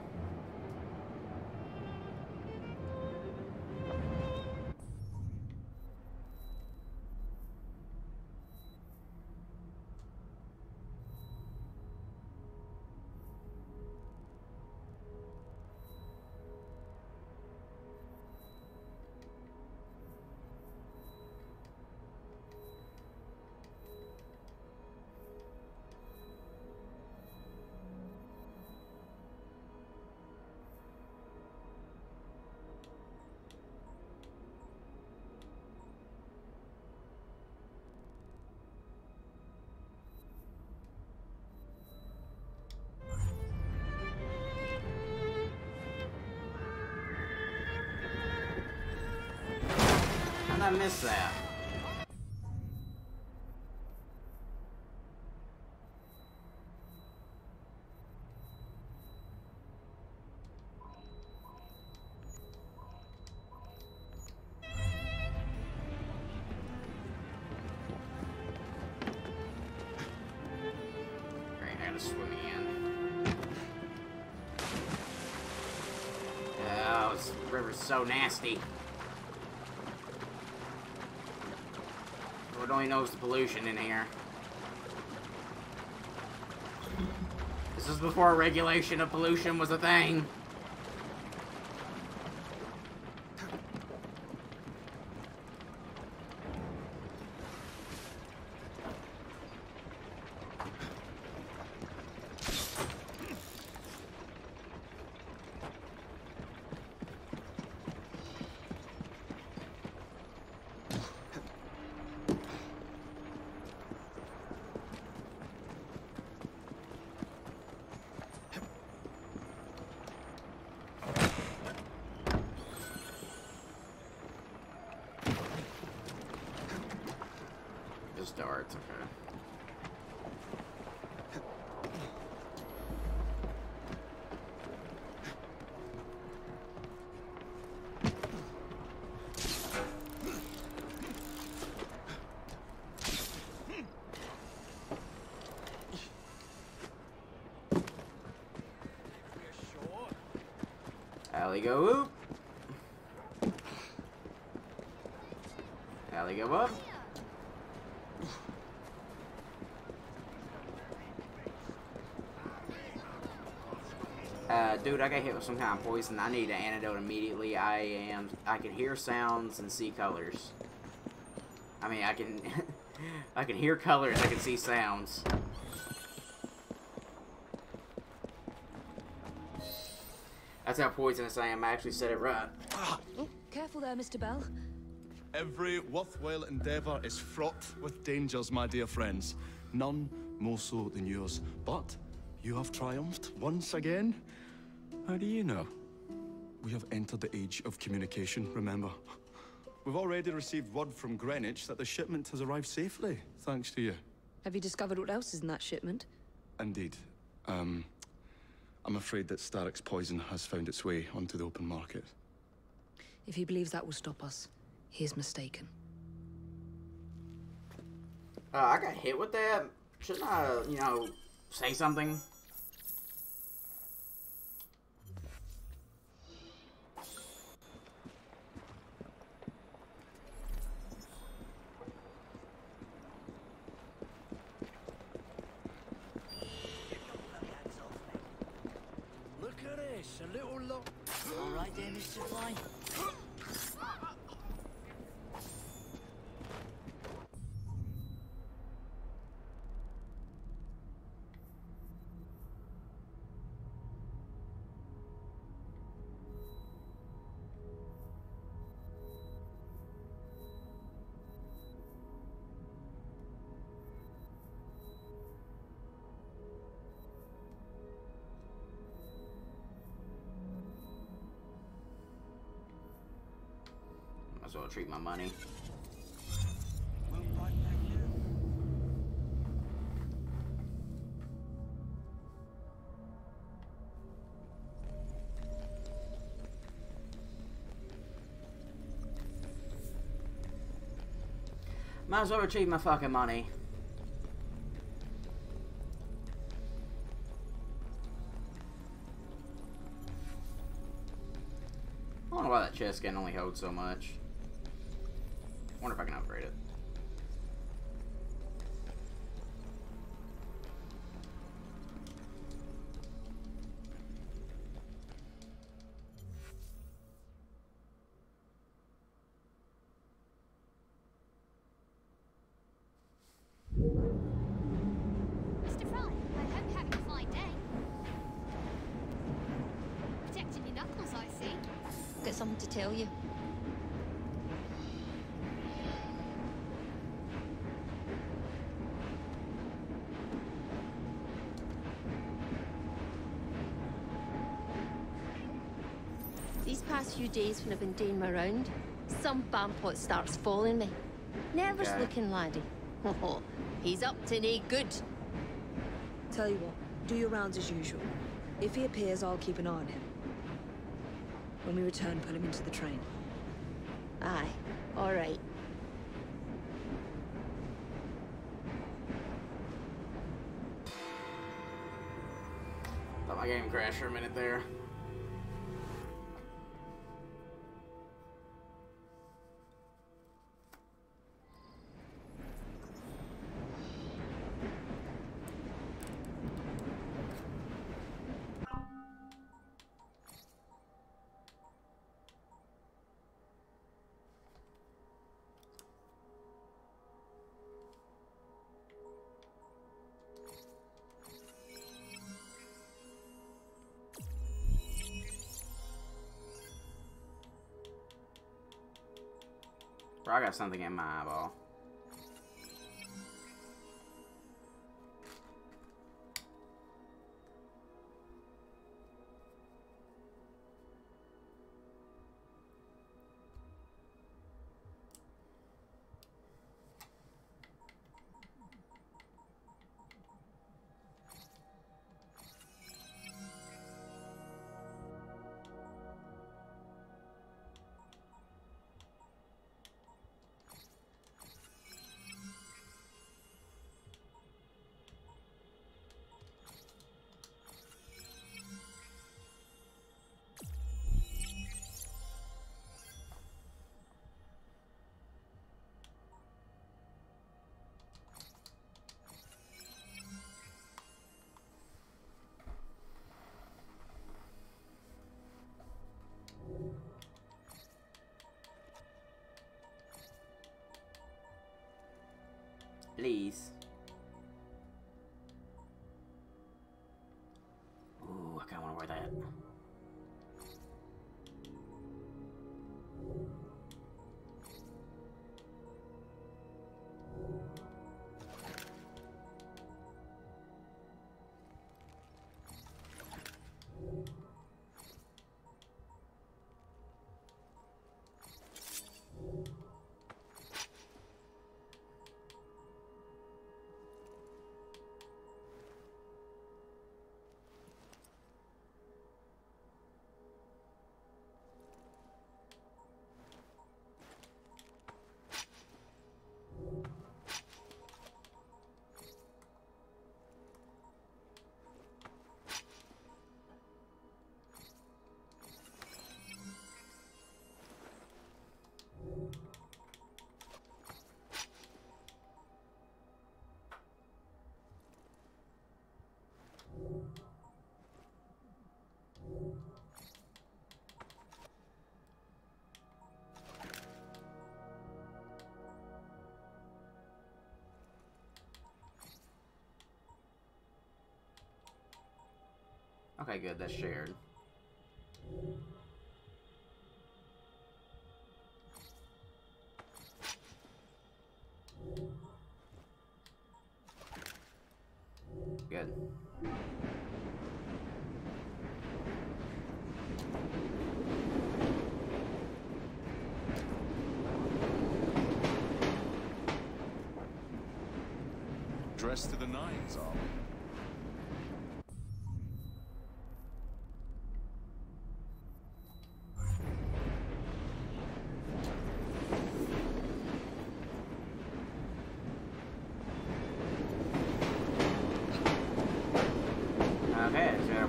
I missed that. Great, I gotta swim again. Oh, this river's so nasty. Lord only knows the pollution in here. This was before regulation of pollution was a thing. Darts, okay. Alley go whoop. Alley go up. Uh, dude, I got hit with some kind of poison. I need an antidote immediately. I am. I can hear sounds and see colors. I mean, I can. I can hear colors. I can see sounds. That's how poisonous I am. I actually said it right. Oh, careful there, Mister Bell. Every worthwhile endeavor is fraught with dangers, my dear friends. None more so than yours. But you have triumphed once again. How do you know? We have entered the age of communication, remember? We've already received word from Greenwich that the shipment has arrived safely, thanks to you. Have you discovered what else is in that shipment? Indeed. Um, I'm afraid that Starrick's poison has found its way onto the open market. If he believes that will stop us, he is mistaken. Uh, I got hit with that. Shouldn't I, you know, say something? Look at this, a little lot. All right there, Mister Fly. Might as well treat my money. Might as well retrieve my fucking money. I wonder why that chest can only hold so much. I wonder if I can upgrade it. Mister Fry, I hope you're having a fine day. Protecting your knuckles, I see. Got something to tell you. These past few days when I've been doing my round, some bampot starts following me. Nervous Okay. looking laddie. Oh, he's up to no good. Tell you what, do your rounds as usual. If he appears, I'll keep an eye on him. When we return, put him into the train. Aye, all right. Thought my game crashed for a minute there. Bro, I got something in my eyeball. Please. Ooh, I kinda wanna wear that. Okay, good, that's shared. Good. Dressed to the nines, are we?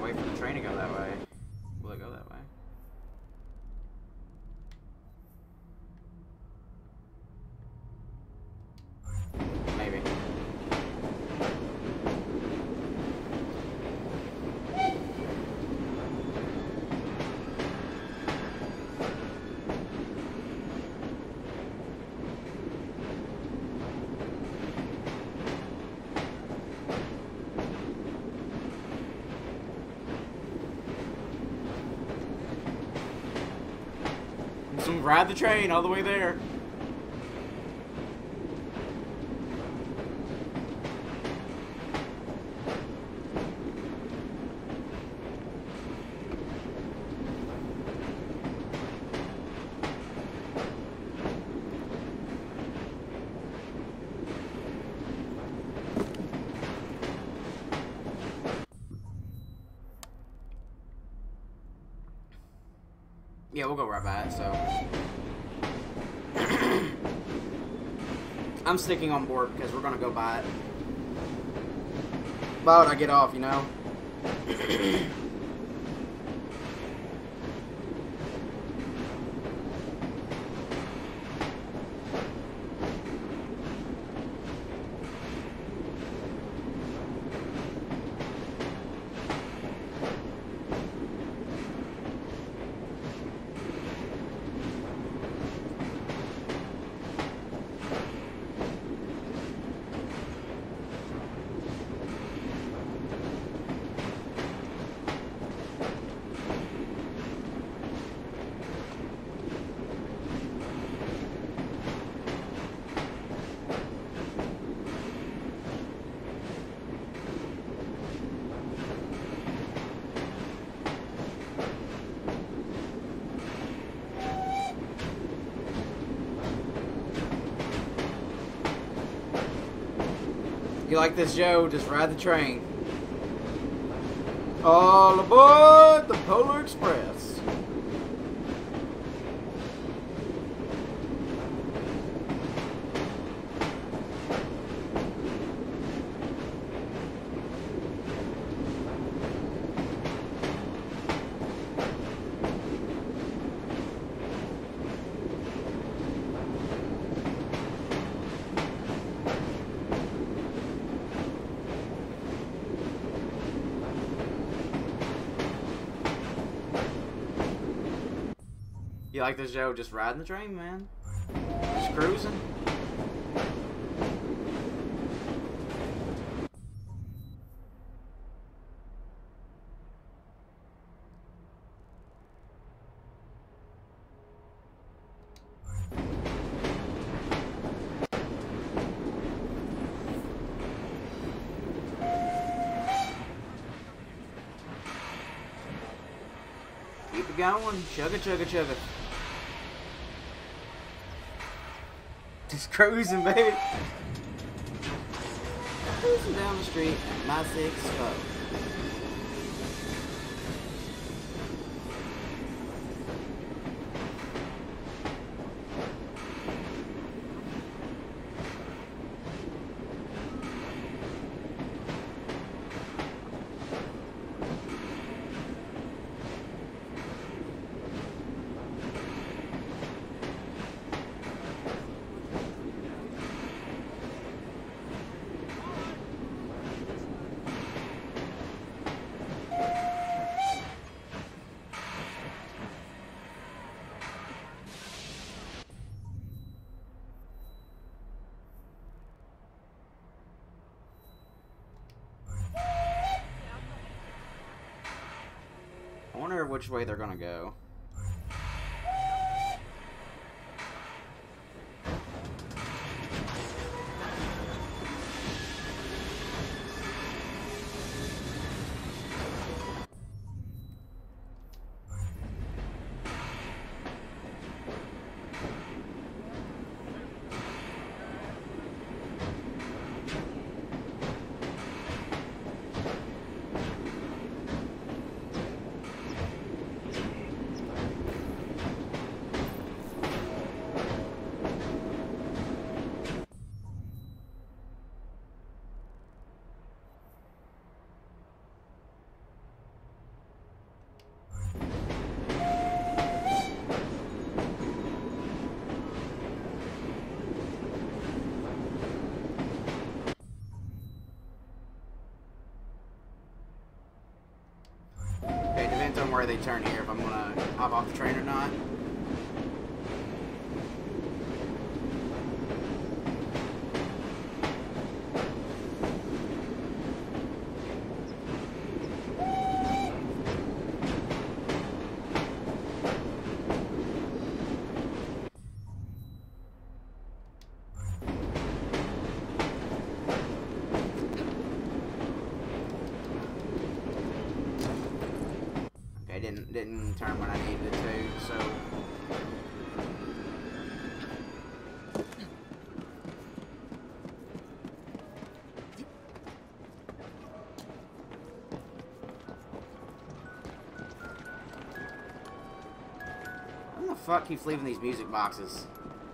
wait for the train to go that way. Will it go that way? Maybe. So ride the train all the way there. Yeah, we'll go right by it, so. I'm sticking on board because we're gonna go by it. Why would I get off, you know? You like this, Joe? Just ride the train. All aboard the Polar Express. You like this, Joe? Just riding the train, man. Just cruising. Keep it going. Chugga, chugga, chugga. Just cruising, baby. Cruising down the street at my six foot. I wonder which way they're gonna go. Okay, it depends on where they turn here, if I'm gonna hop off the train or not. Didn't didn't turn when I needed it to, so who the fuck keeps leaving these music boxes?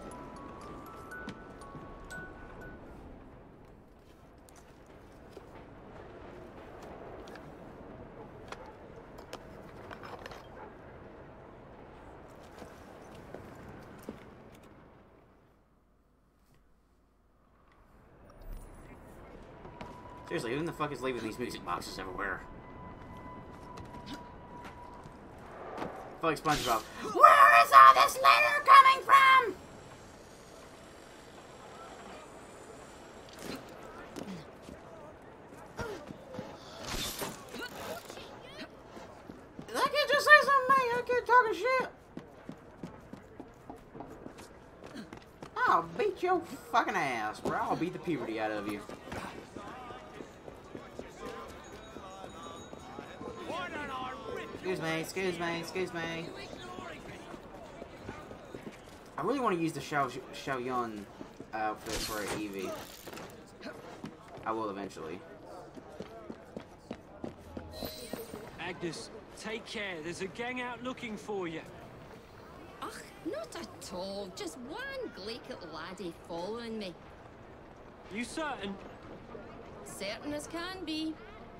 Seriously, who the fuck is leaving these music boxes everywhere? I feel like SpongeBob. Where is all this litter coming from? That kid just say something to me. That kid talking shit. I'll beat your fucking ass, bro. I'll beat the puberty out of you. Excuse me, excuse me, excuse me. I really want to use the Xiao Xiaoyun outfit for an Eevee. I will eventually. Agnes, take care. There's a gang out looking for you. Ugh, not at all. Just one glaikit laddie following me. You certain? Certain as can be.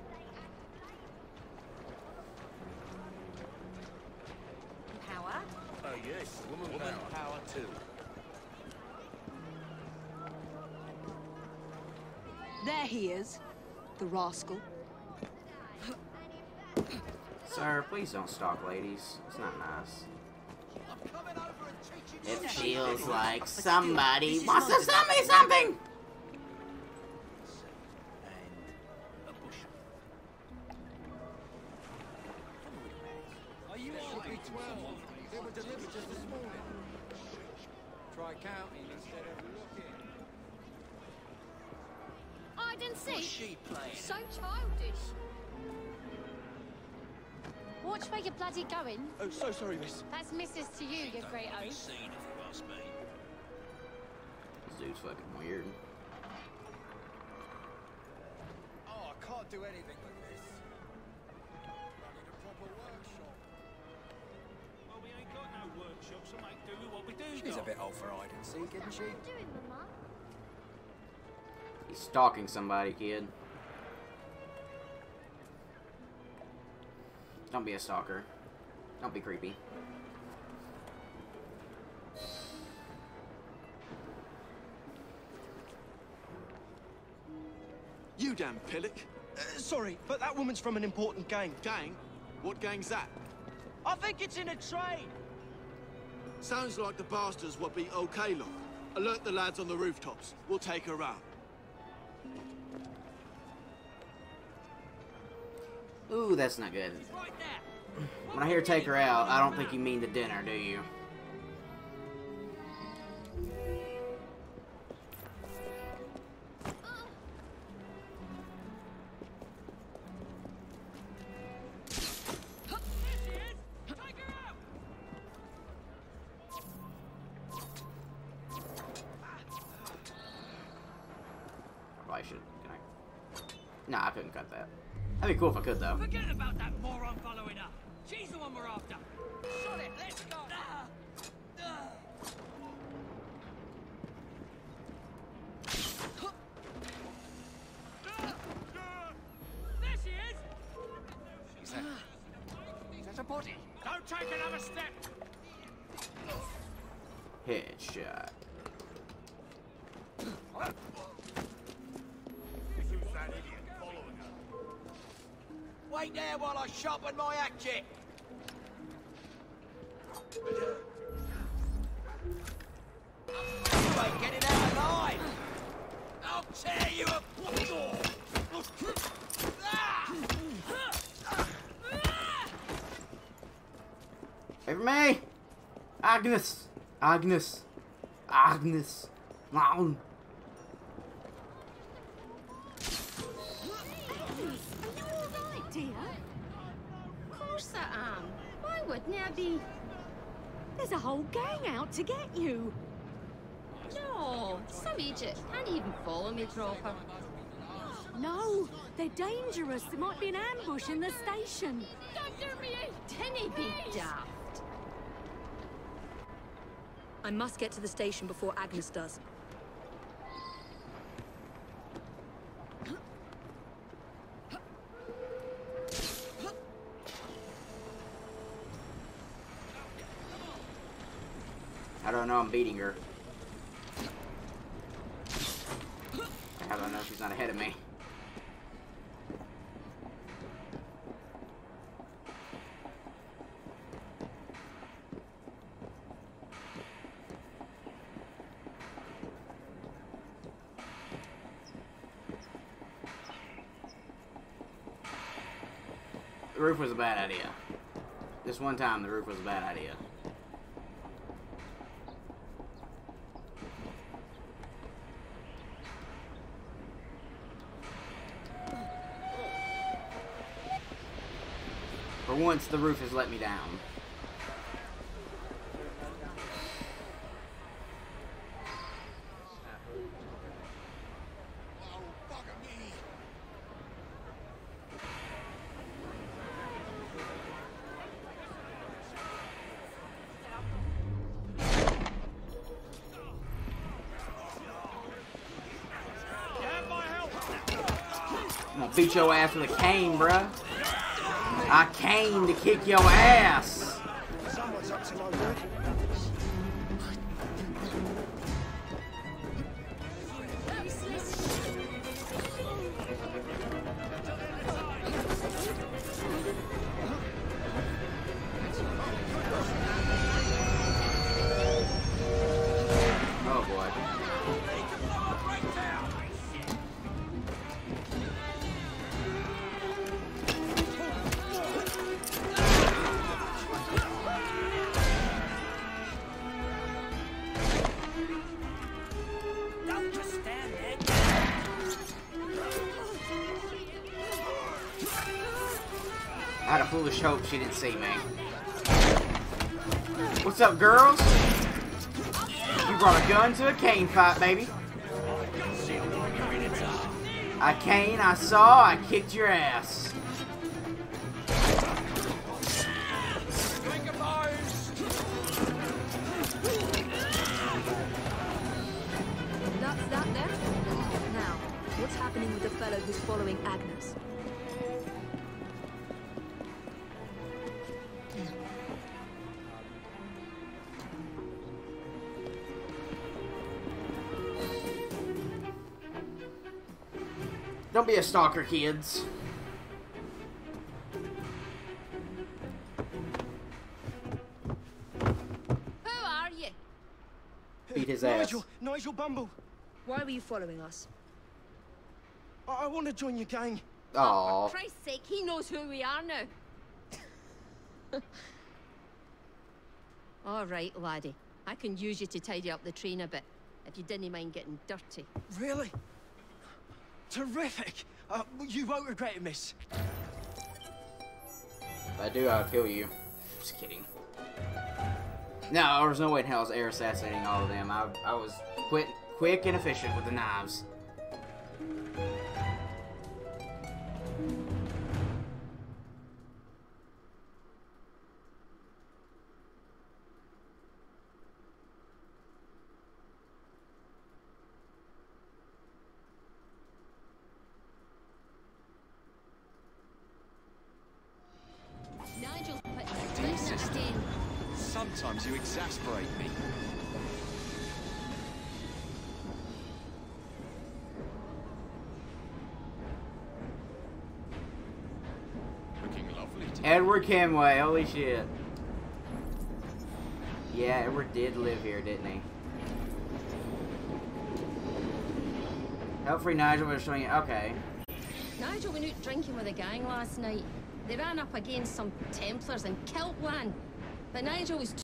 Power? Oh yes, woman, woman power. power too. There he is, the rascal. Sir, please don't stalk ladies. It's not nice. It feels like somebody wants to sell me something! Are you all right? twelve. They were delivered just this morning. Try counting instead of looking. I didn't see. What's she playing? So childish. Watch where you're bloody going. Oh, so sorry, miss. That's missus to you, you great oaf. This dude's fucking weird. Oh, I can't do anything with this. I need a proper workshop. Well, we ain't got no workshop, so make do with what we do. She's got. a bit old for hide and seek, isn't she? He's stalking somebody, kid. Don't be a stalker. Don't be creepy. You damn pillock. Uh, sorry, but that woman's from an important gang. Gang? What gang's that? I think it's in a train. Sounds like the bastards will be okay, look. Alert the lads on the rooftops. We'll take her out. Ooh, that's not good. When I hear take her out, I don't think you mean the dinner, do you? Probably should. Can I? Nah, I couldn't cut that. That'd be cool if I could, though. Forget about that moron following up. She's the one we're after. Shut it, let's go. Ah. Ah. There she is. She's there. There's a body. Don't take another step. Headshot. wait there while I sharpen my hatchet. You ain't getting out alive. I'll tear you apart. Wait for me! Agnes! Agnes! Agnes! Mom! Of course I am. Why wouldn't I be? There's a whole gang out to get you. No, some idiot can't even follow me proper. No, they're dangerous. There might be an ambush in the station. Thunder me! Tinny be daft. I must get to the station before Agnes does. I don't know, I'm beating her. How do I know she's not ahead of me? The roof was a bad idea. This one time, the roof was a bad idea. For once, the roof has let me down. I'm gonna beat your ass with a cane, bruh. I came to kick your ass. Someone's up to no good. Oh boy. I had a foolish hope she didn't see me. What's up, girls? You brought a gun to a cane fight, baby. I came, I saw, I kicked your ass. That's that there. Now, what's happening with the fellow who's following Agnes? Don't be a stalker, kids. Who are you? Beat his ass. Nigel, Nigel Bumble. Why were you following us? I, I want to join your gang. Aww. For Christ's sake, he knows who we are now. All right, laddie. I can use you to tidy up the train a bit, if you didn't mind getting dirty. Really? Terrific. Uh, you won't regret it, miss. If I do, I'll kill you. Just kidding. No, there was no way in hell I was air assassinating all of them. I, I was quick, quick and efficient with the knives. Nigel's putting his business in. Sometimes you exasperate me. Edward Kenway, holy shit. Yeah, Edward did live here, didn't he? Hopefully Nigel was showing you. Okay. Nigel went out drinking with a gang last night. They ran up against some Templars and killed one. But Nigel was